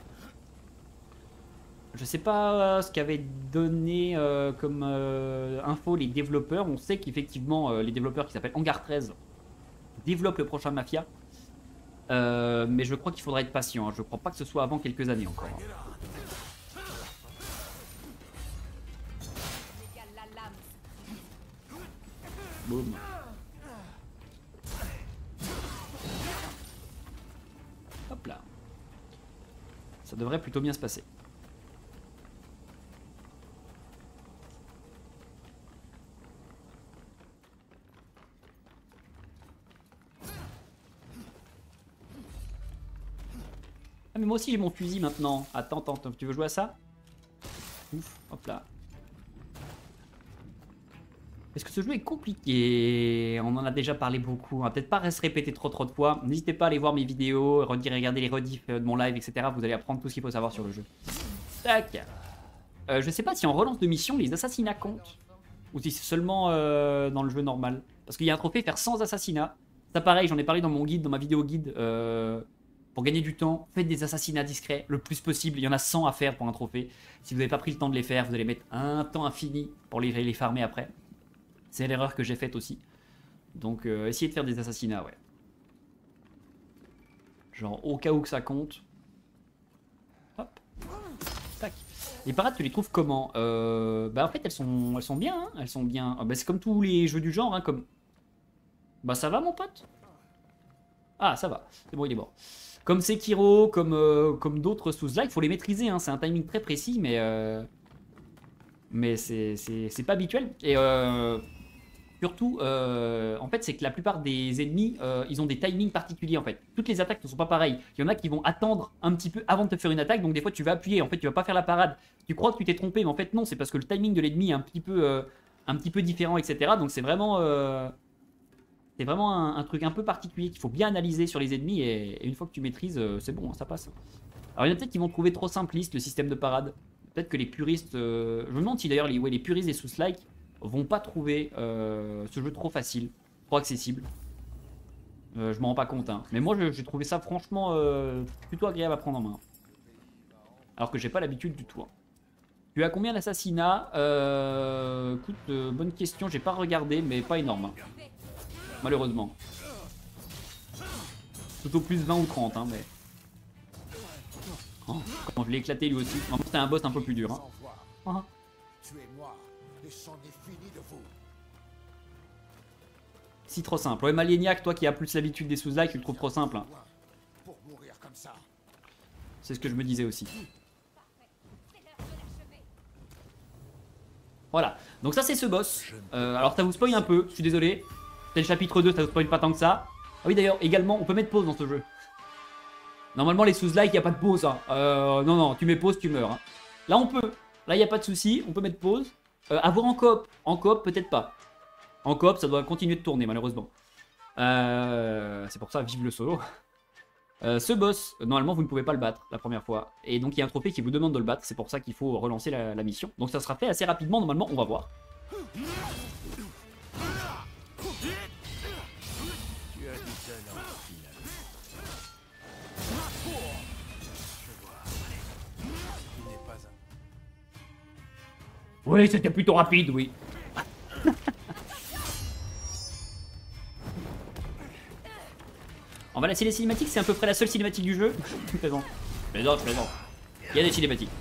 Je sais pas ce qu'avaient donné euh, comme euh, info les développeurs. On sait qu'effectivement, euh, les développeurs qui s'appellent Hangar treize développent le prochain Mafia. Euh, mais je crois qu'il faudra être patient. Hein. Je crois pas que ce soit avant quelques années encore. Égale la lame. Boum. Hop là. Ça devrait plutôt bien se passer. Ah mais moi aussi j'ai mon fusil maintenant. Attends, attends, attends, tu veux jouer à ça? Ouf, hop là. Est-ce que ce jeu est compliqué? On en a déjà parlé beaucoup. On va peut-être pas se répéter trop trop de fois. N'hésitez pas à aller voir mes vidéos, regarder les rediffs de mon live, et cetera. Vous allez apprendre tout ce qu'il faut savoir sur le jeu. Tac. Euh, je sais pas si en relance de mission les assassinats comptent. Ou si c'est seulement euh, dans le jeu normal. Parce qu'il y a un trophée faire cent assassinats. Ça pareil, j'en ai parlé dans mon guide, dans ma vidéo guide. Euh, pour gagner du temps, faites des assassinats discrets le plus possible. Il y en a cent à faire pour un trophée. Si vous n'avez pas pris le temps de les faire, vous allez mettre un temps infini pour les, les farmer après. C'est l'erreur que j'ai faite aussi. Donc euh, essayez de faire des assassinats, ouais. Genre au cas où que ça compte. Hop. Tac. Les parades, tu les trouves comment? euh, Bah en fait elles sont, elles sont bien, hein, elles sont bien. Bah, c'est comme tous les jeux du genre, hein, comme... Bah ça va mon pote? Ah ça va, c'est bon il est mort. Comme Sekiro, comme, euh, comme d'autres Souls-like, il faut les maîtriser, hein. C'est un timing très précis, mais... Euh... Mais c'est pas habituel. Et euh... surtout, euh... en fait c'est que la plupart des ennemis, euh, ils ont des timings particuliers en fait. Toutes les attaques ne sont pas pareilles. Il y en a qui vont attendre un petit peu avant de te faire une attaque, donc des fois tu vas appuyer, en fait tu vas pas faire la parade. Tu crois que tu t'es trompé, mais en fait non, c'est parce que le timing de l'ennemi est un petit peu, euh, un petit peu différent, et cetera. Donc c'est vraiment... Euh... C'est vraiment un, un truc un peu particulier qu'il faut bien analyser sur les ennemis et, et une fois que tu maîtrises, euh, c'est bon, hein, ça passe. Alors il y en a peut-être qui vont trouver trop simpliste le système de parade. Peut-être que les puristes... Euh, je me demande si d'ailleurs les, ouais, les puristes des Souls-like vont pas trouver euh, ce jeu trop facile, trop accessible. Euh, je m'en rends pas compte, hein. Mais moi j'ai trouvé ça franchement euh, plutôt agréable à prendre en main. Alors que j'ai pas l'habitude du tout. Hein. Tu as combien d'assassinats? euh, Écoute, euh, bonne question, j'ai pas regardé, mais pas énorme. Hein. Malheureusement. Plutôt plus vingt ou trente, hein, mais... Oh, comment je l'ai éclaté lui aussi. Vraiment, c'était un boss un peu plus dur. Hein. Ah. Tuez-moi, et c'en est fini de vous. Si, trop simple. Ouais, Malieniac, toi qui as plus l'habitude des Souls-like, tu le trouves trop simple. Hein. Pour mourir comme ça. C'est ce que je me disais aussi. Voilà. Donc ça, c'est ce boss. Euh, alors, ça vous spoil un peu, je suis désolé. C'est le chapitre deux, ça vous spoil pas tant que ça. Ah oui, d'ailleurs, également, on peut mettre pause dans ce jeu. Normalement, les Souls-like, il n'y a pas de pause. Hein. Euh, non, non, tu mets pause, tu meurs. Hein. Là, on peut. Là, il n'y a pas de souci, on peut mettre pause. Euh, avoir en coop. En coop, peut-être pas. En coop, ça doit continuer de tourner, malheureusement. Euh, c'est pour ça, vive le solo. Euh, ce boss, normalement, vous ne pouvez pas le battre la première fois. Et donc, il y a un trophée qui vous demande de le battre. C'est pour ça qu'il faut relancer la, la mission. Donc, ça sera fait assez rapidement, normalement, on va voir. Oui, c'était plutôt rapide, oui. On va laisser les cinématiques, c'est à peu près la seule cinématique du jeu. Je plaisante. Je plaisante, je plaisante. Il y a des cinématiques.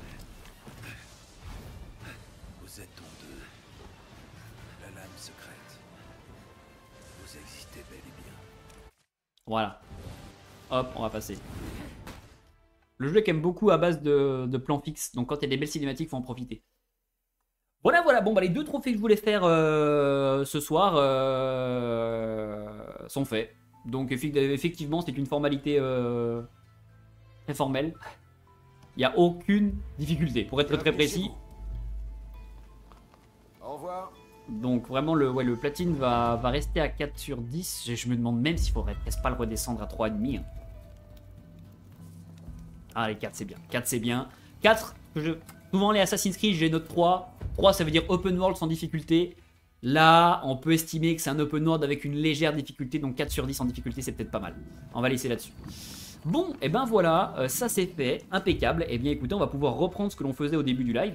Vous êtes donc deux. La lame secrète. Vous existez bel et bien. Voilà. Hop, on va passer. Le jeu est quand même beaucoup à base de, de plans fixes, donc quand il y a des belles cinématiques, il faut en profiter. Voilà, voilà, bon bah les deux trophées que je voulais faire euh, ce soir euh, sont faits. Donc effectivement c'est une formalité euh, très formelle. Il n'y a aucune difficulté, pour être très précis. Au revoir. Donc vraiment le, ouais, le platine va, va rester à quatre sur dix. Je, je me demande même s'il faudrait presque pas le redescendre à trois virgule cinq. Ah les quatre c'est bien. quatre c'est bien. quatre, je... souvent les Assassin's Creed j'ai note trois. trois ça veut dire open world sans difficulté. Là on peut estimer que c'est un open world avec une légère difficulté. Donc quatre sur dix en difficulté c'est peut-être pas mal. On va laisser là-dessus. Bon et ben voilà, euh, ça c'est fait. Impeccable. Et bien écoutez on va pouvoir reprendre ce que l'on faisait au début du live.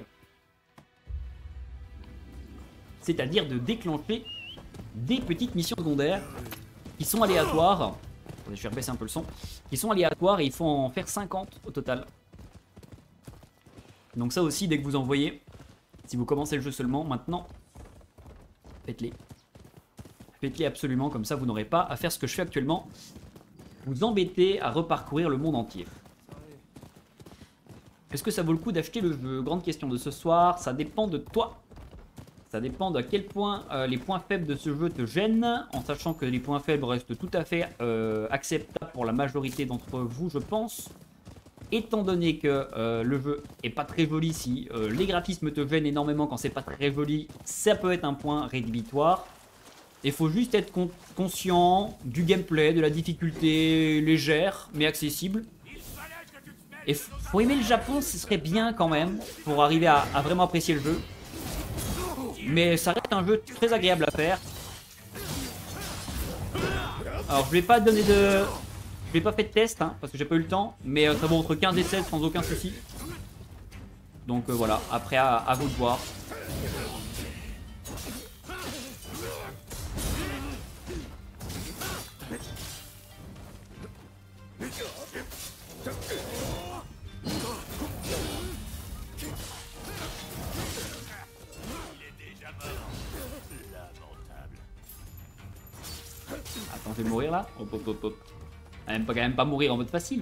C'est-à-dire de déclencher des petites missions secondaires qui sont aléatoires. Je vais rebaisser un peu le son. Qui sont aléatoires et il faut en faire cinquante au total. Donc ça aussi, dès que vous en voyez, si vous commencez le jeu seulement, maintenant, faites-les. Faites-les absolument, comme ça vous n'aurez pas à faire ce que je fais actuellement. Vous embêtez à reparcourir le monde entier. Est-ce que ça vaut le coup d'acheter le jeu? Grande question de ce soir, ça dépend de toi. Ça dépend de à quel point euh, les points faibles de ce jeu te gênent, en sachant que les points faibles restent tout à fait euh, acceptables pour la majorité d'entre vous, je pense. Étant donné que euh, le jeu est pas très joli, si euh, les graphismes te gênent énormément quand c'est pas très joli, ça peut être un point rédhibitoire. Il faut juste être con conscient du gameplay, de la difficulté légère mais accessible. Et faut aimer le Japon, ce serait bien quand même pour arriver à, à vraiment apprécier le jeu. Mais ça reste un jeu très agréable à faire. Alors je vais pas donner de... Je vais pas fait de test hein, parce que j'ai pas eu le temps. Mais euh, ça vaut entre quinze et seize sans aucun souci. Donc euh, voilà, après à, à vous de voir. Attends, je vais mourir là. Hop, hop, hop, hop. Quand même pas, quand même pas mourir en mode facile.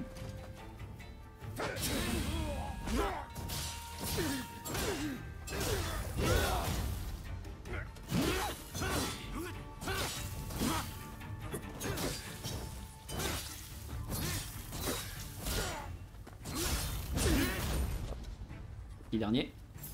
Petit dernier.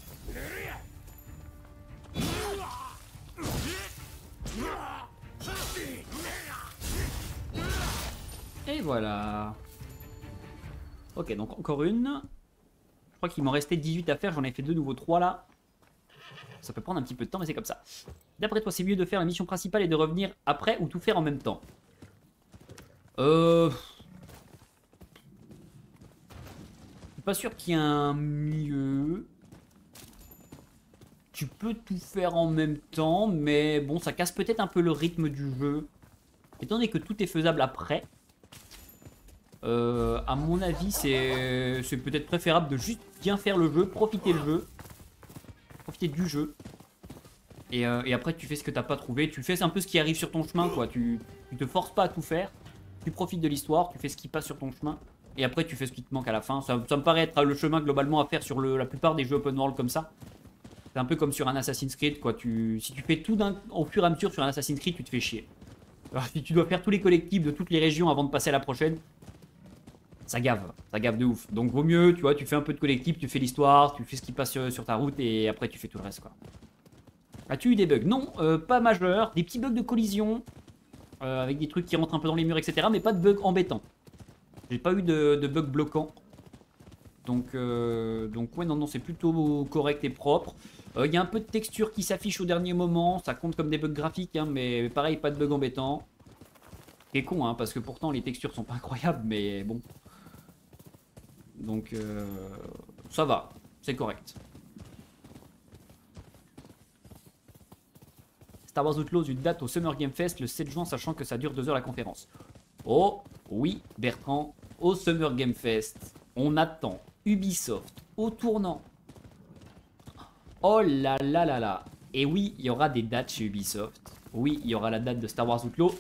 Et voilà. Ok, donc encore une. Je crois qu'il m'en restait dix-huit à faire. J'en ai fait de nouveau trois là. Ça peut prendre un petit peu de temps, mais c'est comme ça. D'après toi, c'est mieux de faire la mission principale et de revenir après ou tout faire en même temps? Euh... Je suis pas sûr qu'il y ait un mieux. Tu peux tout faire en même temps, mais bon, ça casse peut-être un peu le rythme du jeu. Étant donné que tout est faisable après, euh, à mon avis, c'est peut-être préférable de juste bien faire le jeu, profiter le jeu, profiter du jeu. Et, euh, et après, tu fais ce que t'as pas trouvé. Tu fais un peu ce qui arrive sur ton chemin, quoi. Tu, tu te forces pas à tout faire. Tu profites de l'histoire, tu fais ce qui passe sur ton chemin. Et après, tu fais ce qui te manque à la fin. Ça, ça me paraît être le chemin globalement à faire sur le, la plupart des jeux open world comme ça. C'est un peu comme sur un Assassin's Creed, quoi. Tu, si tu fais tout au fur et à mesure sur un Assassin's Creed, tu te fais chier. Alors, si tu dois faire tous les collectifs de toutes les régions avant de passer à la prochaine, ça gave, ça gave de ouf. Donc vaut mieux, tu vois, tu fais un peu de collectif, tu fais l'histoire, tu fais ce qui passe sur, sur ta route et après tu fais tout le reste, quoi. As-tu eu des bugs? Non, euh, pas majeurs. Des petits bugs de collision, euh, avec des trucs qui rentrent un peu dans les murs, et cetera. Mais pas de bugs embêtants. J'ai pas eu de, de bugs bloquants. Donc, euh, donc ouais, non, non, c'est plutôt correct et propre. Il euh, y a un peu de texture qui s'affiche au dernier moment. Ça compte comme des bugs graphiques, hein, mais pareil, pas de bugs embêtants. C'est con, hein, parce que pourtant les textures sont pas incroyables, mais bon. Donc, euh, ça va, c'est correct. Star Wars Outlaws, une date au Summer Game Fest le sept juin, sachant que ça dure deux heures la conférence. Oh, oui, Bertrand, au Summer Game Fest, on attend Ubisoft au tournant. Oh là là là là. Et oui, il y aura des dates chez Ubisoft. Oui, il y aura la date de Star Wars Outlaws.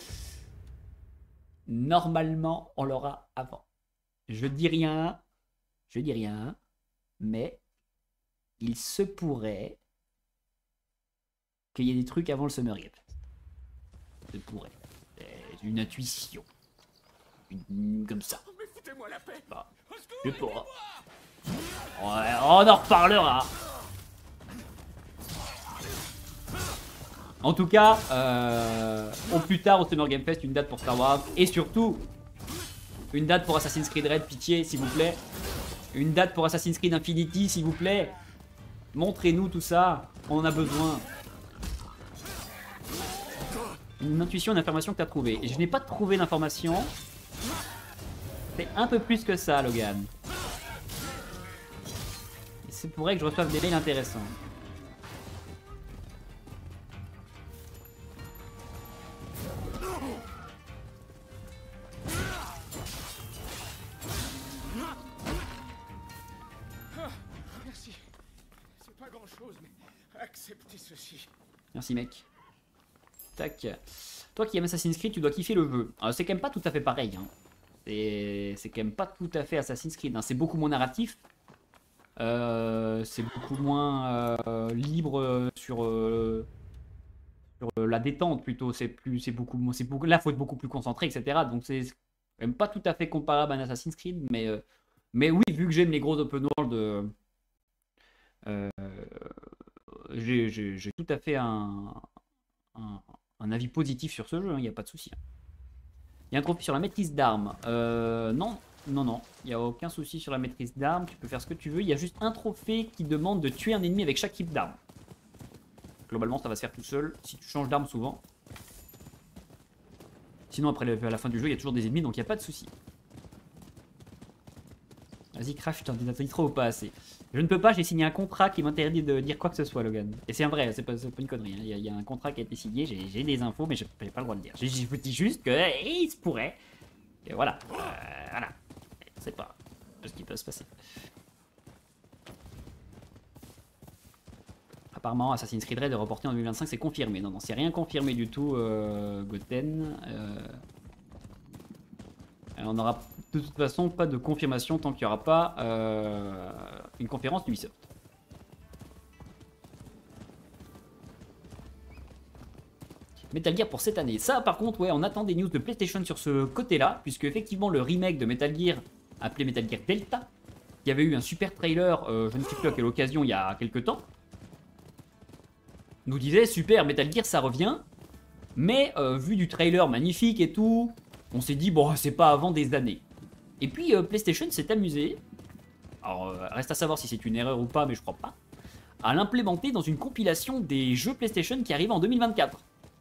Normalement, on l'aura avant. Je dis rien, je dis rien, mais il se pourrait qu'il y ait des trucs avant le Summer Game Fest. Il se pourrait. C'est une intuition. Une, comme ça. Bah, je sais pas. Ouais, on en reparlera. En tout cas, euh, au plus tard au Summer Game Fest, une date pour Star Wars. Et surtout, une date pour Assassin's Creed Red, pitié, s'il vous plaît. Une date pour Assassin's Creed Infinity, s'il vous plaît. Montrez-nous tout ça, on en a besoin. Une intuition, une information que tu as trouvée. Et je n'ai pas trouvé l'information. C'est un peu plus que ça, Logan. Et c'est pourrait que je reçoive des mails intéressants. Merci. C'est pas grand chose, mais acceptez ceci. Merci, mec. Tac. Toi qui aimes Assassin's Creed, tu dois kiffer le jeu. C'est quand même pas tout à fait pareil. Hein. C'est quand même pas tout à fait Assassin's Creed. Hein. C'est beaucoup moins narratif. Euh, c'est beaucoup moins euh, libre sur, euh, sur la détente plutôt. C'est plus, c'est beaucoup, c'est beaucoup. Là, faut être beaucoup plus concentré, et cetera. Donc c'est quand même pas tout à fait comparable à un Assassin's Creed, mais euh, mais oui, vu que j'aime les gros open world, euh, euh, j'ai tout à fait un, un, un avis positif sur ce jeu. Il hein, n'y a pas de souci. Il y a un trophée sur la maîtrise d'armes. Euh, non. Non, non, il n'y a aucun souci sur la maîtrise d'armes, tu peux faire ce que tu veux. Il y a juste un trophée qui demande de tuer un ennemi avec chaque type d'arme. Globalement, ça va se faire tout seul, si tu changes d'arme souvent. Sinon, après, à la fin du jeu, il y a toujours des ennemis, donc il n'y a pas de souci. Vas-y, crash, t'en dis trop ou pas assez. Je ne peux pas, j'ai signé un contrat qui m'interdit de dire quoi que ce soit, Logan. Et c'est un vrai, c'est pas, pas une connerie. Hein. Il, y a, il y a un contrat qui a été signé, j'ai des infos, mais je n'ai pas le droit de dire. Je vous dis juste que hey, il se pourrait. Et voilà. Euh, voilà. C'est pas ce qui peut se passer. Apparemment, Assassin's Creed Red est reporté en deux mille vingt-cinq, c'est confirmé. Non, non, c'est rien confirmé du tout, euh, Goten. Euh... On n'aura de toute façon pas de confirmation tant qu'il n'y aura pas euh, une conférence d'Ubisoft. Metal Gear pour cette année. Ça, par contre, ouais, on attend des news de PlayStation sur ce côté-là, puisque effectivement, le remake de Metal Gear, appelé Metal Gear Delta, qui avait eu un super trailer, euh, je ne sais plus à quelle occasion, il y a quelques temps, nous disait super, Metal Gear, ça revient, mais euh, vu du trailer magnifique et tout, on s'est dit, bon, c'est pas avant des années. Et puis, euh, PlayStation s'est amusé, alors euh, reste à savoir si c'est une erreur ou pas, mais je crois pas, à l'implémenter dans une compilation des jeux PlayStation qui arrivent en deux mille vingt-quatre.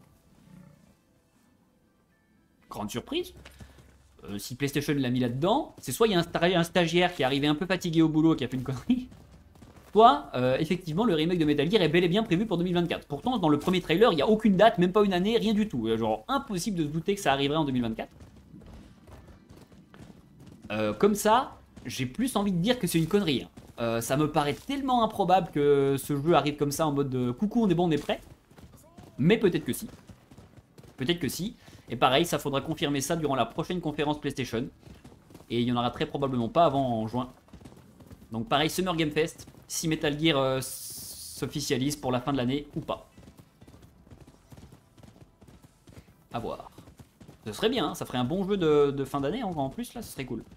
Grande surprise. Euh, si PlayStation l'a mis là-dedans, c'est soit il y a un, sta un stagiaire qui est arrivé un peu fatigué au boulot qui a fait une connerie, soit euh, effectivement le remake de Metal Gear est bel et bien prévu pour deux mille vingt-quatre. Pourtant dans le premier trailer il n'y a aucune date, même pas une année, rien du tout. Genre impossible de se douter que ça arriverait en deux mille vingt-quatre. Euh, comme ça, j'ai plus envie de dire que c'est une connerie. Hein. Euh, ça me paraît tellement improbable que ce jeu arrive comme ça en mode de coucou on est bon on est prêt. Mais peut-être que si. Peut-être que si. Et pareil, ça faudra confirmer ça durant la prochaine conférence PlayStation. Et il n'y en aura très probablement pas avant en juin. Donc pareil, Summer Game Fest, si Metal Gear euh, s'officialise pour la fin de l'année ou pas. À voir. Ce serait bien, hein, ça ferait un bon jeu de, de fin d'année en, en plus, là, ce serait cool.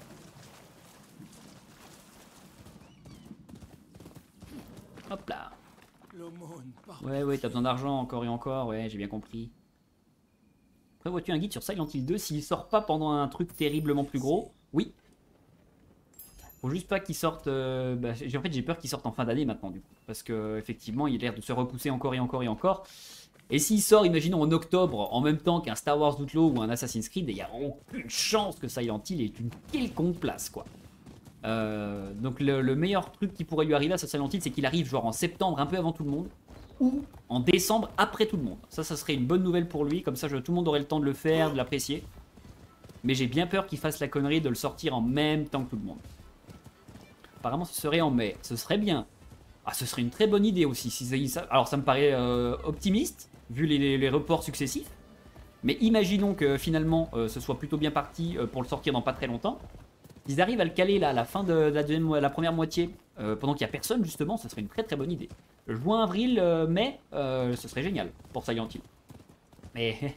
Hop là. Ouais, ouais, t'as besoin d'argent encore et encore, ouais, j'ai bien compris. Prévois-tu un guide sur Silent Hill deux s'il sort pas pendant un truc terriblement plus gros? Oui. Faut juste pas qu'il sorte... Euh, bah, en fait, j'ai peur qu'il sorte en fin d'année maintenant, du coup. Parce que effectivement, il a l'air de se repousser encore et encore et encore. Et s'il sort, imaginons, en octobre, en même temps qu'un Star Wars Outlaw ou un Assassin's Creed, il n'y a aucune chance que Silent Hill ait une quelconque place, quoi. Euh, donc le, le meilleur truc qui pourrait lui arriver à ce Silent Hill, c'est qu'il arrive genre en septembre, un peu avant tout le monde. Ou en décembre après tout le monde. Ça, ça serait une bonne nouvelle pour lui. Comme ça, je, tout le monde aurait le temps de le faire, de l'apprécier. Mais j'ai bien peur qu'il fasse la connerie de le sortir en même temps que tout le monde. Apparemment, ce serait en mai. Ce serait bien. Ah, ce serait une très bonne idée aussi. Si ça, alors, ça me paraît euh, optimiste, vu les, les, les reports successifs. Mais imaginons que finalement, euh, ce soit plutôt bien parti euh, pour le sortir dans pas très longtemps. Ils arrivent à le caler là, à la fin de, de la, deuxième, la première moitié, euh, pendant qu'il n'y a personne, justement, ce serait une très très bonne idée. Juin, avril, euh, mai, euh, ce serait génial pour Silent Hill. Mais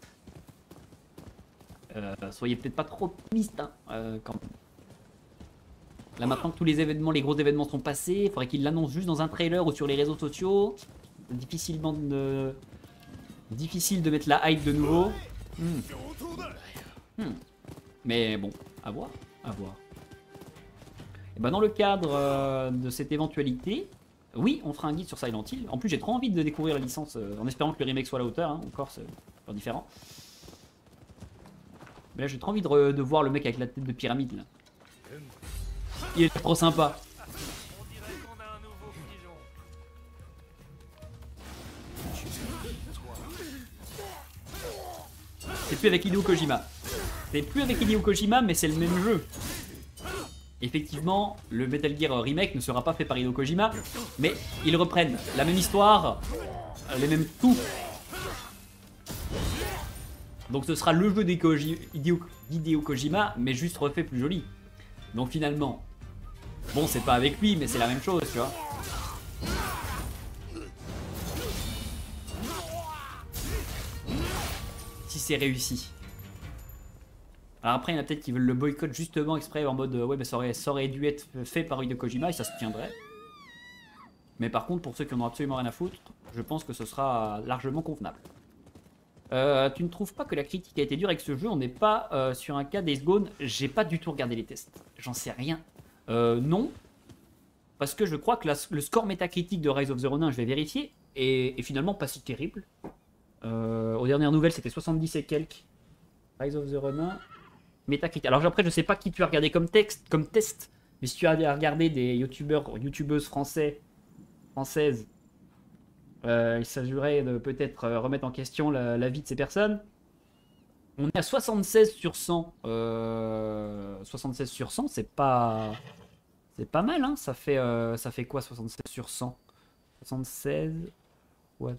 euh, soyez peut-être pas trop optimistes hein, euh, quand même. Là maintenant que tous les événements, les gros événements sont passés, il faudrait qu'ils l'annoncent juste dans un trailer ou sur les réseaux sociaux. C'est difficilement de, Difficile de mettre la hype de nouveau. Hmm. Hmm. Mais bon, à voir, à voir. Et ben dans le cadre euh, de cette éventualité, oui, on fera un guide sur Silent Hill. En plus, j'ai trop envie de découvrir la licence, euh, en espérant que le remake soit à la hauteur. Hein. Encore, c'est encore différent. Mais là, j'ai trop envie de, re, de voir le mec avec la tête de pyramide, là. Il est trop sympa. On dirait qu'on a un nouveau pigeon. C'est plus avec Hideo Kojima. C'est plus avec Hideo Kojima, mais c'est le même jeu. Effectivement, le Metal Gear Remake ne sera pas fait par Hideo Kojima, mais ils reprennent la même histoire, les mêmes tout. Donc ce sera le jeu d'Hideo Kojima, mais juste refait plus joli. Donc finalement, bon, c'est pas avec lui, mais c'est la même chose, tu vois. Si c'est réussi. Alors après, il y en a peut-être qui veulent le boycott justement exprès en mode euh, ouais, mais ça aurait, ça aurait dû être fait par Hideo Kojima et ça se tiendrait. Mais par contre, pour ceux qui en ont absolument rien à foutre, je pense que ce sera largement convenable. Euh, tu ne trouves pas que la critique a été dure avec ce jeu? On n'est pas euh, sur un cas Days Gone. J'ai pas du tout regardé les tests. J'en sais rien. Euh, non. Parce que je crois que la, le score métacritique de Rise of the Ronin, je vais vérifier, est, est finalement pas si terrible. Euh, aux dernières nouvelles, c'était soixante-dix et quelques. Rise of the Ronin, métacritique. Alors après, je sais pas qui tu as regardé comme texte, comme test, mais si tu as regardé des youtubeurs, youtubeuses français, françaises, euh, il s'agirait de peut-être remettre en question la, la vie de ces personnes. On est à soixante-seize sur cent. Euh, soixante-seize sur cent, c'est pas, c'est pas mal, hein. Ça fait, euh, ça fait quoi soixante-seize sur cent? soixante-seize. Ouais.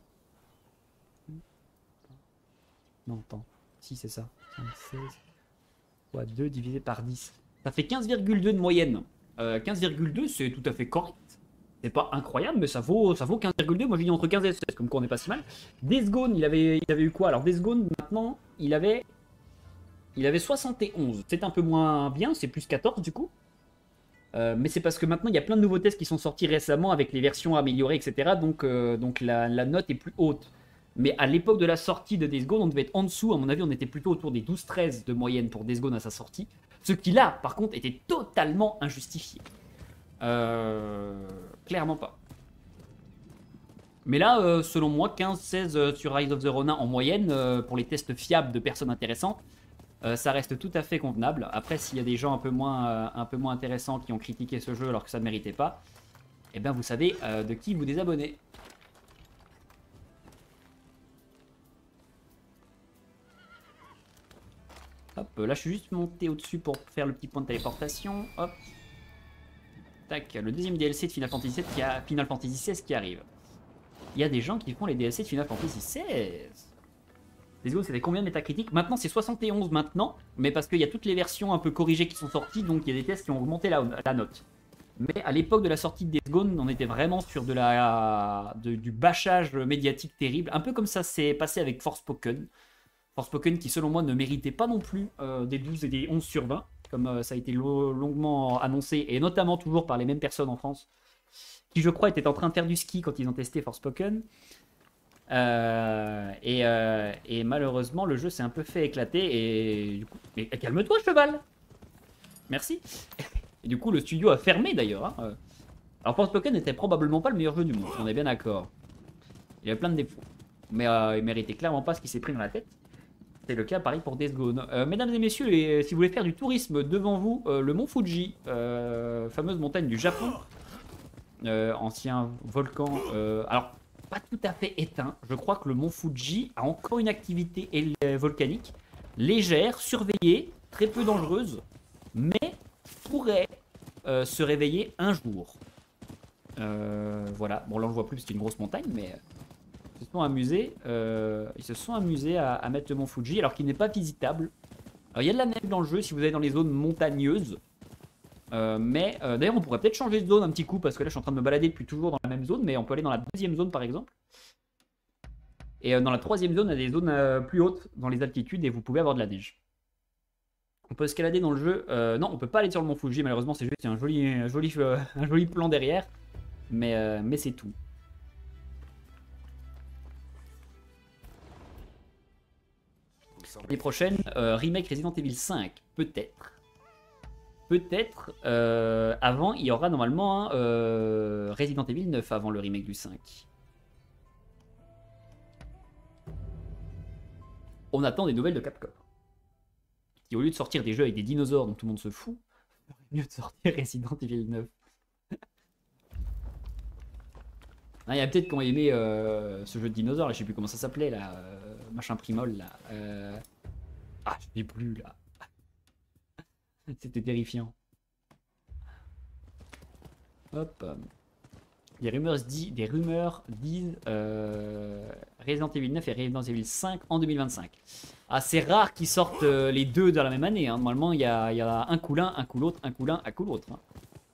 Non, attends. Si, c'est ça. soixante-seize fois deux divisé par dix. Ça fait quinze virgule deux de moyenne. Euh, quinze virgule deux, c'est tout à fait correct. C'est pas incroyable, mais ça vaut, ça vaut quinze virgule deux. Moi, je dis entre quinze et seize, comme quoi on n'est pas si mal. Days Gone, il avait, il avait eu quoi? Alors, Days Gone, maintenant, il avait, il avait soixante et onze. C'est un peu moins bien, c'est plus quatorze du coup. Euh, mais c'est parce que maintenant, il y a plein de nouveaux tests qui sont sortis récemment avec les versions améliorées, et cetera. Donc, euh, donc la, la note est plus haute. Mais à l'époque de la sortie de Days Gone, on devait être en dessous. À mon avis, on était plutôt autour des douze treize de moyenne pour Days Gone à sa sortie. Ce qui, là, par contre, était totalement injustifié. Euh... Clairement pas. Mais là, euh, selon moi, quinze seize euh, sur Rise of the Ronin en moyenne, euh, pour les tests fiables de personnes intéressantes, euh, ça reste tout à fait convenable. Après, s'il y a des gens un peu moins, euh, un peu moins intéressants qui ont critiqué ce jeu alors que ça ne méritait pas, eh bien, vous savez euh, de qui vous désabonnez. Hop, là je suis juste monté au-dessus pour faire le petit point de téléportation. Hop. Tac, le deuxième D L C de Final Fantasy sept qui a Final Fantasy seize qui arrive. Il y a des gens qui font les D L C de Final Fantasy seize. Les autres c'était combien de métacritique? Maintenant c'est soixante et onze maintenant, mais parce qu'il y a toutes les versions un peu corrigées qui sont sorties, donc il y a des tests qui ont augmenté la, la note. Mais à l'époque de la sortie de Days Gone, on était vraiment sur de la, de, du bâchage médiatique terrible, un peu comme ça s'est passé avec Forspoken. Forspoken qui selon moi ne méritait pas non plus euh, des douze et des onze sur vingt, comme euh, ça a été lo longuement annoncé, et notamment toujours par les mêmes personnes en France, qui je crois étaient en train de faire du ski quand ils ont testé Forspoken. Euh, et, euh, et malheureusement le jeu s'est un peu fait éclater, et du coup... Mais calme-toi cheval. Merci. Et du coup le studio a fermé d'ailleurs. Hein. Alors Forspoken n'était probablement pas le meilleur jeu du monde, on est bien d'accord. Il y avait plein de défauts. Mais euh, il méritait clairement pas ce qui s'est pris dans la tête. C'est le cas pareil pour Days Gone. Euh, mesdames et messieurs, les, si vous voulez faire du tourisme devant vous, euh, le mont Fuji, euh, fameuse montagne du Japon, euh, ancien volcan, euh, alors pas tout à fait éteint. Je crois que le mont Fuji a encore une activité volcanique, légère, surveillée, très peu dangereuse, mais pourrait euh, se réveiller un jour. Euh, voilà, bon là on le voit plus parce que c'est une grosse montagne, mais... Ils se sont amusés, euh, ils se sont amusés à, à mettre le mont Fuji alors qu'il n'est pas visitable. Alors, il y a de la neige dans le jeu si vous allez dans les zones montagneuses. Euh, mais euh, d'ailleurs on pourrait peut-être changer de zone un petit coup parce que là je suis en train de me balader depuis toujours dans la même zone, mais on peut aller dans la deuxième zone par exemple. Et euh, dans la troisième zone, il y a des zones euh, plus hautes dans les altitudes et vous pouvez avoir de la neige. On peut escalader dans le jeu. Euh, non, on peut pas aller sur le mont Fuji malheureusement, c'est juste un joli, un joli, euh, un joli plan derrière. Mais, euh, mais c'est tout. L'année prochaine, euh, remake Resident Evil cinq, peut-être. Peut-être. Euh, avant, il y aura normalement un euh, Resident Evil neuf avant le remake du cinq. On attend des nouvelles de Capcom. Qui, au lieu de sortir des jeux avec des dinosaures dont tout le monde se fout, mieux de sortir Resident Evil neuf. Il y a peut-être qui ont aimé euh, ce jeu de dinosaures, là, je sais plus comment ça s'appelait, là, euh, machin Primol, là. Euh... Ah, je sais plus, là. C'était terrifiant. Hop. Des rumeurs, dit, des rumeurs disent euh, Resident Evil neuf et Resident Evil cinq en deux mille vingt-cinq. Ah, c'est rare qu'ils sortent euh, les deux dans la même année. Hein. Normalement, il y a, y a un coup l'un, un coup l'autre, un coup l'un, un coup l'autre. Hein.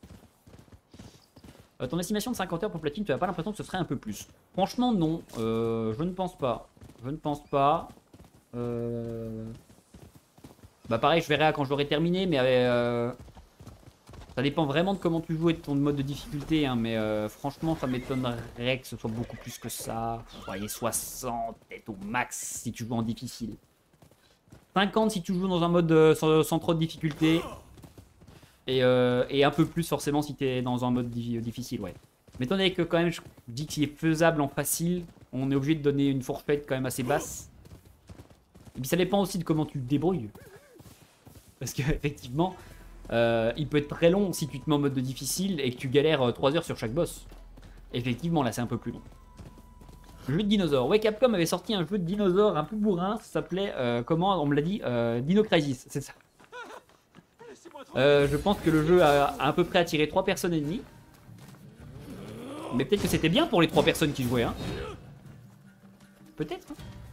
Euh, ton estimation de cinquante heures pour Platine, tu n'as pas l'impression que ce serait un peu plus? Franchement, non. Euh, je ne pense pas. Je ne pense pas. Euh... Bah pareil, je verrai quand je l'aurai terminé, mais euh... ça dépend vraiment de comment tu joues et de ton mode de difficulté. Hein, mais euh, franchement, ça m'étonnerait que ce soit beaucoup plus que ça. Vous voyez, soixante, peut-être au max si tu joues en difficile. cinquante si tu joues dans un mode euh, sans, sans trop de difficulté. Et, euh, et un peu plus forcément si tu es dans un mode di difficile, ouais. Mais étant donné que quand même je dis qu'il est faisable en facile, on est obligé de donner une fourchette quand même assez basse. Et puis ça dépend aussi de comment tu te débrouilles. Parce qu'effectivement, euh, il peut être très long si tu te mets en mode de difficile et que tu galères trois heures sur chaque boss. Effectivement, là c'est un peu plus long. Jeu de dinosaures. Ouais, Capcom avait sorti un jeu de dinosaures un peu bourrin, ça s'appelait, euh, comment on me l'a dit, euh, Dino Crisis, c'est ça. Euh, je pense que le jeu a, a à peu près attiré trois personnes et demie. Mais peut-être que c'était bien pour les trois personnes qui jouaient, hein. Peut-être, hein.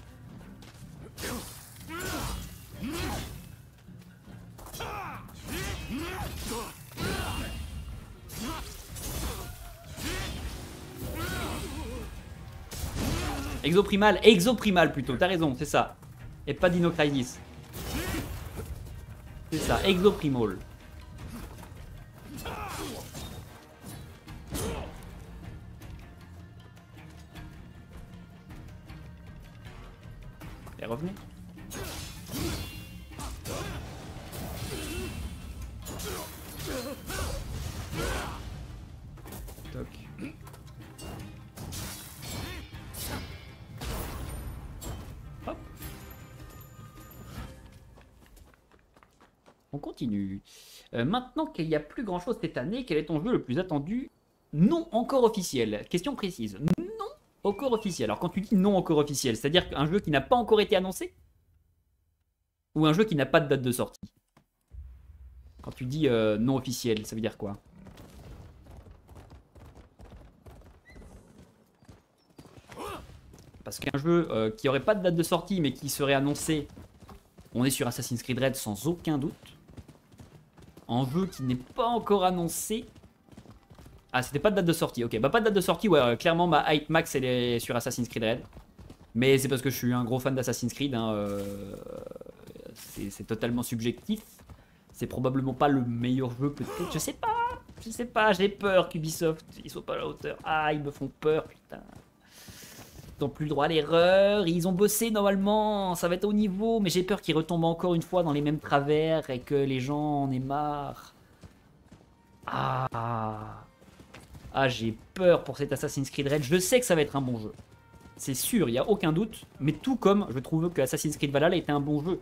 Exoprimal, Exoprimal plutôt, t'as raison, c'est ça. Et pas Dino Crisis. C'est ça, Exoprimal. Et revenez. Toc. Hop. On continue. Euh, maintenant qu'il n'y a plus grand chose cette année, quel est ton jeu le plus attendu? Non encore officiel. Question précise. Non encore officiel. Alors quand tu dis non encore officiel, c'est-à-dire qu'un jeu qui n'a pas encore été annoncé? Ou un jeu qui n'a pas de date de sortie? Quand tu dis euh, non officiel, ça veut dire quoi? Parce qu'un jeu euh, qui aurait pas de date de sortie mais qui serait annoncé, on est sur Assassin's Creed Red sans aucun doute. Un jeu qui n'est pas encore annoncé. Ah, c'était pas de date de sortie, ok. Bah, pas de date de sortie, ouais, euh, clairement, ma hype max, elle est sur Assassin's Creed Red. Mais c'est parce que je suis un gros fan d'Assassin's Creed, hein, euh, c'est totalement subjectif. C'est probablement pas le meilleur jeu, peut-être, je sais pas. Je sais pas, j'ai peur qu'Ubisoft, ils soient pas à la hauteur. Ah, ils me font peur, putain. Ils n'ont plus le droit à l'erreur, ils ont bossé normalement, ça va être au niveau, mais j'ai peur qu'ils retombent encore une fois dans les mêmes travers et que les gens en aient marre. Ah, ah j'ai peur pour cet Assassin's Creed Red, je sais que ça va être un bon jeu. C'est sûr, il n'y a aucun doute, mais tout comme je trouve que Assassin's Creed Valhalla était un bon jeu.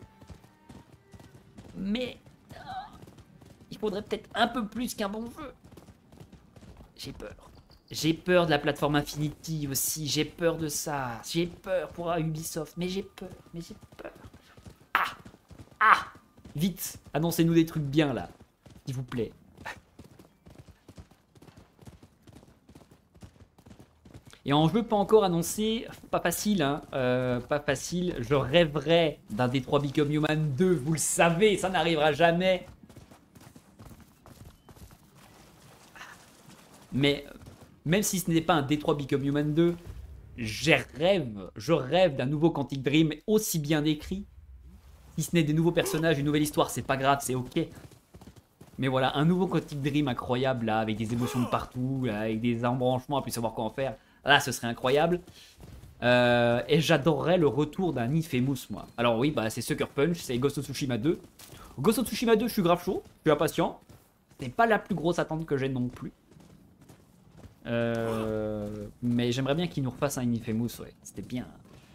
Mais il faudrait peut-être un peu plus qu'un bon jeu. J'ai peur. J'ai peur de la plateforme Infinity aussi, j'ai peur de ça. J'ai peur pour Ubisoft, mais j'ai peur, mais j'ai peur. Ah, ah, vite, annoncez-nous des trucs bien là, s'il vous plaît. Et en jeu pas encore annoncé, pas facile, hein, euh, pas facile. Je rêverais d'un Detroit Become Human deux, vous le savez, ça n'arrivera jamais. Mais même si ce n'est pas un Detroit Become Human deux, je rêve, je rêve d'un nouveau Quantic Dream aussi bien écrit. Si ce n'est des nouveaux personnages, une nouvelle histoire, c'est pas grave, c'est ok. Mais voilà, un nouveau Quantic Dream incroyable là, avec des émotions de partout, là, avec des embranchements à plus savoir quoi en faire. Là, ce serait incroyable. Euh, et j'adorerais le retour d'un Infamous, moi. Alors oui, bah c'est Sucker Punch, c'est Ghost of Tsushima deux. Ghost of Tsushima deux, je suis grave chaud, je suis impatient. C'est pas la plus grosse attente que j'ai non plus. Euh, mais j'aimerais bien qu'il nous refasse un Infamous, ouais. C'était bien.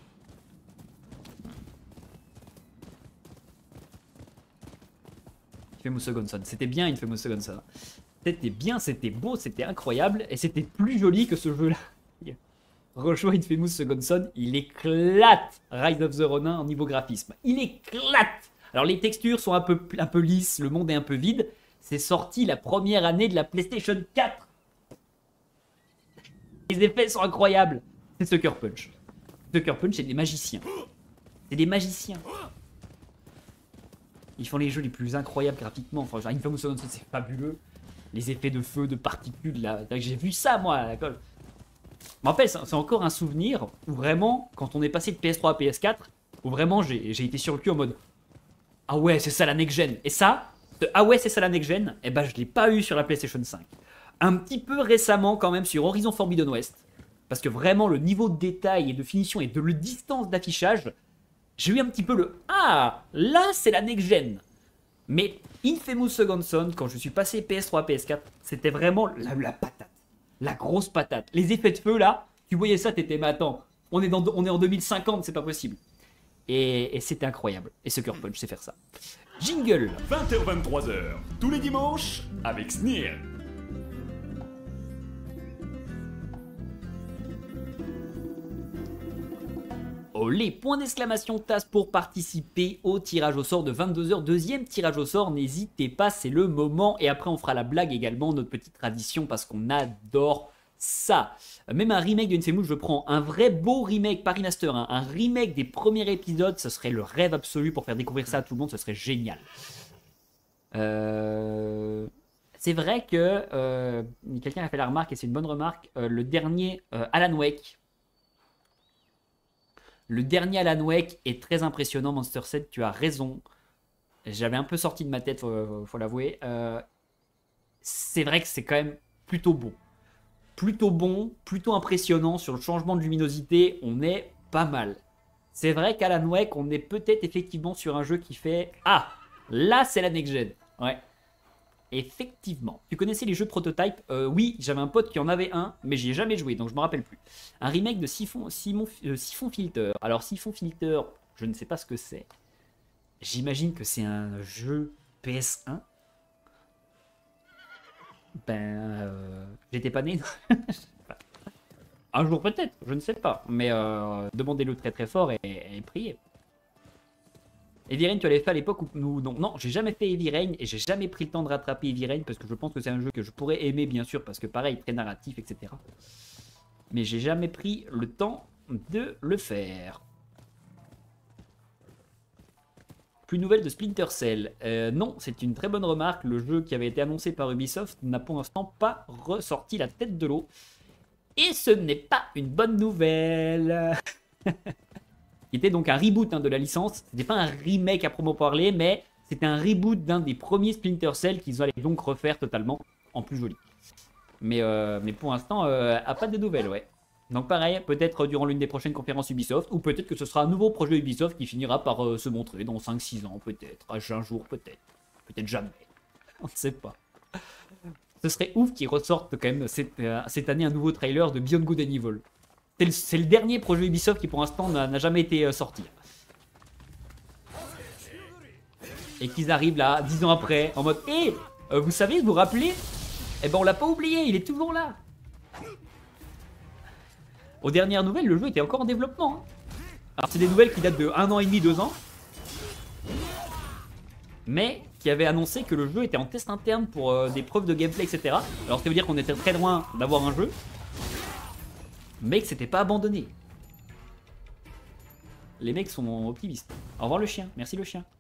Infamous Second Son, c'était bien Infamous Second Son. C'était bien, c'était beau, c'était incroyable. Et c'était plus joli que ce jeu-là. Rejoins Infamous Second Son, il éclate Rise of the Ronin en niveau graphisme. Il éclate. Alors les textures sont un peu, un peu lisses, le monde est un peu vide. C'est sorti la première année de la PlayStation quatre. Les effets sont incroyables. C'est Sucker Punch. Sucker Punch, c'est des magiciens. C'est des magiciens. Ils font les jeux les plus incroyables graphiquement. Enfin, genre Infamous Second Son, c'est fabuleux. Les effets de feu, de particules, là. J'ai vu ça, moi, à l'école. Je me rappelle, c'est encore un souvenir où vraiment, quand on est passé de P S trois à P S quatre, où vraiment j'ai été sur le cul en mode ah ouais, c'est ça la next-gen. Et ça, ce, ah ouais, c'est ça la next-gen, eh ben je l'ai pas eu sur la PlayStation cinq. Un petit peu récemment quand même sur Horizon Forbidden West, parce que vraiment le niveau de détail et de finition et de le distance d'affichage, j'ai eu un petit peu le ah, là c'est la next-gen. Mais Infamous Second Son, quand je suis passé P S trois à P S quatre, c'était vraiment la, la patate. La grosse patate. Les effets de feu, là, tu voyais ça, t'étais, mais attends, on est, dans, on est en deux mille cinquante, c'est pas possible. Et, et c'était incroyable. Et Sucker Punch, c'est faire ça. Jingle. vingt heures vingt-trois heures, tous les dimanches, avec Sneer. Olé, point d'exclamation tasse pour participer au tirage au sort de vingt-deux heures. Deuxième tirage au sort, n'hésitez pas, c'est le moment. Et après, on fera la blague également, notre petite tradition, parce qu'on adore ça. Même un remake de Infamous, je prends un vrai beau remake, pas remaster, hein, un remake des premiers épisodes, ce serait le rêve absolu pour faire découvrir ça à tout le monde, ce serait génial. Euh... C'est vrai que euh, quelqu'un a fait la remarque, et c'est une bonne remarque, euh, le dernier euh, Alan Wake, Le dernier Alan Wake est très impressionnant, Monster sept, tu as raison. J'avais un peu sorti de ma tête, faut, faut l'avouer. Euh, c'est vrai que c'est quand même plutôt bon. Plutôt bon, plutôt impressionnant sur le changement de luminosité, on est pas mal. C'est vrai qu'Alan Wake, on est peut-être effectivement sur un jeu qui fait... Ah, là c'est la next-gen. Ouais. Effectivement. Tu connaissais les jeux Prototype? euh, Oui, j'avais un pote qui en avait un, mais j'y ai jamais joué, donc je me rappelle plus. Un remake de Siphon, Simon, euh, Siphon Filter. Alors Siphon Filter, je ne sais pas ce que c'est. J'imagine que c'est un jeu P S un. Ben, euh, j'étais pas né. Un jour peut-être, je ne sais pas. Mais euh, demandez-le très très fort et, et priez. Heavy Rain, tu l'avais fait à l'époque où nous... Non, non, j'ai jamais fait Heavy Rain et j'ai jamais pris le temps de rattraper Heavy Rain parce que je pense que c'est un jeu que je pourrais aimer bien sûr parce que pareil, très narratif, et cetera. Mais j'ai jamais pris le temps de le faire. Plus nouvelle de Splinter Cell. Euh, non, c'est une très bonne remarque. Le jeu qui avait été annoncé par Ubisoft n'a pour l'instant pas ressorti la tête de l'eau. Et ce n'est pas une bonne nouvelle. Qui était donc un reboot hein, de la licence. C'était pas un remake à proprement parler, mais c'était un reboot d'un des premiers Splinter Cell qu'ils allaient donc refaire totalement en plus joli. Mais, euh, mais pour l'instant, euh, a pas de nouvelles, ouais. Donc pareil, peut-être durant l'une des prochaines conférences Ubisoft, ou peut-être que ce sera un nouveau projet Ubisoft qui finira par euh, se montrer dans cinq six ans, peut-être. Un jour, peut-être. Peut-être jamais. On ne sait pas. Ce serait ouf qu'ils ressortent quand même cette, euh, cette année un nouveau trailer de Beyond Good and Evil. C'est le, le dernier projet Ubisoft qui pour l'instant n'a jamais été euh, sorti. Et qu'ils arrivent là, dix ans après, en mode « Hé, euh, vous savez, vous vous rappelez? Eh ben on l'a pas oublié, il est toujours là !» Aux dernières nouvelles, le jeu était encore en développement. Hein. Alors c'est des nouvelles qui datent de un an et demi, deux ans. Mais qui avaient annoncé que le jeu était en test interne pour euh, des preuves de gameplay, et cetera. Alors ça veut dire qu'on était très loin d'avoir un jeu. Mais que c'était pas abandonné. Les mecs sont optimistes. Au revoir le chien, merci le chien.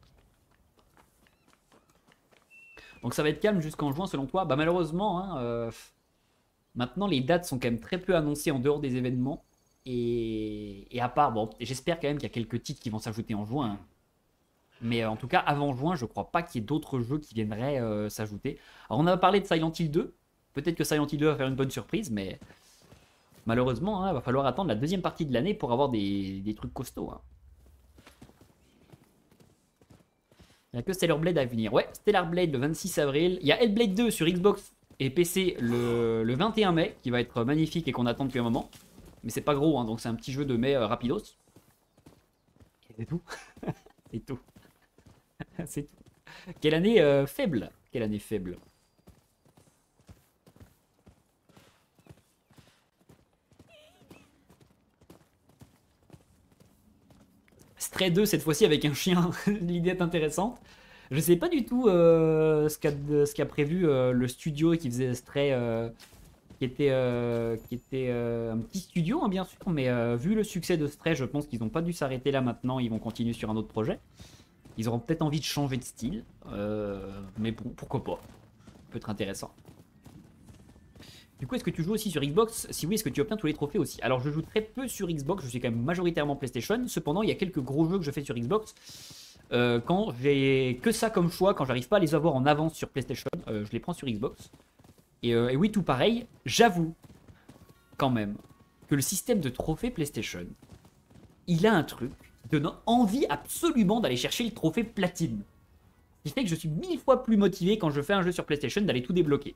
Donc ça va être calme jusqu'en juin selon toi? Bah malheureusement, hein, euh, maintenant les dates sont quand même très peu annoncées en dehors des événements. Et, et à part, bon, j'espère quand même qu'il y a quelques titres qui vont s'ajouter en juin. Hein. Mais euh, en tout cas, avant juin, je crois pas qu'il y ait d'autres jeux qui viendraient euh, s'ajouter. Alors on a parlé de Silent Hill deux. Peut-être que Silent Hill deux va faire une bonne surprise, mais... Malheureusement, il hein, va falloir attendre la deuxième partie de l'année pour avoir des, des trucs costauds. Hein. Il n'y a que Stellar Blade à venir. Ouais, Stellar Blade le vingt-six avril. Il y a Hellblade deux sur Xbox et P C le, le vingt et un mai, qui va être magnifique et qu'on attend depuis un moment. Mais c'est pas gros, hein, donc c'est un petit jeu de mai euh, rapidos. Et c'est tout. C'est tout. C'est tout. Quelle année euh, faible. Quelle année faible. Stray deux cette fois-ci avec un chien. L'idée est intéressante. Je sais pas du tout euh, ce qu'a ce qu'a prévu euh, le studio qui faisait Stray, euh, qui était, euh, qui était euh, un petit studio hein, bien sûr, mais euh, vu le succès de Stray, je pense qu'ils n'ont pas dû s'arrêter là maintenant, ils vont continuer sur un autre projet. Ils auront peut-être envie de changer de style, euh, mais bon, pourquoi pas. Ça peut être intéressant. Du coup, est-ce que tu joues aussi sur Xbox? Si oui, est-ce que tu obtiens tous les trophées aussi? Alors, je joue très peu sur Xbox, je suis quand même majoritairement PlayStation. Cependant, il y a quelques gros jeux que je fais sur Xbox. Euh, quand j'ai que ça comme choix, quand j'arrive pas à les avoir en avance sur PlayStation, euh, je les prends sur Xbox. Et, euh, et oui, tout pareil, j'avoue quand même que le système de trophées PlayStation, il a un truc qui donne envie absolument d'aller chercher le trophée platine. Ce qui fait que je suis mille fois plus motivé quand je fais un jeu sur PlayStation d'aller tout débloquer.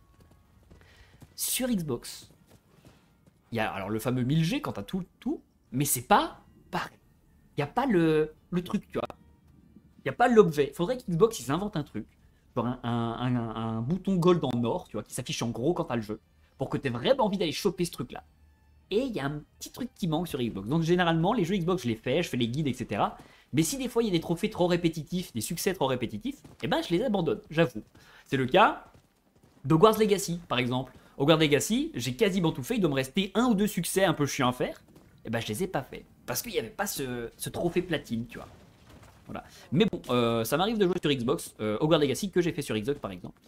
Sur Xbox, il y a alors le fameux mille G quand t'as tout, tout, mais c'est pas pareil. Il n'y a pas le, le truc, tu vois. Il n'y a pas l'objet. Il faudrait qu'Xbox ils inventent un truc, genre un, un, un, un bouton gold en or, tu vois, qui s'affiche en gros quand t'as le jeu, pour que t'aies vraiment envie d'aller choper ce truc-là. Et il y a un petit truc qui manque sur Xbox. Donc généralement, les jeux Xbox, je les fais, je fais les guides, et cetera. Mais si des fois il y a des trophées trop répétitifs, des succès trop répétitifs, eh ben je les abandonne, j'avoue. C'est le cas d'Hogwarts Legacy, par exemple. Hogwarts Legacy, j'ai quasiment tout fait, il doit me rester un ou deux succès un peu chiants à faire. Et ben je les ai pas fait. Parce qu'il n'y avait pas ce, ce trophée platine, tu vois. Voilà. Mais bon, euh, ça m'arrive de jouer sur Xbox, euh, Hogwarts Legacy que j'ai fait sur Xbox par exemple.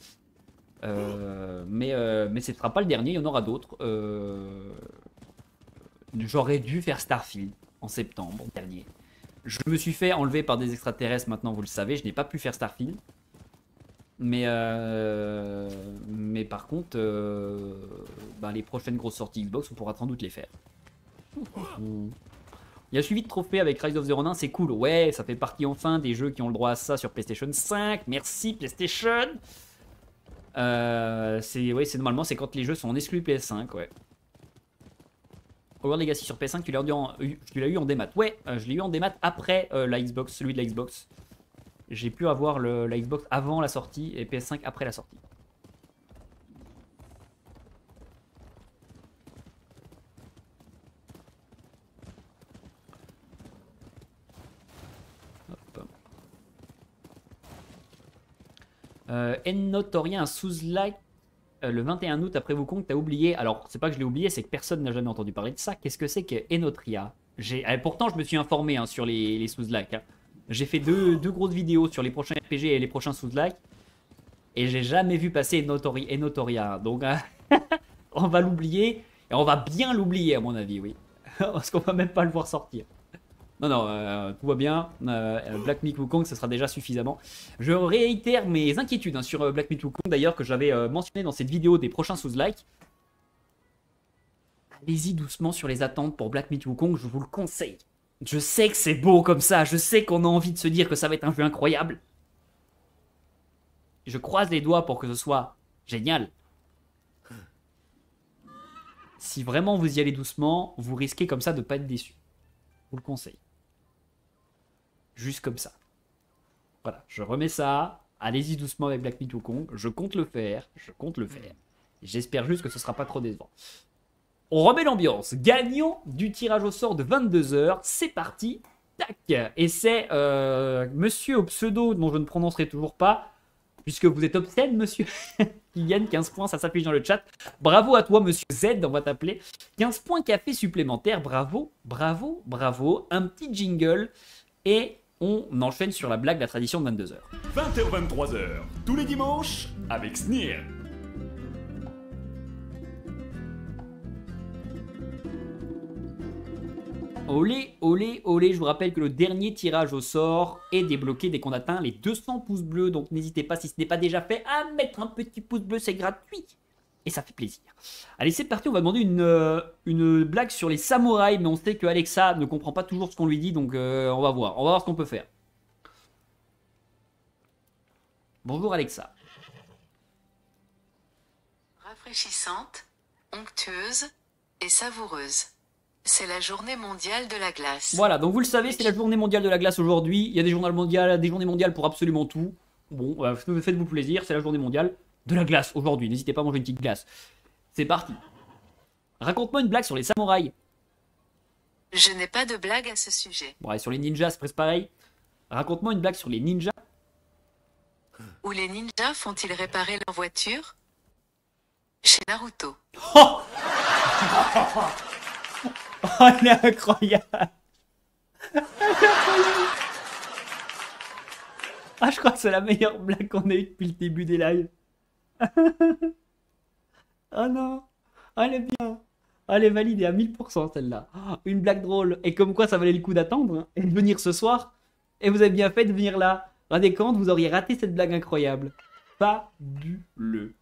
Euh, mais, euh, mais ce ne sera pas le dernier, il y en aura d'autres. Euh, J'aurais dû faire Starfield en septembre dernier. Je me suis fait enlever par des extraterrestres, maintenant vous le savez, je n'ai pas pu faire Starfield. Mais, euh, mais par contre, euh, bah, les prochaines grosses sorties Xbox, on pourra sans doute les faire. Il y a suivi de trophées avec Rise of the Ronin, c'est cool. Ouais, ça fait partie enfin des jeux qui ont le droit à ça sur PlayStation cinq. Merci PlayStation. Euh, c'est ouais, c'est normalement c'est quand les jeux sont en exclu P S cinq, ouais. Hogwarts Legacy sur P S cinq, tu l'as eu en, tu l'as eu en démat. Ouais, euh, je l'ai eu en démat après euh, la Xbox, celui de la Xbox. J'ai pu avoir le, la Xbox avant la sortie et P S cinq après la sortie. Euh, Ennotoria, un sous-like euh, le vingt et un août après Wukong, t'as oublié. Alors, c'est pas que je l'ai oublié, c'est que personne n'a jamais entendu parler de ça. Qu'est-ce que c'est que Ennotria? eh, Pourtant, je me suis informé hein, sur les, les sous-likes. Hein. J'ai fait deux, deux grosses vidéos sur les prochains R P G et les prochains sous-likes. Et j'ai jamais vu passer Ennotoria. Ennotoria. Donc, euh, on va l'oublier. Et on va bien l'oublier, à mon avis, oui. Parce qu'on va même pas le voir sortir. Non, non, euh, tout va bien. Euh, Black Myth Wukong, ce sera déjà suffisamment. Je réitère mes inquiétudes hein, sur euh, Black Myth Wukong, d'ailleurs, que j'avais euh, mentionné dans cette vidéo des prochains sous-likes. Allez-y doucement sur les attentes pour Black Myth Wukong, je vous le conseille. Je sais que c'est beau comme ça, je sais qu'on a envie de se dire que ça va être un jeu incroyable. Je croise les doigts pour que ce soit génial. Si vraiment vous y allez doucement, vous risquez comme ça de ne pas être déçu. Je vous le conseille. Juste comme ça. Voilà, je remets ça. Allez-y doucement avec Black Myth Wukong. Je compte le faire. Je compte le faire. J'espère juste que ce sera pas trop décevant. On remet l'ambiance. Gagnant du tirage au sort de vingt-deux heures. C'est parti. Tac. Et c'est euh, monsieur au pseudo dont je ne prononcerai toujours pas. Puisque vous êtes obscène, monsieur. Qui gagne quinze points, ça s'affiche dans le chat. Bravo à toi, monsieur Z, on va t'appeler. quinze points café supplémentaires. Bravo, bravo, bravo. Un petit jingle. Et on enchaîne sur la blague, la tradition de vingt-deux heures. vingt heures vingt-trois heures, tous les dimanches, avec Sneer. Olé, olé, olé, je vous rappelle que le dernier tirage au sort est débloqué dès qu'on atteint les deux cents pouces bleus. Donc n'hésitez pas, si ce n'est pas déjà fait, à mettre un petit pouce bleu, c'est gratuit. Et ça fait plaisir. Allez, c'est parti, on va demander une, euh, une blague sur les samouraïs, mais on sait que Alexa ne comprend pas toujours ce qu'on lui dit, donc euh, on va voir. On va voir ce qu'on peut faire. Bonjour Alexa. Rafraîchissante, onctueuse et savoureuse. C'est la journée mondiale de la glace. Voilà, donc vous le savez, c'est la journée mondiale de la glace aujourd'hui. Il y a des journées mondiales, des journées mondiales pour absolument tout. Bon, euh, faites-vous plaisir, c'est la journée mondiale de la glace aujourd'hui. N'hésitez pas à manger une petite glace. C'est parti. Raconte-moi une blague sur les samouraïs. Je n'ai pas de blague à ce sujet. Bon, allez, sur les ninjas, c'est presque pareil. Raconte-moi une blague sur les ninjas. Où les ninjas font-ils réparer leur voiture? Chez Naruto. Oh, oh, elle est incroyable. Elle est incroyable. Ah, je crois que c'est la meilleure blague qu'on ait eue depuis le début des lives. Oh non. Oh, elle est bien. Oh, elle est validée à mille pour cent celle-là. Oh, une blague drôle. Et comme quoi ça valait le coup d'attendre hein, et de venir ce soir. Et vous avez bien fait de venir là. Regardez quand vous auriez raté cette blague incroyable. Fabuleux.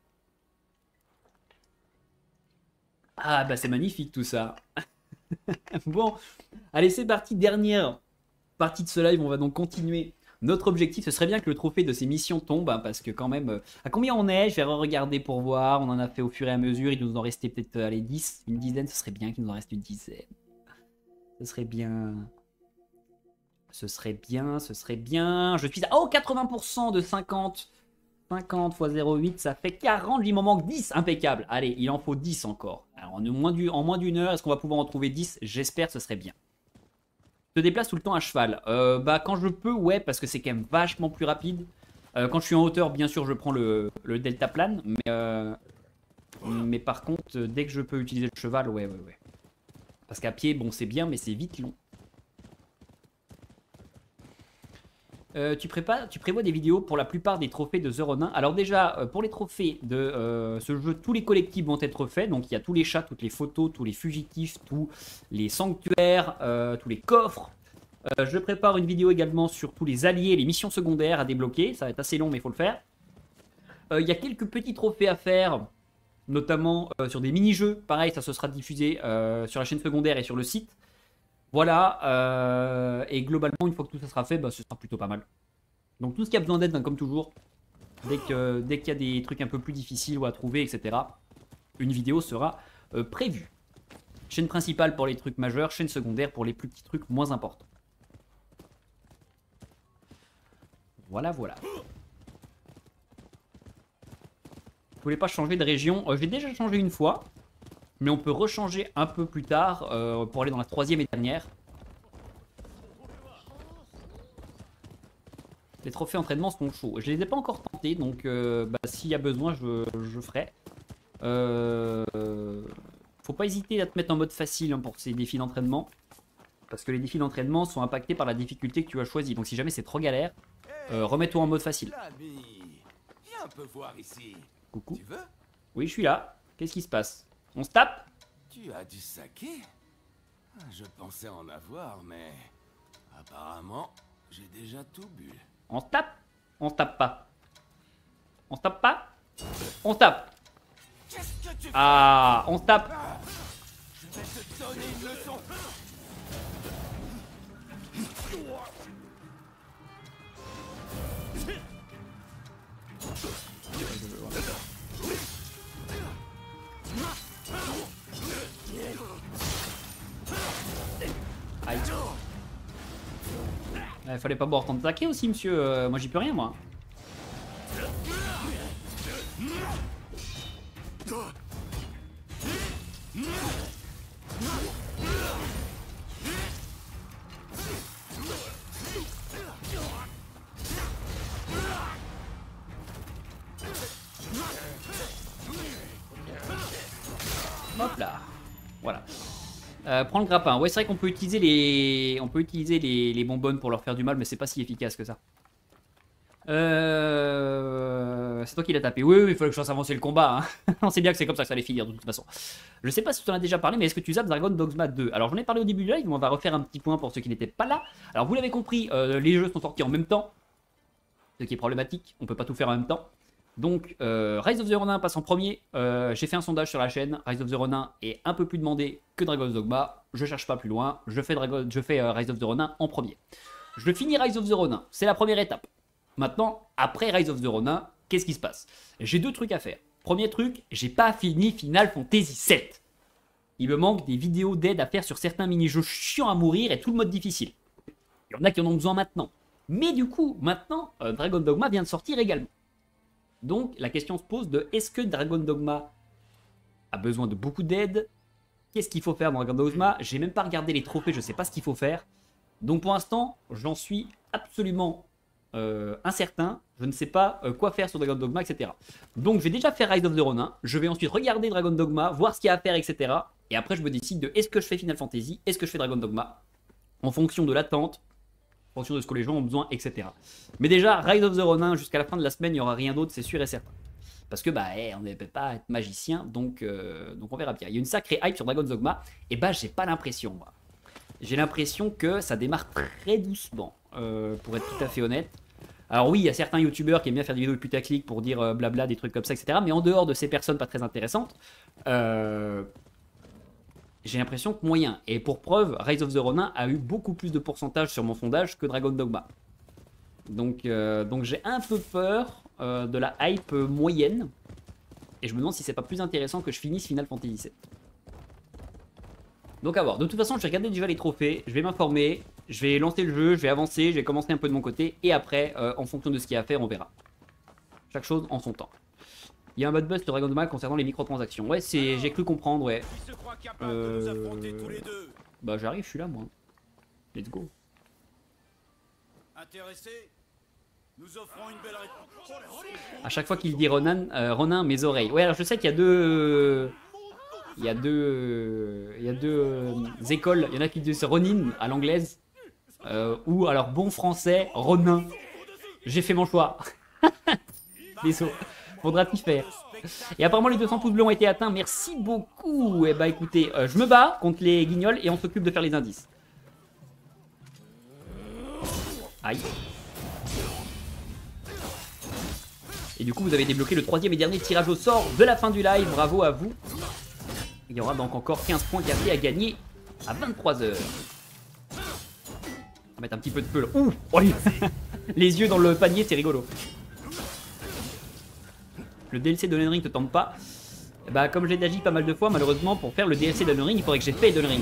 Ah bah c'est magnifique tout ça. Bon, allez c'est parti, dernière partie de ce live, on va donc continuer notre objectif. Ce serait bien que le trophée de ces missions tombe, hein, parce que quand même, euh, à combien on est? Je vais regarder pour voir, on en a fait au fur et à mesure, il nous en restait peut-être euh, allez, dix, une dizaine, ce serait bien qu'il nous en reste une dizaine. Ce serait bien... Ce serait bien, ce serait bien... Je suis à oh, quatre-vingts pour cent de cinquante. cinquante fois zéro virgule huit, ça fait quarante, il m'en manque dix, impeccable. Allez, il en faut dix encore. Alors, en moins du- en moins d'une heure, est-ce qu'on va pouvoir en trouver dix? J'espère, ce serait bien. Je te déplace tout le temps à cheval. Euh, bah, quand je peux, ouais, parce que c'est quand même vachement plus rapide. Euh, quand je suis en hauteur, bien sûr, je prends le, le deltaplane, mais, euh, mais par contre, dès que je peux utiliser le cheval, ouais, ouais, ouais. Parce qu'à pied, bon, c'est bien, mais c'est vite long. Euh, tu, prépares, tu prévois des vidéos pour la plupart des trophées de The Ronin. Alors déjà, euh, pour les trophées de euh, ce jeu, tous les collectifs vont être faits. Donc il y a tous les chats, toutes les photos, tous les fugitifs, tous les sanctuaires, euh, tous les coffres. Euh, je prépare une vidéo également sur tous les alliés, les missions secondaires à débloquer. Ça va être assez long, mais il faut le faire. Euh, Il y a quelques petits trophées à faire, notamment euh, sur des mini-jeux. Pareil, ça se sera diffusé euh, sur la chaîne secondaire et sur le site. Voilà, euh, et globalement, une fois que tout ça sera fait, bah, ce sera plutôt pas mal. Donc tout ce qui a besoin d'aide, hein, comme toujours, dès que, dès qu'il y a des trucs un peu plus difficiles ou à trouver, et cetera, une vidéo sera euh, prévue. Chaîne principale pour les trucs majeurs, chaîne secondaire pour les plus petits trucs moins importants. Voilà, voilà. Vous voulez pas changer de région? euh, J'ai déjà changé une fois. Mais on peut rechanger un peu plus tard euh, pour aller dans la troisième et dernière. Les trophées entraînement sont chauds. Je les ai pas encore tentés, donc euh, bah, s'il y a besoin, je, je ferai. Euh, faut pas hésiter à te mettre en mode facile hein, pour ces défis d'entraînement. Parce que les défis d'entraînement sont impactés par la difficulté que tu as choisie. Donc si jamais c'est trop galère, euh, remets-toi en mode facile. L'ami, viens un peu voir ici. Coucou. Tu veux? Oui, je suis là. Qu'est-ce qui se passe? On se tape? Tu as du saké? Je pensais en avoir, mais apparemment, j'ai déjà tout bu. On se tape? On se tape pas. On se tape pas? On se tape. Qu'est-ce que tu Ah, on se tape. Je vais te donner une leçon. Aïe. Il fallait pas boire tant de saké aussi, monsieur. Euh, moi, j'y peux rien, moi. Hop là. Voilà. Euh, prends le grappin. Ouais, c'est vrai qu'on peut utiliser les, on peut utiliser les, les bonbonnes pour leur faire du mal, mais c'est pas si efficace que ça. Euh... C'est toi qui l'as tapé. Oui, oui, il fallait que je fasse avancer le combat. Hein. On sait bien que c'est comme ça que ça allait finir de toute façon. Je sais pas si tu en as déjà parlé, mais est-ce que tu zappes Dragon Dogma deux? Alors j'en ai parlé au début du live, mais on va refaire un petit point pour ceux qui n'étaient pas là. Alors vous l'avez compris, euh, les jeux sont sortis en même temps, ce qui est problématique. On peut pas tout faire en même temps. Donc, euh, Rise of the Ronin passe en premier. Euh, J'ai fait un sondage sur la chaîne. Rise of the Ronin est un peu plus demandé que Dragon's Dogma. Je cherche pas plus loin. Je fais, Dragon, je fais euh, Rise of the Ronin en premier. Je finis Rise of the Ronin. C'est la première étape. Maintenant, après Rise of the Ronin, qu'est-ce qui se passe? J'ai deux trucs à faire. Premier truc, j'ai pas fini Final Fantasy sept. Il me manque des vidéos d'aide à faire sur certains mini-jeux chiants à mourir et tout le mode difficile. Il y en a qui en ont besoin maintenant. Mais du coup, maintenant, euh, Dragon Dogma vient de sortir également. Donc, la question se pose de est-ce que Dragon Dogma a besoin de beaucoup d'aide? Qu'est-ce qu'il faut faire dans Dragon Dogma? J'ai même pas regardé les trophées, je sais pas ce qu'il faut faire. Donc pour l'instant, j'en suis absolument euh, incertain. Je ne sais pas euh, quoi faire sur Dragon Dogma, et cetera. Donc je vais déjà faire Rise of the Ronin. Je vais ensuite regarder Dragon Dogma, voir ce qu'il y a à faire, et cetera. Et après, je me décide de est-ce que je fais Final Fantasy, est-ce que je fais Dragon Dogma, en fonction de l'attente, en fonction de ce que les gens ont besoin, et cetera. Mais déjà, Rise of the Ronin, jusqu'à la fin de la semaine, il n'y aura rien d'autre, c'est sûr et certain. Parce que bah, hey, on ne peut pas être magicien, donc, euh, donc on verra bien. Il y a une sacrée hype sur Dragon's Dogma, et bah j'ai pas l'impression, moi. J'ai l'impression que ça démarre très doucement, euh, pour être tout à fait honnête. Alors oui, il y a certains youtubeurs qui aiment bien faire des vidéos de putaclic pour dire euh, blabla, des trucs comme ça, et cetera. Mais en dehors de ces personnes pas très intéressantes, euh, j'ai l'impression que moyen. Et pour preuve, Rise of the Ronin a eu beaucoup plus de pourcentage sur mon sondage que Dragon Dogma. Donc, euh, donc j'ai un peu peur euh, de la hype moyenne. Et je me demande si c'est pas plus intéressant que je finisse Final Fantasy sept. Donc à voir. De toute façon, je vais regarder déjà les trophées, je vais m'informer, je vais lancer le jeu, je vais avancer, je vais commencer un peu de mon côté. Et après, euh, en fonction de ce qu'il y a à faire, on verra. Chaque chose en son temps. Il y a un bad buzz sur Dragon Dogma concernant les microtransactions. Ouais, c'est, j'ai cru comprendre, ouais. Euh... Bah j'arrive, je suis là, moi. Let's go. Intéressé? Nous offrons une belle réponse. À chaque fois qu'il dit Ronan, euh, Ronin, mes oreilles. Ouais, alors je sais qu'il y a deux... Il y a deux... Il y a deux euh, écoles. Il y en a qui disent Ronin à l'anglaise. Euh, ou alors bon français, Ronin. J'ai fait mon choix. Désolé. Faudra t'y faire. Et apparemment les deux cents pouces bleus ont été atteints. Merci beaucoup. Et bah écoutez, euh, je me bats contre les guignols et on s'occupe de faire les indices. Aïe. Et du coup vous avez débloqué le troisième et dernier tirage au sort de la fin du live. Bravo à vous. Il y aura donc encore quinze points café à gagner à vingt-trois heures. On va mettre un petit peu de feu là. Ouh, oh, les yeux dans le panier, c'est rigolo. Le D L C de Elden Ring te tente pas? Bah comme j'ai déjà dit pas mal de fois, malheureusement pour faire le D L C d'Elden Ring, il faudrait que j'ai fait Elden Ring.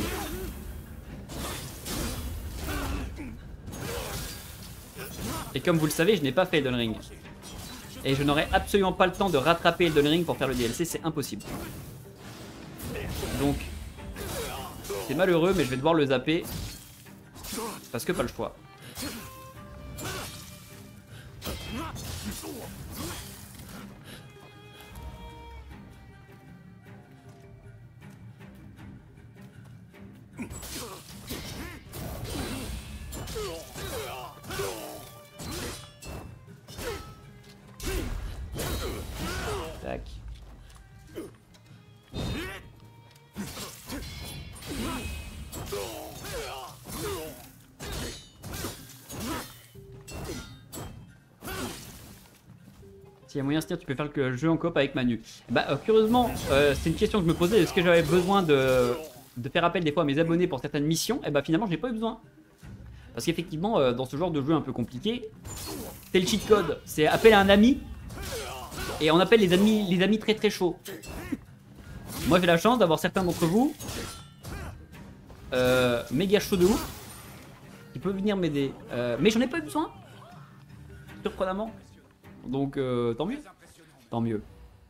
Et comme vous le savez, je n'ai pas fait Elden Ring. Et je n'aurai absolument pas le temps de rattraper Elden Ring pour faire le D L C, c'est impossible. Donc, c'est malheureux, mais je vais devoir le zapper. Parce que pas le choix. Tac. S'il y a moyen de se dire, tu peux faire le jeu en coop avec Manu. Bah, euh, curieusement, euh, c'est une question que je me posais. Est-ce que j'avais besoin de, de faire appel des fois à mes abonnés pour certaines missions? Et bah, finalement, je n'ai pas eu besoin. Parce qu'effectivement, euh, dans ce genre de jeu un peu compliqué, c'est le cheat code. C'est appel à un ami. Et on appelle les amis, les amis très très chauds. Moi, j'ai la chance d'avoir certains d'entre vous euh, méga chauds de ouf qui peuvent venir m'aider. Euh, mais j'en ai pas eu besoin. Surprenamment. Donc euh, tant mieux. Tant mieux.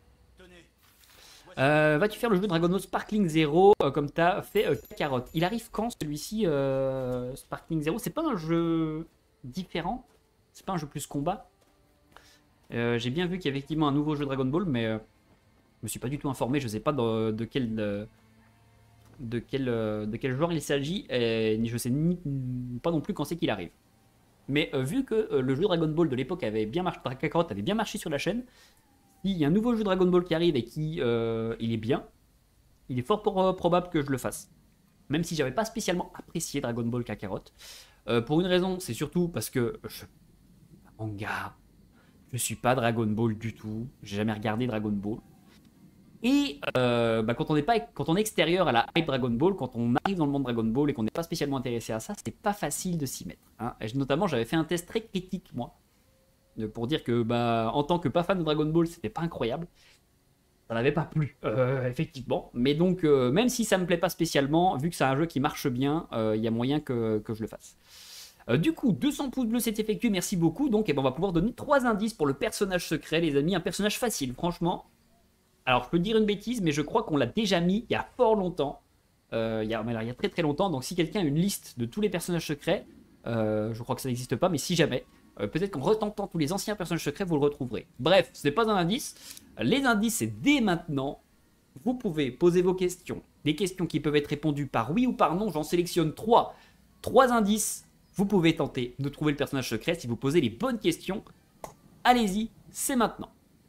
Euh, Vas-tu faire le jeu Dragon Ball Sparkling Zero euh, comme t'as fait euh, Kakarot? Il arrive quand celui-ci euh, Sparkling Zero? C'est pas un jeu différent? C'est pas un jeu plus combat? euh, J'ai bien vu qu'il y avait effectivement un nouveau jeu Dragon Ball, mais euh, je me suis pas du tout informé. Je sais pas de, de quel de, de quel de quel joueur il s'agit, et je sais ni, pas non plus quand c'est qu'il arrive. Mais euh, vu que euh, le jeu Dragon Ball de l'époque avait bien marché, Kakarot avait bien marché sur la chaîne, s'il y a un nouveau jeu Dragon Ball qui arrive et qui euh, il est bien, il est fort pour, euh, probable que je le fasse. Même si j'avais pas spécialement apprécié Dragon Ball Kakarot. Euh, pour une raison, c'est surtout parce que je... manga, Je suis pas Dragon Ball du tout. J'ai jamais regardé Dragon Ball. Et euh, bah, quand on n'est pas, quand on est extérieur à la hype Dragon Ball, quand on arrive dans le monde Dragon Ball et qu'on n'est pas spécialement intéressé à ça, c'était pas facile de s'y mettre. Hein. Et notamment, j'avais fait un test très critique moi, pour dire que bah, en tant que pas fan de Dragon Ball, c'était pas incroyable. Ça n'avait pas plu, euh, effectivement. Mais donc, euh, même si ça me plaît pas spécialement, vu que c'est un jeu qui marche bien, il euh, y a moyen que, que je le fasse. Euh, du coup, deux cents pouces bleus s'est effectué, merci beaucoup. Donc, eh ben, on va pouvoir donner trois indices pour le personnage secret, les amis. Un personnage facile, franchement. Alors, je peux dire une bêtise, mais je crois qu'on l'a déjà mis il y a fort longtemps. Euh, il, y a, alors, il y a très très longtemps. Donc, si quelqu'un a une liste de tous les personnages secrets, euh, je crois que ça n'existe pas, mais si jamais, euh, peut-être qu'en retentant tous les anciens personnages secrets, vous le retrouverez. Bref, ce n'est pas un indice. Les indices, c'est dès maintenant. Vous pouvez poser vos questions. Des questions qui peuvent être répondues par oui ou par non. J'en sélectionne trois. Trois indices. Vous pouvez tenter de trouver le personnage secret si vous posez les bonnes questions. Allez-y, c'est maintenant.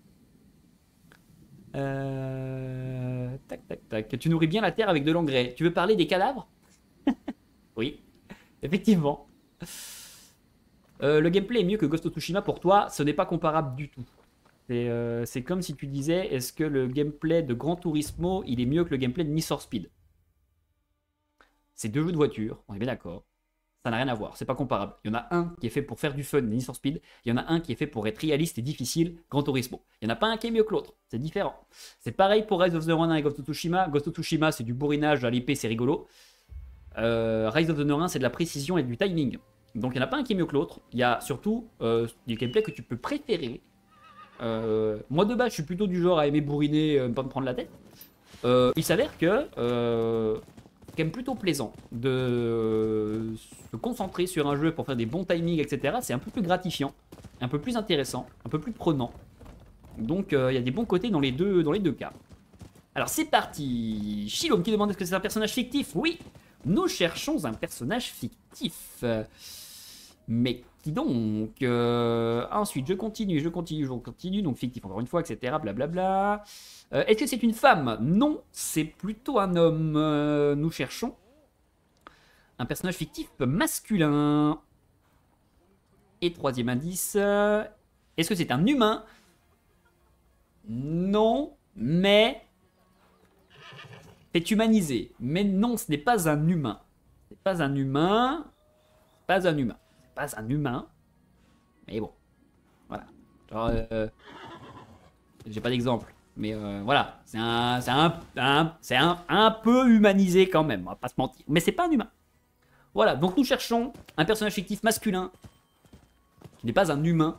Euh... Tac, tac, tac. Tu nourris bien la terre avec de l'engrais. Tu veux parler des cadavres? Oui, effectivement. Euh, le gameplay est mieux que Ghost of Tsushima pour toi. Ce n'est pas comparable du tout. C'est euh, comme si tu disais, est-ce que le gameplay de Gran Turismo, il est mieux que le gameplay de Need for Speed? C'est deux jeux de voiture, on est bien d'accord. Ça n'a rien à voir, c'est pas comparable. Il y en a un qui est fait pour faire du fun, Need for Speed. Il y en a un qui est fait pour être réaliste et difficile, Gran Turismo. Il n'y en a pas un qui est mieux que l'autre, c'est différent. C'est pareil pour Rise of the Ronin et Ghost of Tsushima. Ghost of Tsushima, c'est du bourrinage à l'épée, c'est rigolo. Euh, Rise of the Ronin, c'est de la précision et du timing. Donc il n'y en a pas un qui est mieux que l'autre. Il y a surtout euh, des gameplays que tu peux préférer. Euh, moi de base, je suis plutôt du genre à aimer bourriner, euh, pas me prendre la tête. Euh, il s'avère que... Euh, c'est quand même plutôt plaisant de se concentrer sur un jeu pour faire des bons timings, et cetera. C'est un peu plus gratifiant, un peu plus intéressant, un peu plus prenant. Donc il euh, y a des bons côtés dans les deux, dans les deux cas. Alors c'est parti. Shilom qui demande est-ce que c'est un personnage fictif? Oui, nous cherchons un personnage fictif. Mais qui donc euh, Ensuite je continue, je continue, je continue. Donc fictif encore une fois, et cetera. Blablabla. Euh, Est-ce que c'est une femme? Non, c'est plutôt un homme. Euh, nous cherchons un personnage fictif masculin. Et troisième indice. Euh, Est-ce que c'est un humain? Non, mais c'est humanisé. Mais non, ce n'est pas un humain. C'est pas un humain. Pas un humain. C'est pas un humain. Mais bon, voilà. Genre, euh, j'ai pas d'exemple. Mais euh, voilà, c'est un, un, un, un, un peu humanisé quand même, on va pas se mentir. Mais c'est pas un humain. Voilà, donc nous cherchons un personnage fictif masculin qui n'est pas un humain.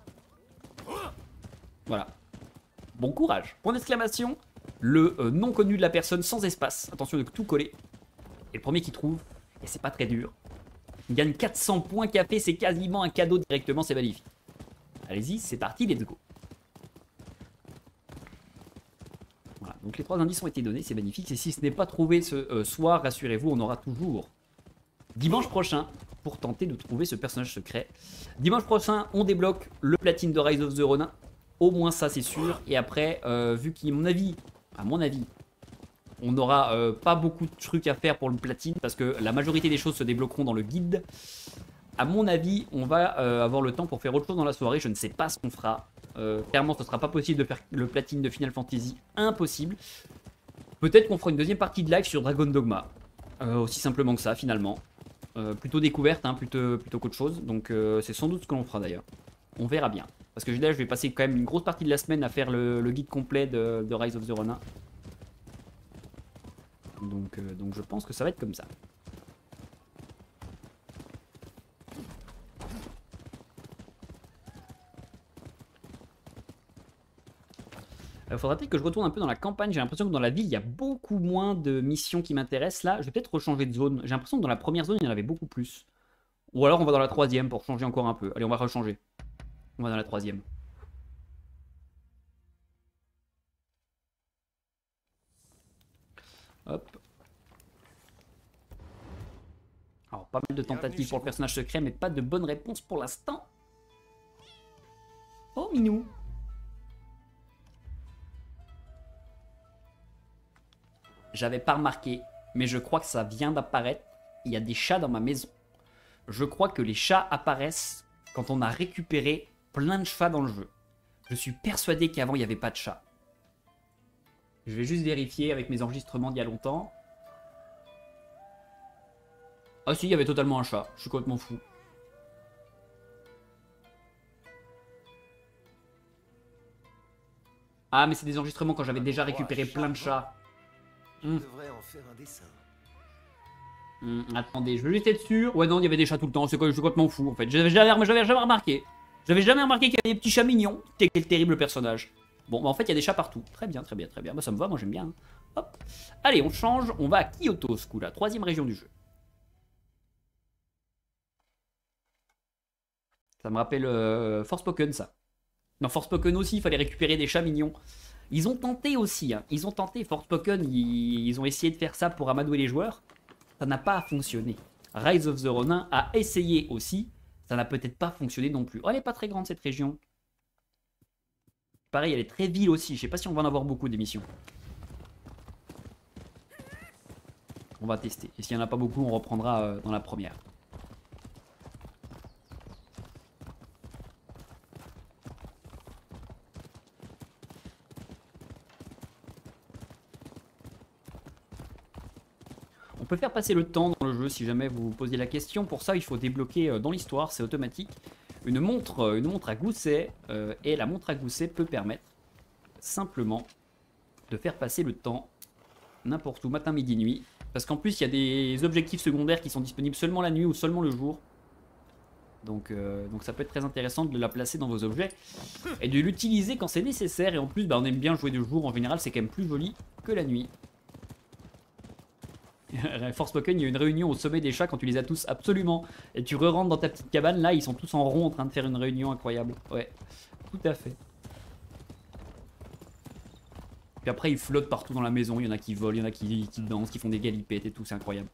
Voilà. Bon courage. Point d'exclamation, le euh, nom connu de la personne sans espace. Attention de tout coller. Et le premier qui trouve, et c'est pas très dur, il gagne quatre cents points café, c'est quasiment un cadeau directement, c'est magnifique. Allez-y, c'est parti, let's go. Voilà, donc les trois indices ont été donnés, c'est magnifique. Et si ce n'est pas trouvé ce euh, soir, rassurez-vous, on aura toujours dimanche prochain pour tenter de trouver ce personnage secret. Dimanche prochain, on débloque le platine de Rise of the Ronin. Au moins ça, c'est sûr. Et après, euh, vu qu'à mon avis, à mon avis, on n'aura euh, pas beaucoup de trucs à faire pour le platine parce que la majorité des choses se débloqueront dans le guide. À mon avis, on va euh, avoir le temps pour faire autre chose dans la soirée. Je ne sais pas ce qu'on fera. Euh, clairement, ce ne sera pas possible de faire le platine de Final Fantasy. Impossible. Peut-être qu'on fera une deuxième partie de live sur Dragon Dogma. Euh, aussi simplement que ça, finalement. Euh, plutôt découverte, hein, plutôt, plutôt qu'autre chose. Donc euh, c'est sans doute ce que l'on fera d'ailleurs. On verra bien. Parce que là, je vais passer quand même une grosse partie de la semaine à faire le, le guide complet de, de Rise of the Ronin. Donc, euh, donc je pense que ça va être comme ça. Il euh, faudra peut-être que je retourne un peu dans la campagne. J'ai l'impression que dans la ville, il y a beaucoup moins de missions qui m'intéressent. Là, je vais peut-être rechanger de zone. J'ai l'impression que dans la première zone, il y en avait beaucoup plus. Ou alors on va dans la troisième pour changer encore un peu. Allez, on va rechanger. On va dans la troisième. Hop. Alors, pas mal de tentatives pour le personnage secret, mais pas de bonne réponse pour l'instant. Oh, minou. J'avais pas remarqué, mais je crois que ça vient d'apparaître. Il y a des chats dans ma maison. Je crois que les chats apparaissent quand on a récupéré plein de chats dans le jeu. Je suis persuadé qu'avant, il n'y avait pas de chats. Je vais juste vérifier avec mes enregistrements d'il y a longtemps. Ah si, il y avait totalement un chat. Je suis complètement fou. Ah, mais c'est des enregistrements quand j'avais déjà récupéré plein de chats. Je Hmm. devrais en faire un dessin. Hmm, attendez, je veux juste être sûr. Ouais, non, il y avait des chats tout le temps. C'est quoi, je suis complètement fou en fait. J'avais jamais, j'avais jamais remarqué. J'avais jamais remarqué qu'il y avait des petits chats mignons. Quel terrible personnage. Bon, bah en fait, il y a des chats partout. Très bien, très bien, très bien. Bah, ça me va, moi j'aime bien. Hein. Hop. Allez, on change. On va à Kyoto, ce coup-là. Troisième région du jeu. Ça me rappelle euh, Forspoken, ça. Dans Forspoken aussi, il fallait récupérer des chats mignons. Ils ont tenté aussi, hein. Ils ont tenté, Forspoken, ils, ils ont essayé de faire ça pour amadouer les joueurs. Ça n'a pas fonctionné. Rise of the Ronin a essayé aussi. Ça n'a peut-être pas fonctionné non plus. Oh, elle est pas très grande cette région. Pareil, elle est très ville aussi. Je sais pas si on va en avoir beaucoup d'émissions. On va tester. Et s'il n'y en a pas beaucoup, on reprendra euh, dans la première. On peut faire passer le temps dans le jeu si jamais vous vous posez la question. Pour ça, il faut débloquer euh, dans l'histoire, c'est automatique, une montre, euh, une montre à gousset. Euh, et la montre à gousset peut permettre simplement de faire passer le temps n'importe où, matin, midi, nuit. Parce qu'en plus, il y a des objectifs secondaires qui sont disponibles seulement la nuit ou seulement le jour. Donc, euh, donc ça peut être très intéressant de la placer dans vos objets et de l'utiliser quand c'est nécessaire. Et en plus, bah, on aime bien jouer de jour en général, c'est quand même plus joli que la nuit. Forspoken, il y a une réunion au sommet des chats quand tu les as tous, absolument. Et tu re-rentres dans ta petite cabane, là ils sont tous en rond en train de faire une réunion incroyable. Ouais, tout à fait. Puis après ils flottent partout dans la maison, il y en a qui volent, il y en a qui, qui dansent, qui font des galipettes et tout, c'est incroyable.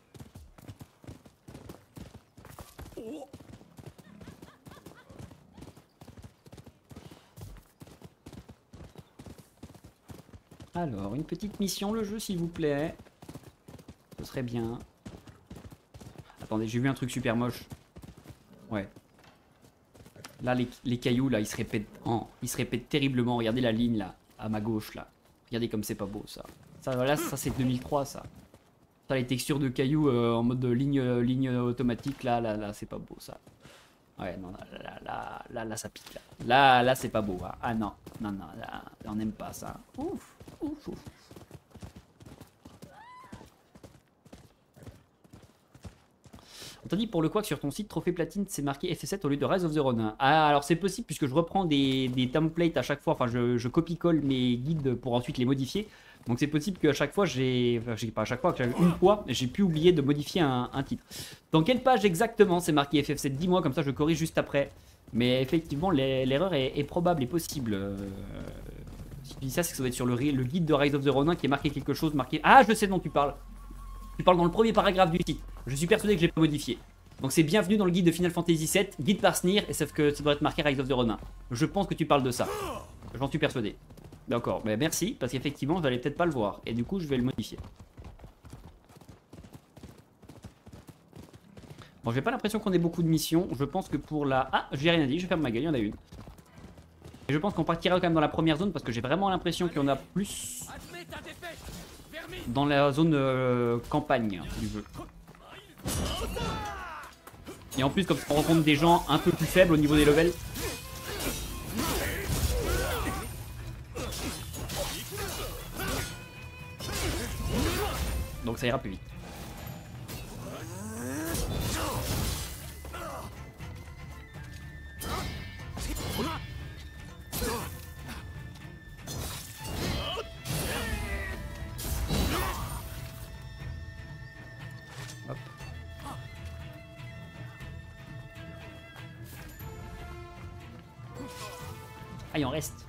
Alors, une petite mission le jeu s'il vous plaît. Ce serait bien. Attendez, j'ai vu un truc super moche. Ouais. Là, les, les cailloux, là, ils se répètent, en, ils se répètent terriblement. Regardez la ligne, là, à ma gauche, là. Regardez comme c'est pas beau, ça. Ça, là, ça c'est deux mille trois, ça. Ça, les textures de cailloux euh, en mode ligne, euh, ligne automatique, là, là, là, c'est pas beau, ça. Ouais, non, là, là, là, là, là ça pique, là. Là, là, c'est pas beau, hein. Ah non, non, non, là, on n'aime pas ça. Ouf, ouf, ouf. On t'a dit pour le quoi que sur ton site Trophée Platine c'est marqué F sept au lieu de Rise of the Ronin. Ah alors c'est possible puisque je reprends des, des templates à chaque fois, enfin je, je copie-colle mes guides pour ensuite les modifier. Donc c'est possible qu'à chaque fois j'ai, enfin j'ai pas à chaque fois, que une fois j'ai pu oublier de modifier un, un titre. Dans quelle page exactement c'est marqué F F sept? Dis-moi comme ça je corrige juste après. Mais effectivement l'erreur est, est probable et possible. Euh, si tu dis ça c'est que ça doit être sur le, le guide de Rise of the Ronin qui est marqué quelque chose, marqué... Ah je sais dont tu parles. Tu parles dans le premier paragraphe du site. Je suis persuadé que je l'ai pas modifié. Donc c'est bienvenue dans le guide de Final Fantasy sept, guide par Sneer, et sauf que ça doit être marqué Rise of the Ronin. Je pense que tu parles de ça. J'en suis persuadé. D'accord, mais merci, parce qu'effectivement, je n'allais peut-être pas le voir. Et du coup, je vais le modifier. Bon, j'ai pas l'impression qu'on ait beaucoup de missions. Je pense que pour la... Ah, j'ai rien dit, je vais fermer ma gueule, il y en a une. Et je pense qu'on partira quand même dans la première zone, parce que j'ai vraiment l'impression qu'il y en a plus... dans la zone euh, campagne du jeu. Et en plus, comme on rencontre des gens un peu plus faibles au niveau des levels. Donc ça ira plus vite. Hop. Ah, il en reste.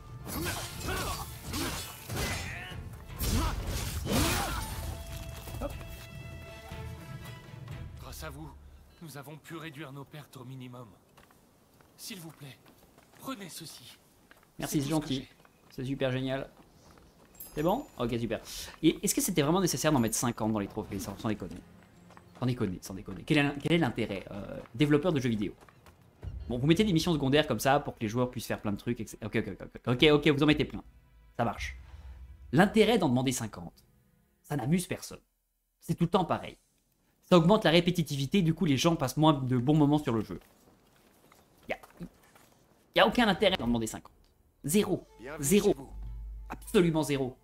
Hop. Grâce à vous, nous avons pu réduire nos pertes au minimum. S'il vous plaît, prenez ceci. Merci, c'est gentil. C'est super génial. C'est bon? Ok, super. Et est-ce que c'était vraiment nécessaire d'en mettre cinquante dans les trophées, sans, sans déconner? Sans déconner, sans déconner. Quel est, quel est l'intérêt euh, développeur de jeux vidéo? Bon, vous mettez des missions secondaires comme ça pour que les joueurs puissent faire plein de trucs, et cetera. Ok, ok, ok, ok, ok, vous en mettez plein. Ça marche. L'intérêt d'en demander cinquante, ça n'amuse personne. C'est tout le temps pareil. Ça augmente la répétitivité, du coup les gens passent moins de bons moments sur le jeu. Il n'y a, a aucun intérêt d'en demander cinquante. Zéro. Zéro. Absolument zéro.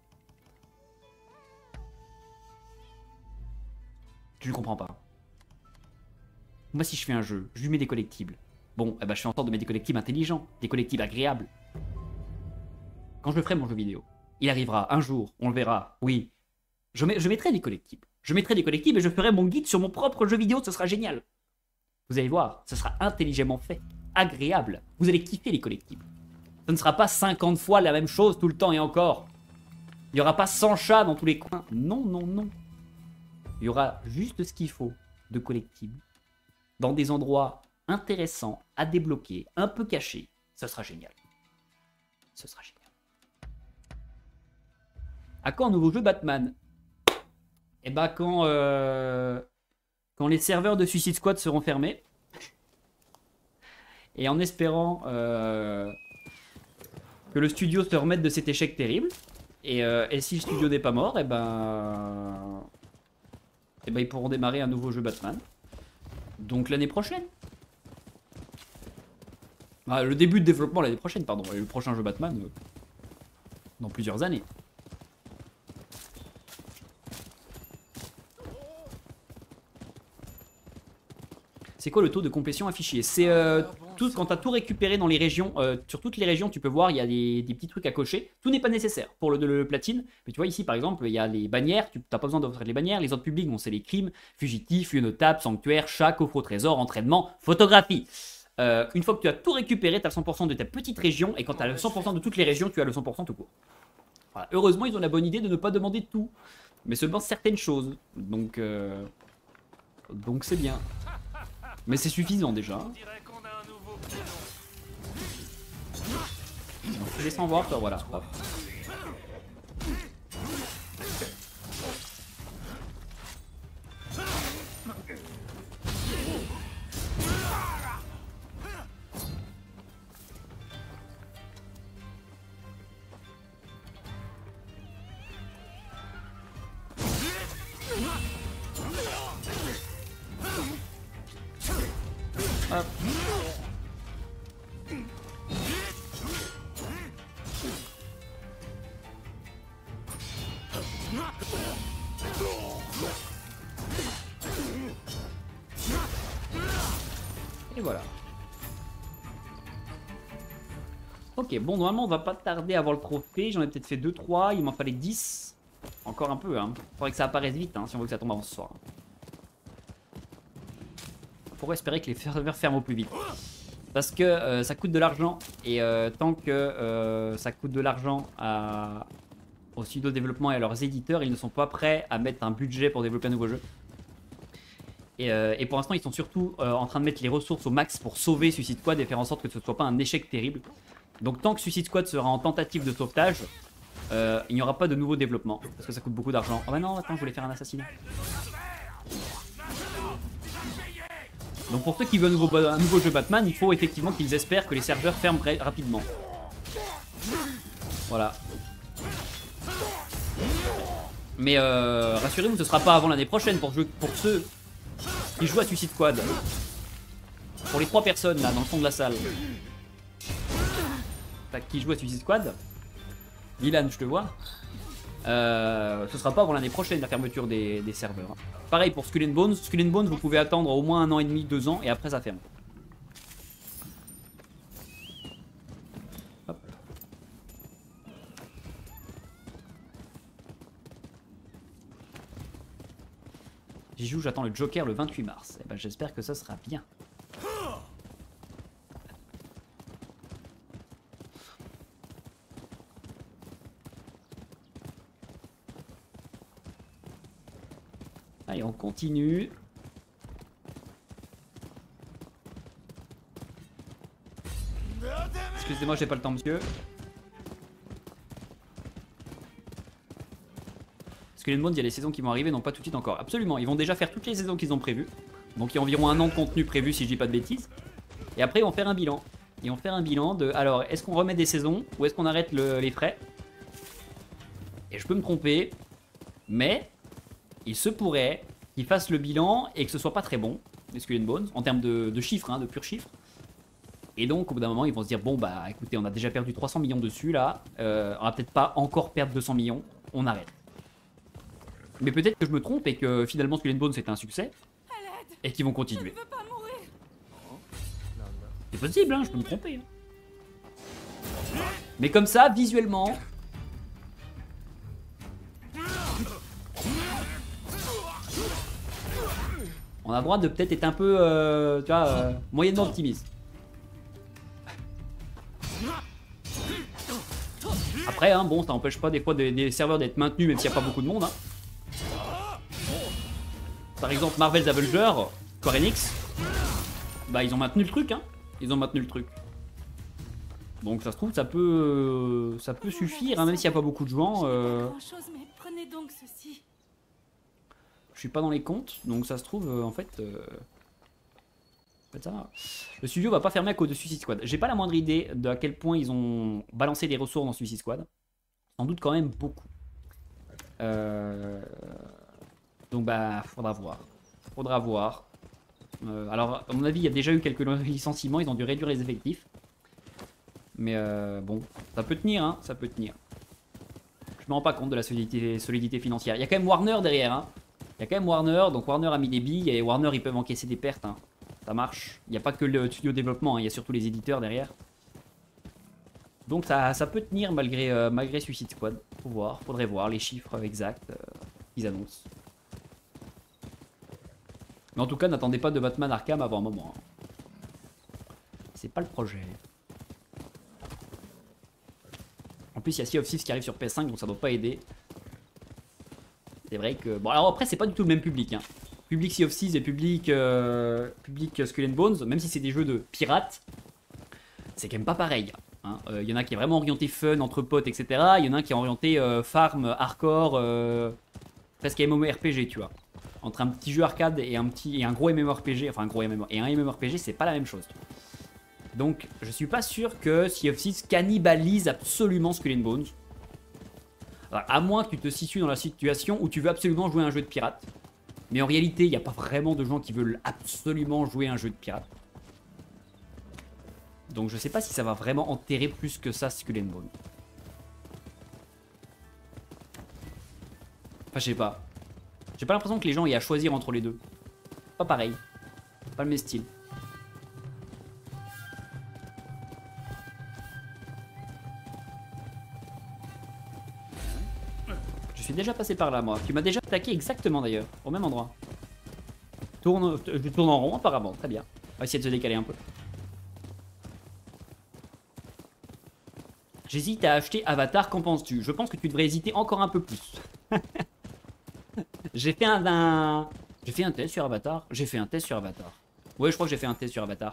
Tu ne comprends pas. Moi, si je fais un jeu, je lui mets des collectibles. Bon, eh ben, je fais en sorte de mettre des collectibles intelligents, des collectibles agréables. Quand je ferai mon jeu vidéo, il arrivera un jour, on le verra, oui. Je, mets, je mettrai des collectibles. Je mettrai des collectibles et je ferai mon guide sur mon propre jeu vidéo, ce sera génial. Vous allez voir, ce sera intelligemment fait, agréable. Vous allez kiffer les collectibles. Ce ne sera pas cinquante fois la même chose tout le temps et encore. Il n'y aura pas cent chats dans tous les coins. Non, non, non. Il y aura juste ce qu'il faut de collectibles. Dans des endroits intéressants, à débloquer, un peu cachés. Ce sera génial. Ce sera génial. À quand un nouveau jeu Batman? Eh ben quand, euh, quand les serveurs de Suicide Squad seront fermés. Et en espérant euh, que le studio se remette de cet échec terrible. Et, euh, et si le studio n'est pas mort, eh ben, eh ben ils pourront démarrer un nouveau jeu Batman. Donc l'année prochaine. Ah, le début de développement l'année prochaine, pardon. Et le prochain jeu Batman euh, dans plusieurs années. C'est quoi le taux de complétion affiché? C'est euh, tout, quand tu as tout récupéré dans les régions, euh, sur toutes les régions, tu peux voir, il y a des, des petits trucs à cocher. Tout n'est pas nécessaire pour le, le platine. Mais tu vois ici, par exemple, il y a les bannières. Tu n'as pas besoin d'offrir les bannières. Les autres publics, bon, c'est les crimes, fugitifs, lieu notable, sanctuaire, chat, coffre au trésor, entraînement, photographie. Euh, une fois que tu as tout récupéré, tu as le cent pour cent de ta petite région. Et quand tu as le cent pour cent de toutes les régions, tu as le cent pour cent tout court. Voilà. Heureusement, ils ont la bonne idée de ne pas demander tout. Mais seulement certaines choses. Donc, euh... donc c'est bien. Mais c'est suffisant déjà. Je laisse en voir, toi, voilà. Hop. Hop. Et voilà. Ok, bon, normalement on va pas tarder à avoir le trophée. J'en ai peut-être fait deux trois, il m'en fallait dix. Encore un peu, hein. Faudrait que ça apparaisse vite, hein, si on veut que ça tombe avant ce soir. Pourquoi espérer que les serveurs ferment au plus vite? Parce que euh, ça coûte de l'argent. Et euh, tant que euh, ça coûte de l'argent à... aux studios de développement et à leurs éditeurs, ils ne sont pas prêts à mettre un budget pour développer un nouveau jeu. Et, euh, et pour l'instant, ils sont surtout euh, en train de mettre les ressources au max pour sauver Suicide Squad et faire en sorte que ce ne soit pas un échec terrible. Donc tant que Suicide Squad sera en tentative de sauvetage, euh, il n'y aura pas de nouveau développement. Parce que ça coûte beaucoup d'argent. Oh bah non, attends, je voulais faire un assassinat. Donc pour ceux qui veulent un nouveau, un nouveau jeu Batman, il faut effectivement qu'ils espèrent que les serveurs ferment rapidement. Voilà. Mais euh, rassurez-vous, ce sera pas avant l'année prochaine pour, pour ceux qui jouent à Suicide Squad. Pour les trois personnes là dans le fond de la salle. Qui jouent à Suicide Squad. Dylan, je te vois. Euh, ce sera pas avant l'année prochaine la fermeture des, des serveurs. Pareil pour Skull and Bones. Skull and Bones, vous pouvez attendre au moins un an et demi, deux ans et après ça ferme. Hop. J'y joue, j'attends le Joker le vingt-huit mars. Et ben, j'espère que ça sera bien. Allez, on continue. Excusez-moi, j'ai pas le temps, monsieur. Skull and Bones, il y a les saisons qui vont arriver, non pas tout de suite encore. Absolument, ils vont déjà faire toutes les saisons qu'ils ont prévues. Donc il y a environ un an de contenu prévu, si je dis pas de bêtises. Et après, on va faire un bilan. Et on va faire un bilan de... Alors, est-ce qu'on remet des saisons ou est-ce qu'on arrête le, les frais? Et je peux me tromper, mais il se pourrait qu'ils fassent le bilan et que ce soit pas très bon, les Skull and Bones, en termes de, de chiffres, hein, de purs chiffres. Et donc, au bout d'un moment, ils vont se dire, bon, bah, écoutez, on a déjà perdu trois cents millions dessus, là. Euh, on va peut-être pas encore perdre deux cents millions. On arrête. Mais peut-être que je me trompe et que finalement, Skull and Bones, c'est un succès. Et qu'ils vont continuer. C'est possible, hein, je peux me tromper. Hein. Mais comme ça, visuellement... on a le droit de peut-être être un peu, euh, tu vois, euh, moyennement optimiste. Après, hein, bon, ça n'empêche pas des fois des, des serveurs d'être maintenus, même s'il n'y a pas beaucoup de monde. Hein. Par exemple, Marvel's Avengers, Square Enix, bah ils ont maintenu le truc, hein. Ils ont maintenu le truc. Donc ça se trouve, ça peut, euh, ça peut suffire, hein, même s'il n'y a pas beaucoup de joueurs. Euh... Je suis pas dans les comptes, donc ça se trouve, euh, en fait... Euh... En fait, ça va. Le studio va pas fermer à cause de Suicide Squad. J'ai pas la moindre idée de à quel point ils ont balancé des ressources dans Suicide Squad. Sans doute quand même beaucoup. Euh... Donc bah, faudra voir. Faudra voir. Euh, alors, à mon avis, il y a déjà eu quelques licenciements, ils ont dû réduire les effectifs. Mais euh, bon, ça peut tenir, hein, ça peut tenir. Je me rends pas compte de la solidité, solidité financière. Il y a quand même Warner derrière, hein. Il y a quand même Warner, donc Warner a mis des billes et Warner ils peuvent encaisser des pertes, hein. Ça marche. Il n'y a pas que le studio développement, hein. Il y a surtout les éditeurs derrière. Donc ça, ça peut tenir malgré, euh, malgré Suicide Squad. Faut voir, faudrait voir les chiffres exacts euh, qu'ils annoncent. Mais en tout cas, n'attendez pas de Batman Arkham avant un moment. Hein. C'est pas le projet. En plus, il y a Sea of Thieves qui arrive sur P S cinq, donc ça doit pas aider. C'est vrai que... Bon, alors après, c'est pas du tout le même public. Hein. Public Sea of Thieves et public, euh, public Skull and Bones, même si c'est des jeux de pirates, c'est quand même pas pareil. Il hein. euh, y en a qui est vraiment orienté fun, entre potes, et cetera. Il y en a qui est orienté euh, farm, hardcore, euh, presque MMORPG, tu vois. Entre un petit jeu arcade et un, petit, et un gros MMORPG, enfin un gros MMO, et un MMORPG, c'est pas la même chose. Donc, je suis pas sûr que Sea of Thieves cannibalise absolument Skull and Bones. Alors, à moins que tu te situes dans la situation où tu veux absolument jouer à un jeu de pirate. Mais en réalité, il n'y a pas vraiment de gens qui veulent absolument jouer à un jeu de pirate. Donc je sais pas si ça va vraiment enterrer plus que ça Skull and Bones. Enfin, je sais pas. J'ai pas l'impression que les gens aient à choisir entre les deux. Pas pareil. Pas le même style. Je suis déjà passé par là, moi. Tu m'as déjà attaqué exactement d'ailleurs, au même endroit. Tourne, je tourne en rond apparemment, très bien. On va essayer de se décaler un peu. J'hésite à acheter Avatar, qu'en penses-tu? Je pense que tu devrais hésiter encore un peu plus. J'ai fait un, un... J'ai fait un test sur Avatar. J'ai fait un test sur Avatar. Ouais, je crois que j'ai fait un test sur Avatar.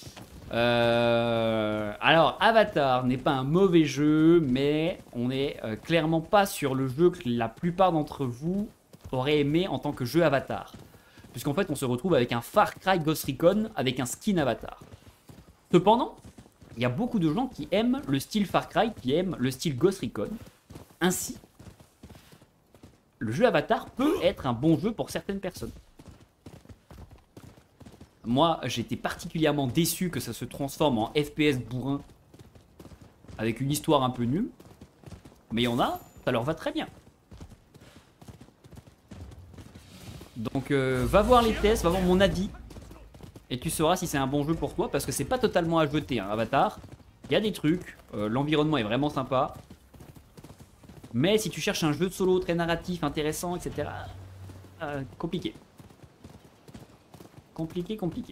Euh... Alors, Avatar n'est pas un mauvais jeu, mais on n'est euh, clairement pas sur le jeu que la plupart d'entre vous auraient aimé en tant que jeu Avatar. Puisqu'en fait, on se retrouve avec un Far Cry Ghost Recon avec un skin Avatar. Cependant, il y a beaucoup de gens qui aiment le style Far Cry, qui aiment le style Ghost Recon. Ainsi, le jeu Avatar peut être un bon jeu pour certaines personnes. Moi, j'étais particulièrement déçu que ça se transforme en F P S bourrin avec une histoire un peu nulle. Mais il y en a, ça leur va très bien. Donc, euh, va voir les tests, va voir mon avis. Et tu sauras si c'est un bon jeu pour toi, parce que c'est pas totalement à jeter, hein, Avatar. Il y a des trucs, euh, l'environnement est vraiment sympa. Mais si tu cherches un jeu de solo très narratif, intéressant, et cetera. Euh, compliqué. Compliqué, compliqué.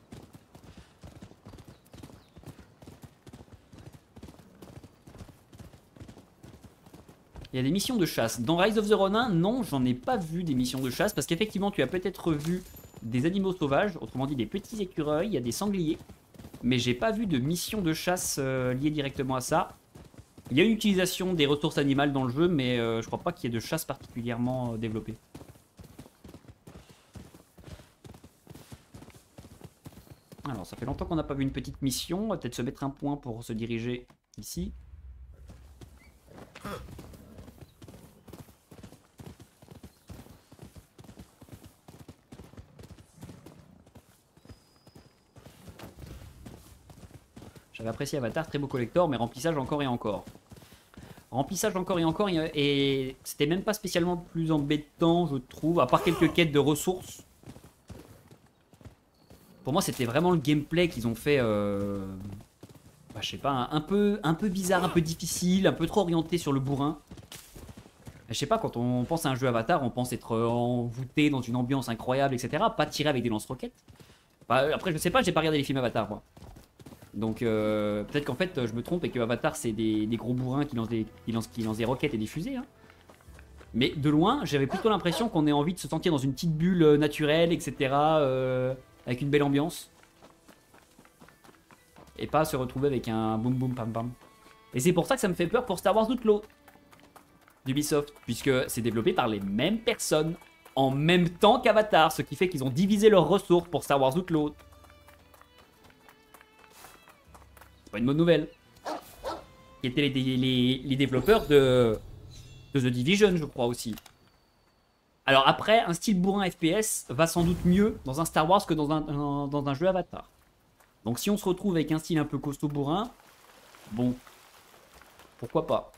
Il y a des missions de chasse. Dans Rise of the Ronin, non, j'en ai pas vu des missions de chasse, parce qu'effectivement, tu as peut-être vu des animaux sauvages, autrement dit des petits écureuils, il y a des sangliers. Mais j'ai pas vu de mission de chasse euh, liée directement à ça. Il y a une utilisation des ressources animales dans le jeu, mais euh, je crois pas qu'il y ait de chasse particulièrement euh, développée. Alors, ça fait longtemps qu'on n'a pas vu une petite mission. On va peut-être se mettre un point pour se diriger ici. J'avais apprécié Avatar, très beau collector, mais remplissage encore et encore. Remplissage encore et encore, et c'était même pas spécialement plus embêtant, je trouve, à part quelques quêtes de ressources. Pour moi, c'était vraiment le gameplay qu'ils ont fait, euh... bah, je sais pas, un, un, peu, un peu bizarre, un peu difficile, un peu trop orienté sur le bourrin. Je sais pas, quand on pense à un jeu Avatar, on pense être envoûté dans une ambiance incroyable, et cetera. Pas tirer avec des lance-roquettes. Bah, après, je sais pas, j'ai pas regardé les films Avatar, moi. Donc euh, peut-être qu'en fait je me trompe et que Avatar c'est des, des gros bourrins qui lancent des, qui lancent, qui lancent des roquettes et des fusées. Hein. Mais de loin, j'avais plutôt l'impression qu'on ait envie de se sentir dans une petite bulle naturelle, et cetera. Euh, avec une belle ambiance. Et pas se retrouver avec un boum boum pam pam. Et c'est pour ça que ça me fait peur pour Star Wars Outlaw d'Ubisoft, puisque c'est développé par les mêmes personnes en même temps qu'Avatar, ce qui fait qu'ils ont divisé leurs ressources pour Star Wars Outlaw. Pas une bonne nouvelle. Qui étaient les, les, les développeurs de, de The Division, je crois aussi. Alors après, un style bourrin F P S va sans doute mieux dans un Star Wars que dans un, dans, dans un jeu Avatar. Donc si on se retrouve avec un style un peu costaud bourrin, bon, pourquoi pas.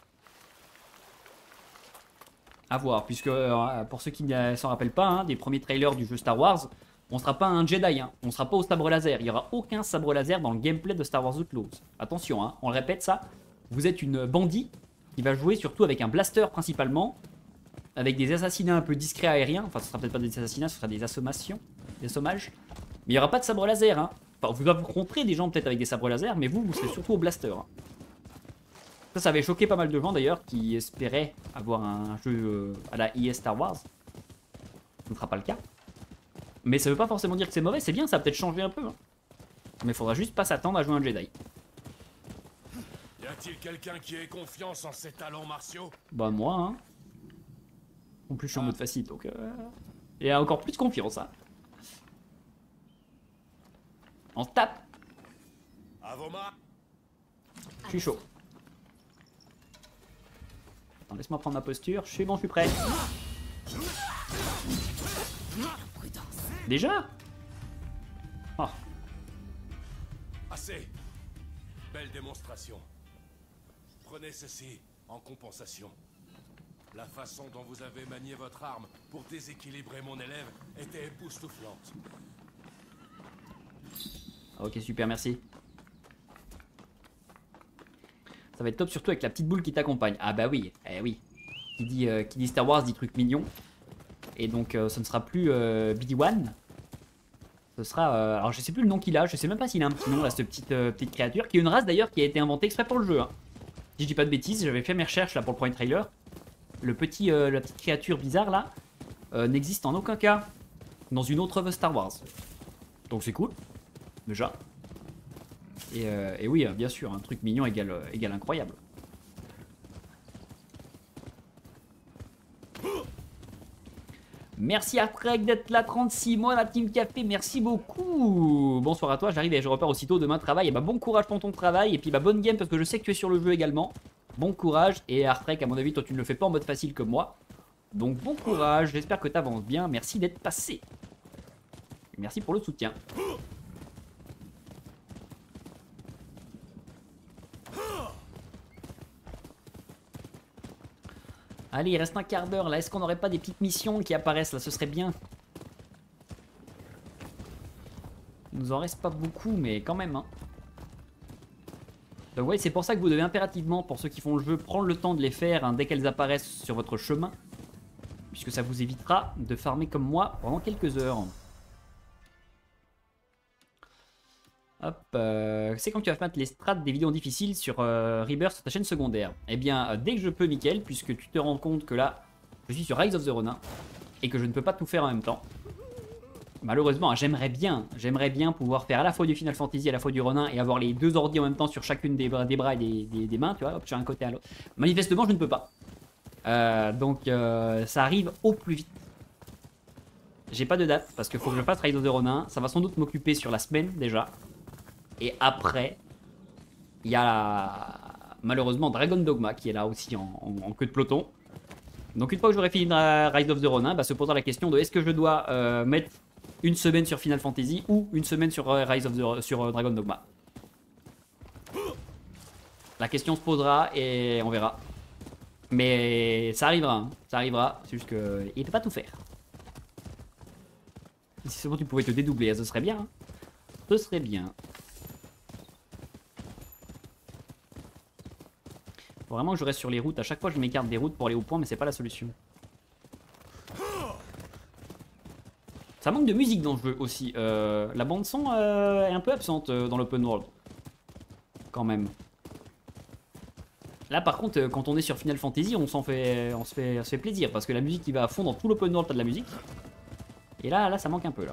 À voir, puisque euh, pour ceux qui ne s'en rappellent pas, hein, des premiers trailers du jeu Star Wars, on ne sera pas un Jedi, hein. On ne sera pas au sabre laser. Il n'y aura aucun sabre laser dans le gameplay de Star Wars Outlaws. Attention, hein, on le répète ça. Vous êtes une bandit qui va jouer surtout avec un blaster principalement, avec des assassinats un peu discrets aériens. Enfin, ce sera peut-être pas des assassinats, ce sera des assommations, des assommages. Mais il n'y aura pas de sabre laser. Hein. Enfin, vous rencontrez des gens peut-être avec des sabres laser, mais vous, vous serez surtout au blaster. Hein. Ça, ça avait choqué pas mal de gens d'ailleurs qui espéraient avoir un jeu euh, à la I S Star Wars. Ce ne sera pas le cas. Mais ça veut pas forcément dire que c'est mauvais, c'est bien, ça va peut-être changer un peu. Hein. Mais il faudra juste pas s'attendre à jouer un Jedi. Y a-t-il quelqu'un qui ait confiance en ses talents martiaux? Bah moi, hein. En plus je suis en mode facile, donc... Euh... Et encore plus confiance, hein. On se tape. À vos marques. Je suis chaud. Attends, laisse-moi prendre ma posture. Je suis bon, je suis prêt. Déjà? Oh. Assez. Belle démonstration. Prenez ceci en compensation. La façon dont vous avez manié votre arme pour déséquilibrer mon élève était époustouflante. Ok, super, merci. Ça va être top, surtout avec la petite boule qui t'accompagne. Ah bah oui, eh oui. Qui dit, euh, qui dit Star Wars dit trucs mignons. Et donc euh, ce ne sera plus euh, B D one. Ce sera... Euh, alors je sais plus le nom qu'il a, je sais même pas s'il a un petit nom là, cette petite, euh, petite créature. Qui est une race d'ailleurs qui a été inventée exprès pour le jeu. Hein. Si je dis pas de bêtises, j'avais fait mes recherches là pour le premier trailer. Le petit, euh, la petite créature bizarre là euh, n'existe en aucun cas dans une autre œuvre Star Wars. Donc c'est cool, déjà. Et, euh, et oui, bien sûr, un truc mignon égale, euh, égale incroyable. Merci à Craig d'être là, trente-six mois, la team café, merci beaucoup. Bonsoir à toi, j'arrive et je repars aussitôt demain travail. Et bah bon courage pour ton travail, et puis bah bonne game parce que je sais que tu es sur le jeu également. Bon courage, et Artrek, à mon avis, toi tu ne le fais pas en mode facile comme moi. Donc bon courage, j'espère que tu avances bien, merci d'être passé. Et merci pour le soutien. Allez, il reste un quart d'heure là. Est-ce qu'on n'aurait pas des petites missions qui apparaissent là? Ce serait bien. Il nous en reste pas beaucoup, mais quand même. Hein. Donc, ouais, c'est pour ça que vous devez impérativement, pour ceux qui font le jeu, prendre le temps de les faire hein, dès qu'elles apparaissent sur votre chemin. Puisque ça vous évitera de farmer comme moi pendant quelques heures. Hop, euh, c'est quand tu vas mettre les strats des vidéos difficiles sur euh, Rebirth sur ta chaîne secondaire. Eh bien, euh, dès que je peux, Mickaël, puisque tu te rends compte que là, je suis sur Rise of the Ronin et que je ne peux pas tout faire en même temps. Malheureusement, j'aimerais bien, j'aimerais bien pouvoir faire à la fois du Final Fantasy, à la fois du Ronin et avoir les deux ordi en même temps sur chacune des bras, des bras et des, des, des mains, tu vois, hop, sur un côté à l'autre. Manifestement, je ne peux pas. Euh, donc, euh, ça arrive au plus vite. J'ai pas de date parce qu'il faut que je fasse Rise of the Ronin. Ça va sans doute m'occuper sur la semaine déjà. Et après, il y a malheureusement Dragon Dogma qui est là aussi en, en, en queue de peloton. Donc une fois que j'aurai fini Rise of the Ronin, bah, se posera la question de est-ce que je dois euh, mettre une semaine sur Final Fantasy ou une semaine sur euh, Rise of the, sur euh, Dragon Dogma. La question se posera et on verra. Mais ça arrivera, hein. Ça arrivera, c'est juste que il peut pas tout faire. Si seulement tu pouvais te dédoubler, ce serait bien. Hein. Ce serait bien. Faut vraiment que je reste sur les routes. À chaque fois, je m'écarte des routes pour aller au point, mais c'est pas la solution. Ça manque de musique dans le jeu aussi. Euh, la bande son euh, est un peu absente euh, dans l'open world. Quand même. Là, par contre, quand on est sur Final Fantasy, on s'en fait, on se fait, on se fait plaisir parce que la musique qui va à fond dans tout l'open world, t'as de la musique. Et là, là, ça manque un peu là.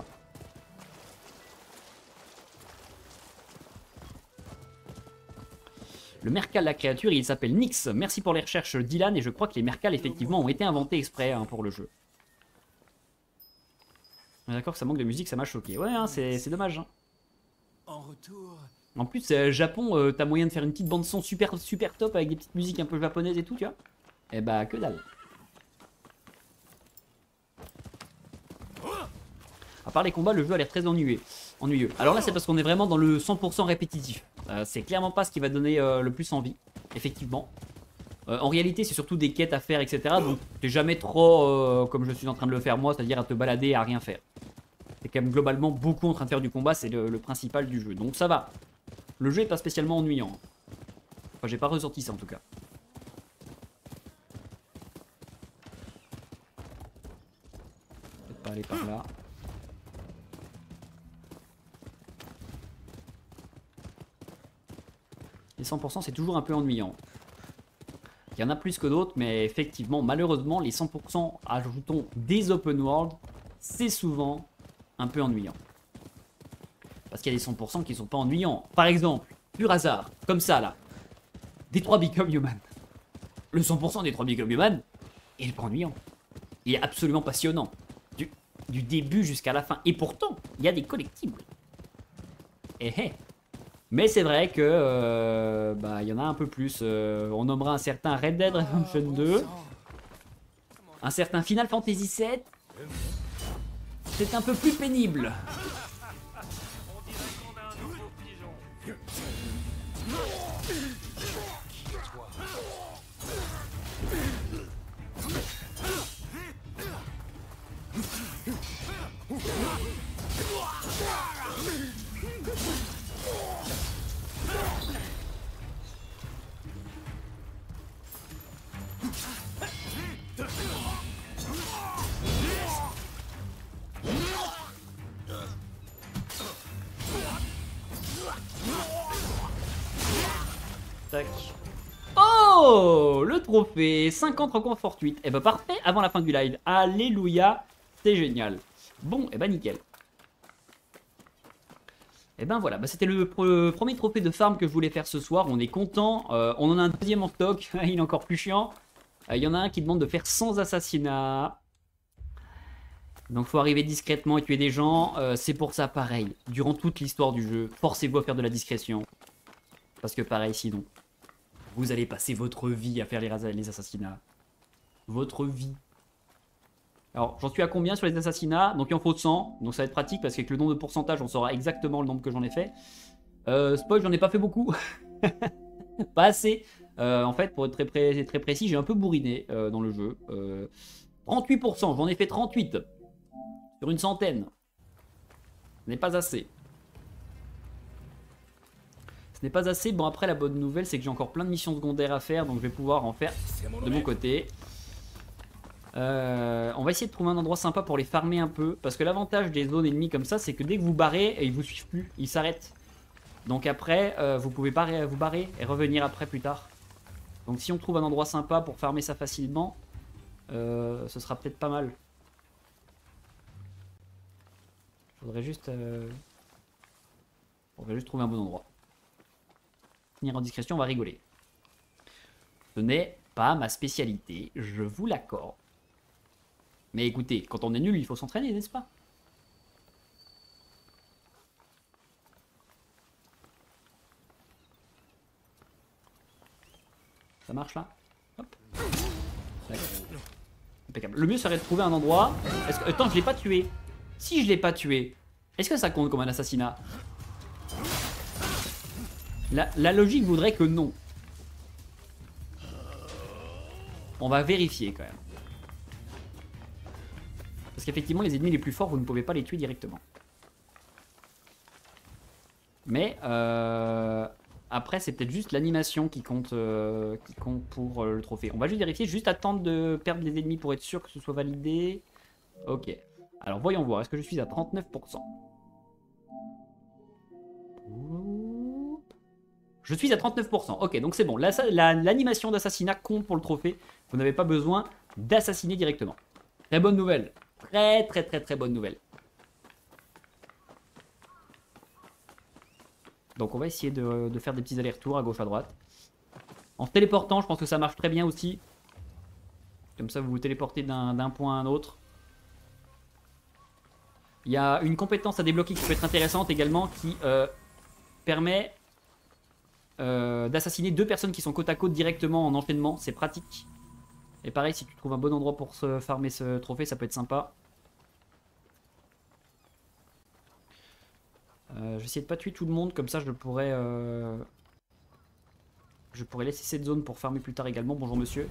Le Mercal, la créature, il s'appelle Nyx. Merci pour les recherches, Dylan. Et je crois que les Mercals, effectivement, ont été inventés exprès hein, pour le jeu. D'accord que ça manque de musique, ça m'a choqué. Ouais, hein, c'est dommage. Hein. En retour. En plus, euh, Japon, euh, t'as moyen de faire une petite bande-son super, super top avec des petites musiques un peu japonaises et tout, tu vois. Et bah, que dalle. À part les combats, le jeu a l'air très ennuyeux. ennuyeux. Alors là, c'est parce qu'on est vraiment dans le cent pour cent répétitif. Euh, c'est clairement pas ce qui va donner euh, le plus envie, effectivement. Euh, en réalité, c'est surtout des quêtes à faire, et cetera. Donc, t'es jamais trop, euh, comme je suis en train de le faire moi, c'est-à-dire à te balader et à rien faire. T'es quand même globalement beaucoup en train de faire du combat, c'est le, le principal du jeu. Donc ça va. Le jeu est pas spécialement ennuyant. Enfin, j'ai pas ressenti ça en tout cas. Peut-être pas aller par là. Les cent pour cent c'est toujours un peu ennuyant. Il y en a plus que d'autres, mais effectivement, malheureusement, les cent pour cent, ajoutons des open world, c'est souvent un peu ennuyant. Parce qu'il y a des cent pour cent qui sont pas ennuyants. Par exemple, pur hasard, comme ça là, Detroit Become Human. Le cent pour cent des Detroit Become Human, il est pas ennuyant. Il est absolument passionnant. Du, du début jusqu'à la fin. Et pourtant, il y a des collectibles. Eh eh. Mais c'est vrai que euh, bah il y en a un peu plus. Euh, on nommera un certain Red Dead Redemption deux, un certain Final Fantasy sept. C'est un peu plus pénible. Tac. Oh, le trophée cinquante rencontres fortuites. Et bah parfait, avant la fin du live. Alléluia, c'est génial. Bon, et bah nickel. Et ben voilà, bah, c'était le pre premier trophée de farm que je voulais faire ce soir. On est content. Euh, on en a un deuxième en stock. Il est encore plus chiant. Il euh, y en a un qui demande de faire cent assassinats. Donc faut arriver discrètement et tuer des gens. Euh, c'est pour ça pareil. Durant toute l'histoire du jeu, forcez-vous à faire de la discrétion. Parce que pareil, sinon, vous allez passer votre vie à faire les, les assassinats. Votre vie. Alors, j'en suis à combien sur les assassinats? Donc il en faut cent. Donc ça va être pratique parce qu'avec le nombre de pourcentage, on saura exactement le nombre que j'en ai fait. Euh, spoil, j'en ai pas fait beaucoup. Pas assez. Euh, en fait, pour être très, pré très précis, j'ai un peu bourriné euh, dans le jeu. Euh, trente-huit pour cent, j'en ai fait trente-huit. Sur une centaine. Ce n'est pas assez. Ce n'est pas assez. Bon, après, la bonne nouvelle, c'est que j'ai encore plein de missions secondaires à faire. Donc je vais pouvoir en faire de mon côté. Euh, on va essayer de trouver un endroit sympa pour les farmer un peu. Parce que l'avantage des zones ennemies comme ça, c'est que dès que vous barrez, ils vous suivent plus. Ils s'arrêtent. Donc après, euh, vous pouvez barrer, vous barrer et revenir après plus tard. Donc si on trouve un endroit sympa pour farmer ça facilement, euh, ce sera peut-être pas mal. Faudrait juste, euh... faudrait juste trouver un bon endroit. Finir en discrétion, on va rigoler. Ce n'est pas ma spécialité, je vous l'accorde. Mais écoutez, quand on est nul, il faut s'entraîner, n'est-ce pas? Ça marche là? Hop. Impeccable. Le mieux serait de trouver un endroit. Est-ce que... Attends, je l'ai pas tué. Si je l'ai pas tué, est-ce que ça compte comme un assassinat? la, la logique voudrait que non. On va vérifier quand même. Parce qu'effectivement, les ennemis les plus forts, vous ne pouvez pas les tuer directement. Mais euh, après, c'est peut-être juste l'animation qui compte, euh, qui compte pour euh, le trophée. On va juste vérifier, juste attendre de perdre les ennemis pour être sûr que ce soit validé. Ok. Alors voyons voir, est-ce que je suis à trente-neuf pour cent? Je suis à trente-neuf pour cent. Ok, donc c'est bon. L'animation d'assassinat compte pour le trophée. Vous n'avez pas besoin d'assassiner directement. Très bonne nouvelle. Très très très très bonne nouvelle. Donc on va essayer de, de faire des petits allers-retours à gauche à droite. En se téléportant, je pense que ça marche très bien aussi. Comme ça, vous vous téléportez d'un point à un autre. Il y a une compétence à débloquer qui peut être intéressante également, qui euh, permet euh, d'assassiner deux personnes qui sont côte à côte directement en enchaînement. C'est pratique. Et pareil, si tu trouves un bon endroit pour se farmer ce trophée, ça peut être sympa. Euh, J'essaie de pas tuer tout le monde, comme ça je pourrais... Euh... Je pourrais laisser cette zone pour farmer plus tard également. Bonjour monsieur.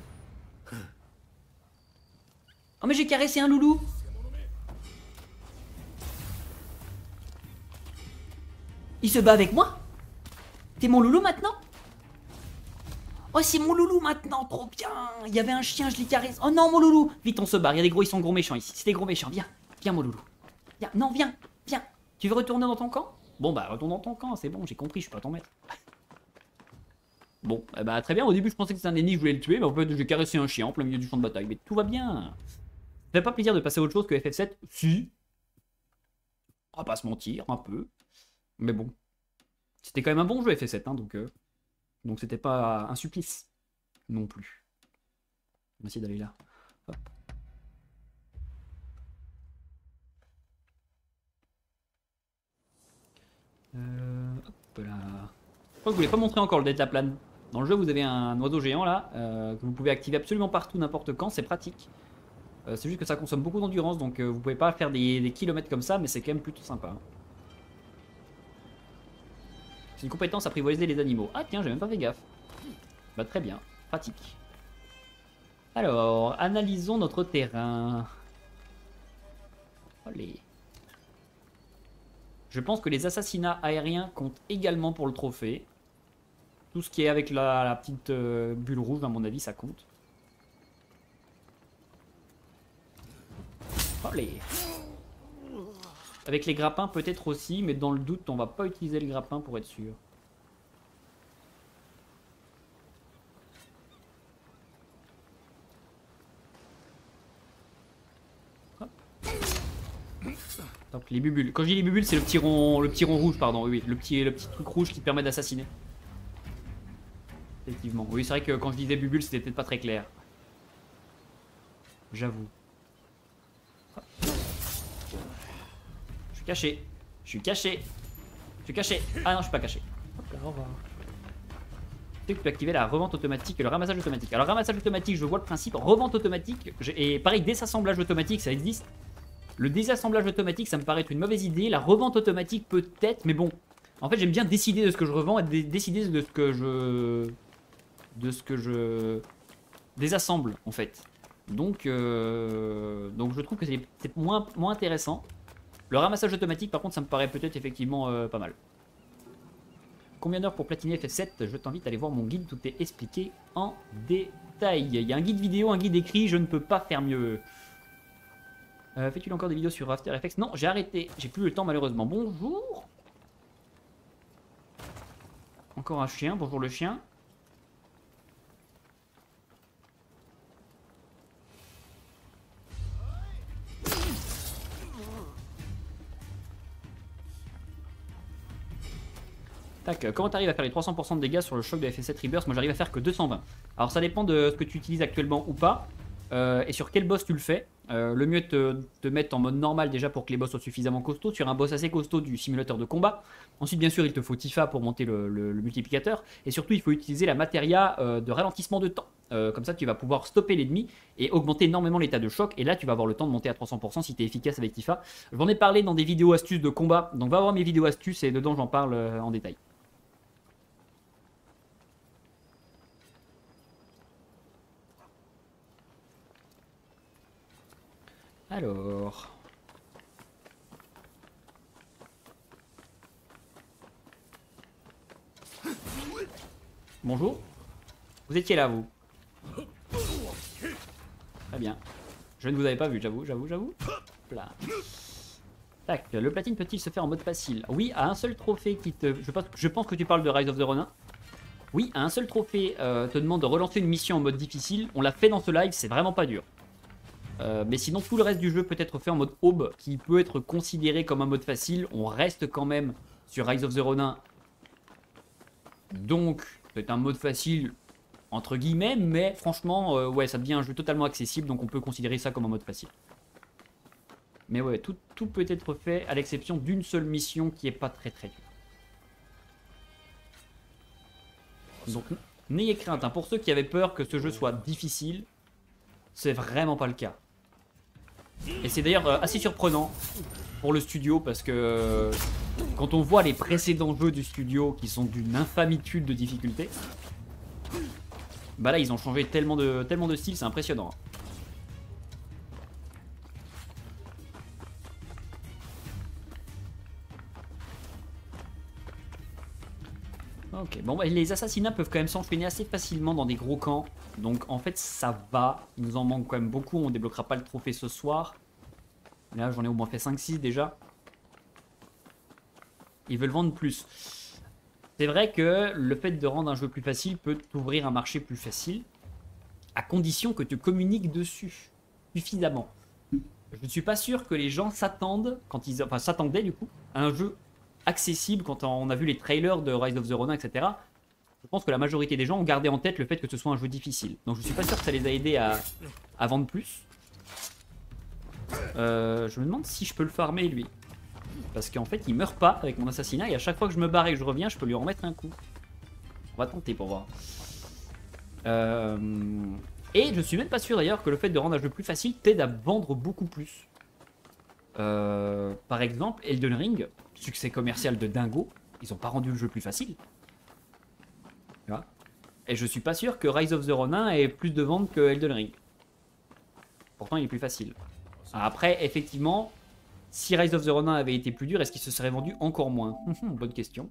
Oh mais j'ai caressé un loulou. Il se bat avec moi? T'es mon loulou maintenant? Oh c'est mon loulou maintenant, trop bien. Il y avait un chien, je l'ai caressé. Oh non mon loulou. Vite on se barre, il y a des gros, ils sont gros méchants ici. C'est des gros méchants, viens. Viens mon loulou. Viens, non viens, viens. Tu veux retourner dans ton camp? Bon bah retourne dans ton camp, c'est bon, j'ai compris, je suis pas ton maître. Bon, eh bah très bien, au début je pensais que c'était un ennemi, je voulais le tuer, mais en fait j'ai caressé un chien en plein milieu du champ de bataille. Mais tout va bien. Ça fait pas plaisir de passer à autre chose que F F sept? Si. On va pas se mentir, un peu. Mais bon. C'était quand même un bon jeu F F sept, hein, donc... Euh... Donc c'était pas un supplice. Non plus. On va essayer d'aller là. Hop. Euh, hop là. Je crois que je voulais pas montrer encore le deltaplane. Dans le jeu, vous avez un oiseau géant là, euh, que vous pouvez activer absolument partout, n'importe quand, c'est pratique. Euh, c'est juste que ça consomme beaucoup d'endurance, donc euh, vous pouvez pas faire des, des kilomètres comme ça, mais c'est quand même plutôt sympa. Hein. C'est une compétence apprivoiser les animaux. Ah tiens, j'ai même pas fait gaffe. Bah très bien, pratique. Alors, analysons notre terrain. Allez. Je pense que les assassinats aériens comptent également pour le trophée. Tout ce qui est avec la, la petite euh, bulle rouge, à mon avis, ça compte. Allez. Avec les grappins, peut-être aussi, mais dans le doute, on va pas utiliser le grappin pour être sûr. Hop. Donc, les bubules. Quand je dis les bubules, c'est le petit rond, le petit rond rouge, pardon. Oui, le petit, le petit truc rouge qui permet d'assassiner. Effectivement. Oui, c'est vrai que quand je disais bubules, c'était peut-être pas très clair. J'avoue. Je suis caché. Je suis caché. Je suis caché. Ah non, je suis pas caché. Hop là, au revoir. Tu sais que tu peux activer la revente automatique et le ramassage automatique. Alors, ramassage automatique, je vois le principe. Revente automatique, et pareil, désassemblage automatique, ça existe. Le désassemblage automatique, ça me paraît être une mauvaise idée. La revente automatique, peut-être, mais bon. En fait, j'aime bien décider de ce que je revends et dé décider de ce que je. de ce que je. désassemble, en fait. Donc, euh... donc je trouve que c'est moins, moins intéressant. Le ramassage automatique, par contre, ça me paraît peut-être effectivement euh, pas mal. Combien d'heures pour platiner F F sept? Je t'invite à aller voir mon guide, tout est expliqué en détail. Il y a un guide vidéo, un guide écrit, je ne peux pas faire mieux. Euh, Fais-tu encore des vidéos sur After Effects? Non, j'ai arrêté, j'ai plus le temps malheureusement. Bonjour. Encore un chien, bonjour le chien. Tac, comment t'arrives à faire les trois cents pour cent de dégâts sur le choc de F F sept Rebirth? Moi j'arrive à faire que deux cent vingt. Alors ça dépend de ce que tu utilises actuellement ou pas. euh, et sur quel boss tu le fais. Euh, le mieux est de te mettre en mode normal déjà pour que les boss soient suffisamment costauds, sur un boss assez costaud du simulateur de combat. Ensuite bien sûr il te faut Tifa pour monter le, le, le multiplicateur, et surtout il faut utiliser la matéria euh, de ralentissement de temps. Euh, comme ça tu vas pouvoir stopper l'ennemi et augmenter énormément l'état de choc, et là tu vas avoir le temps de monter à trois cents pour cent si tu es efficace avec Tifa. J'en ai parlé dans des vidéos astuces de combat, donc va voir mes vidéos astuces et dedans j'en parle euh, en détail. Alors... Bonjour. Vous étiez là, vous. Très bien. Je ne vous avais pas vu, j'avoue, j'avoue, j'avoue. Là. Tac, le platine peut-il se faire en mode facile? Oui, à un seul trophée qui te... Je pense, je pense que tu parles de Rise of the Ronin. Oui, à un seul trophée euh, te demande de relancer une mission en mode difficile. On l'a fait dans ce live, c'est vraiment pas dur. Euh, mais sinon tout le reste du jeu peut être fait en mode aube, qui peut être considéré comme un mode facile. On reste quand même sur Rise of the Ronin, donc c'est un mode facile entre guillemets, mais franchement euh, ouais, ça devient un jeu totalement accessible, donc on peut considérer ça comme un mode facile. Mais ouais, tout, tout peut être fait à l'exception d'une seule mission qui est pas très très dure. Donc n'ayez crainte, hein. Pour ceux qui avaient peur que ce jeu soit difficile, c'est vraiment pas le cas. Et c'est d'ailleurs euh, assez surprenant pour le studio, parce que euh, quand on voit les précédents jeux du studio qui sont d'une infamitude de difficulté, bah là ils ont changé tellement de, tellement de style, c'est impressionnant. Ok, bon bah, les assassinats peuvent quand même s'enchaîner assez facilement dans des gros camps, donc en fait ça va, il nous en manque quand même beaucoup, on débloquera pas le trophée ce soir. Là j'en ai au moins fait cinq six déjà. Ils veulent vendre plus. C'est vrai que le fait de rendre un jeu plus facile peut t'ouvrir un marché plus facile, à condition que tu communiques dessus suffisamment. Je ne suis pas sûr que les gens s'attendent, quand ils, enfin s'attendaient du coup, à un jeu accessible quand on a vu les trailers de Rise of the Ronin, et cetera. Je pense que la majorité des gens ont gardé en tête le fait que ce soit un jeu difficile. Donc je suis pas sûr que ça les a aidés à, à vendre plus. Euh, je me demande si je peux le farmer lui. Parce qu'en fait il meurt pas avec mon assassinat, et à chaque fois que je me barre et que je reviens, je peux lui remettre un coup. On va tenter pour voir. Euh... Et je suis même pas sûr d'ailleurs que le fait de rendre un jeu plus facile t'aide à vendre beaucoup plus. Euh... Par exemple, Elden Ring, succès commercial de dingo, ils ont pas rendu le jeu plus facile. Tu vois ? Et je suis pas sûr que Rise of the Ronin ait plus de ventes que Elden Ring. Pourtant il est plus facile. Après, effectivement, si Rise of the Ronin avait été plus dur, est-ce qu'il se serait vendu encore moins? Bonne question.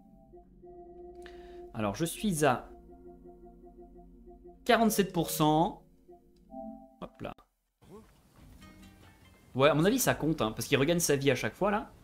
Alors, je suis à quarante-sept pour cent. Hop là. Ouais, à mon avis, ça compte, hein, parce qu'il regagne sa vie à chaque fois, là.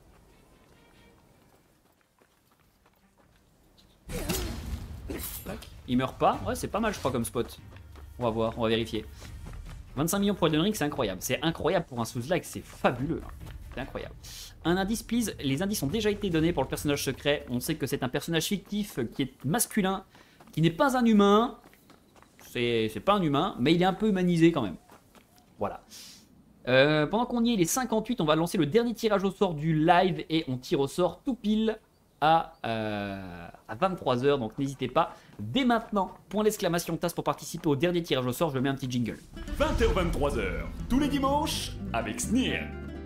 Il meurt pas. Ouais, c'est pas mal, je crois, comme spot. On va voir, on va vérifier. vingt-cinq millions pour Elden Ring, c'est incroyable. C'est incroyable pour un Souls-like, c'est fabuleux. C'est incroyable. Un indice, please. Les indices ont déjà été donnés pour le personnage secret. On sait que c'est un personnage fictif qui est masculin, qui n'est pas un humain. C'est pas un humain, mais il est un peu humanisé quand même. Voilà. Euh, pendant qu'on y est, il est cinquante-huit, on va lancer le dernier tirage au sort du live et on tire au sort tout pile à, euh, à vingt-trois heures. Donc n'hésitez pas. Dès maintenant, point d'exclamation tasse pour participer au dernier tirage au sort. Je mets un petit jingle. vingt heures vingt-trois heures, tous les dimanches, avec Sneer.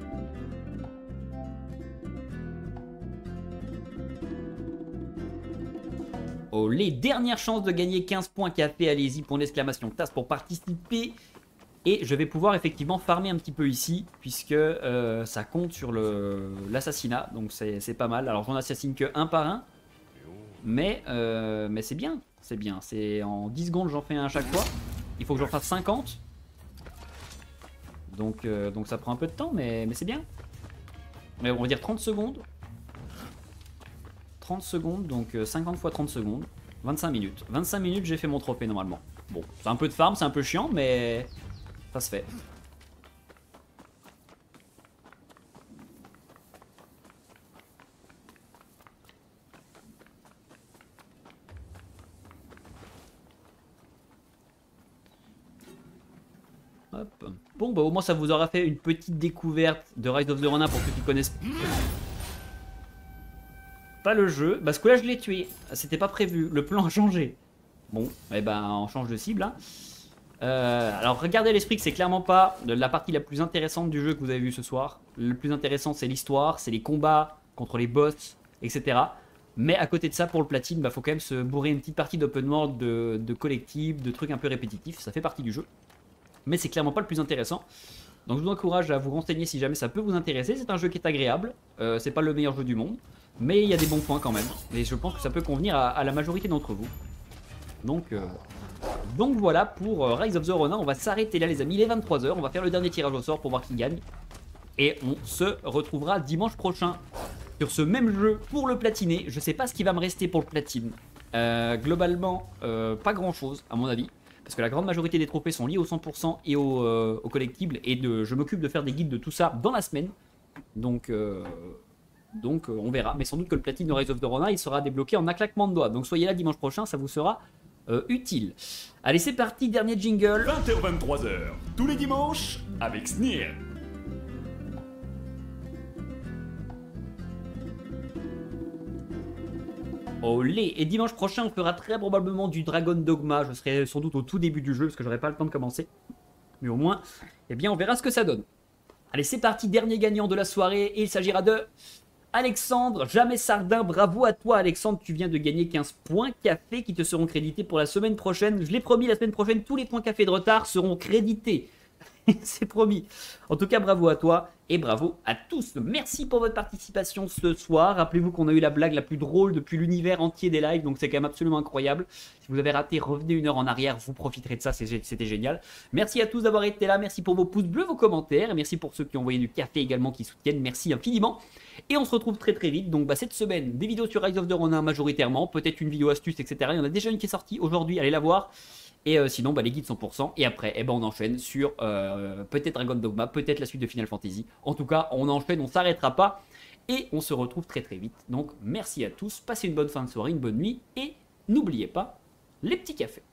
Oh, les dernières chances de gagner quinze points café, allez-y, point d'exclamation tasse pour participer. Et je vais pouvoir effectivement farmer un petit peu ici, puisque euh, ça compte sur l'assassinat, donc c'est pas mal. Alors j'en assassine que un par un, mais, euh, mais c'est bien, c'est bien. C'est en dix secondes j'en fais un à chaque fois. Il faut que j'en fasse cinquante. Donc, euh, donc ça prend un peu de temps, mais, mais c'est bien. Mais on va dire trente secondes. trente secondes, donc cinquante fois trente secondes. vingt-cinq minutes. vingt-cinq minutes, j'ai fait mon trophée normalement. Bon, c'est un peu de farm, c'est un peu chiant, mais ça se fait. Hop. Bon, bah au moins ça vous aura fait une petite découverte de Rise of the Ronin pour ceux qui connaissent pas le jeu. Bah ce coup-là, je l'ai tué. C'était pas prévu. Le plan a changé. Bon, et eh ben on change de cible. Hein. Euh, alors regardez l'esprit que c'est clairement pas la partie la plus intéressante du jeu que vous avez vu ce soir. Le plus intéressant, c'est l'histoire, c'est les combats contre les boss, et cetera. Mais à côté de ça, pour le platine, bah faut quand même se bourrer une petite partie d'open world, de, de collectif, de trucs un peu répétitifs. Ça fait partie du jeu. Mais c'est clairement pas le plus intéressant. Donc je vous encourage à vous renseigner si jamais ça peut vous intéresser. C'est un jeu qui est agréable, euh, c'est pas le meilleur jeu du monde, mais il y a des bons points quand même. Et je pense que ça peut convenir à, à la majorité d'entre vous. Donc, euh, donc voilà pour euh, Rise of the Ronin. On va s'arrêter là les amis, il est vingt-trois heures. On va faire le dernier tirage au sort pour voir qui gagne. Et on se retrouvera dimanche prochain sur ce même jeu pour le platiner. Je sais pas ce qui va me rester pour le platine. Euh, globalement, euh, pas grand chose à mon avis. Parce que la grande majorité des trophées sont liés au cent pour cent et au, euh, au collectible. Et de, je m'occupe de faire des guides de tout ça dans la semaine. Donc, euh, donc euh, on verra. Mais sans doute que le platine de Rise of the Ronin, il sera débloqué en un claquement de doigts. Donc soyez là dimanche prochain, ça vous sera euh, utile. Allez, c'est parti, dernier jingle. vingt heures vingt-trois heures, tous les dimanches, avec Sneer. Olé. Et dimanche prochain, on fera très probablement du Dragon Dogma. Je serai sans doute au tout début du jeu parce que j'aurai pas le temps de commencer. Mais au moins, eh bien, on verra ce que ça donne. Allez, c'est parti, dernier gagnant de la soirée. Et il s'agira de Alexandre, jamais Sardin. Bravo à toi, Alexandre. Tu viens de gagner quinze points café qui te seront crédités pour la semaine prochaine. Je l'ai promis, la semaine prochaine, tous les points café de retard seront crédités. C'est promis. En tout cas, bravo à toi et bravo à tous. Merci pour votre participation ce soir. Rappelez-vous qu'on a eu la blague la plus drôle depuis l'univers entier des lives, donc c'est quand même absolument incroyable. Si vous avez raté, revenez une heure en arrière, vous profiterez de ça, c'était génial. Merci à tous d'avoir été là, merci pour vos pouces bleus, vos commentaires, et merci pour ceux qui ont envoyé du café également, qui soutiennent, merci infiniment. Et on se retrouve très très vite, donc bah, cette semaine, des vidéos sur Rise of the Ronin majoritairement, peut-être une vidéo astuce, et cetera. Il y en a déjà une qui est sortie aujourd'hui, allez la voir. Et euh, sinon, bah, les guides cent pour cent. Et après, eh ben, on enchaîne sur euh, peut-être Dragon Dogma, peut-être la suite de Final Fantasy. En tout cas, on enchaîne, on s'arrêtera pas. Et on se retrouve très très vite. Donc, merci à tous. Passez une bonne fin de soirée, une bonne nuit. Et n'oubliez pas les petits cafés.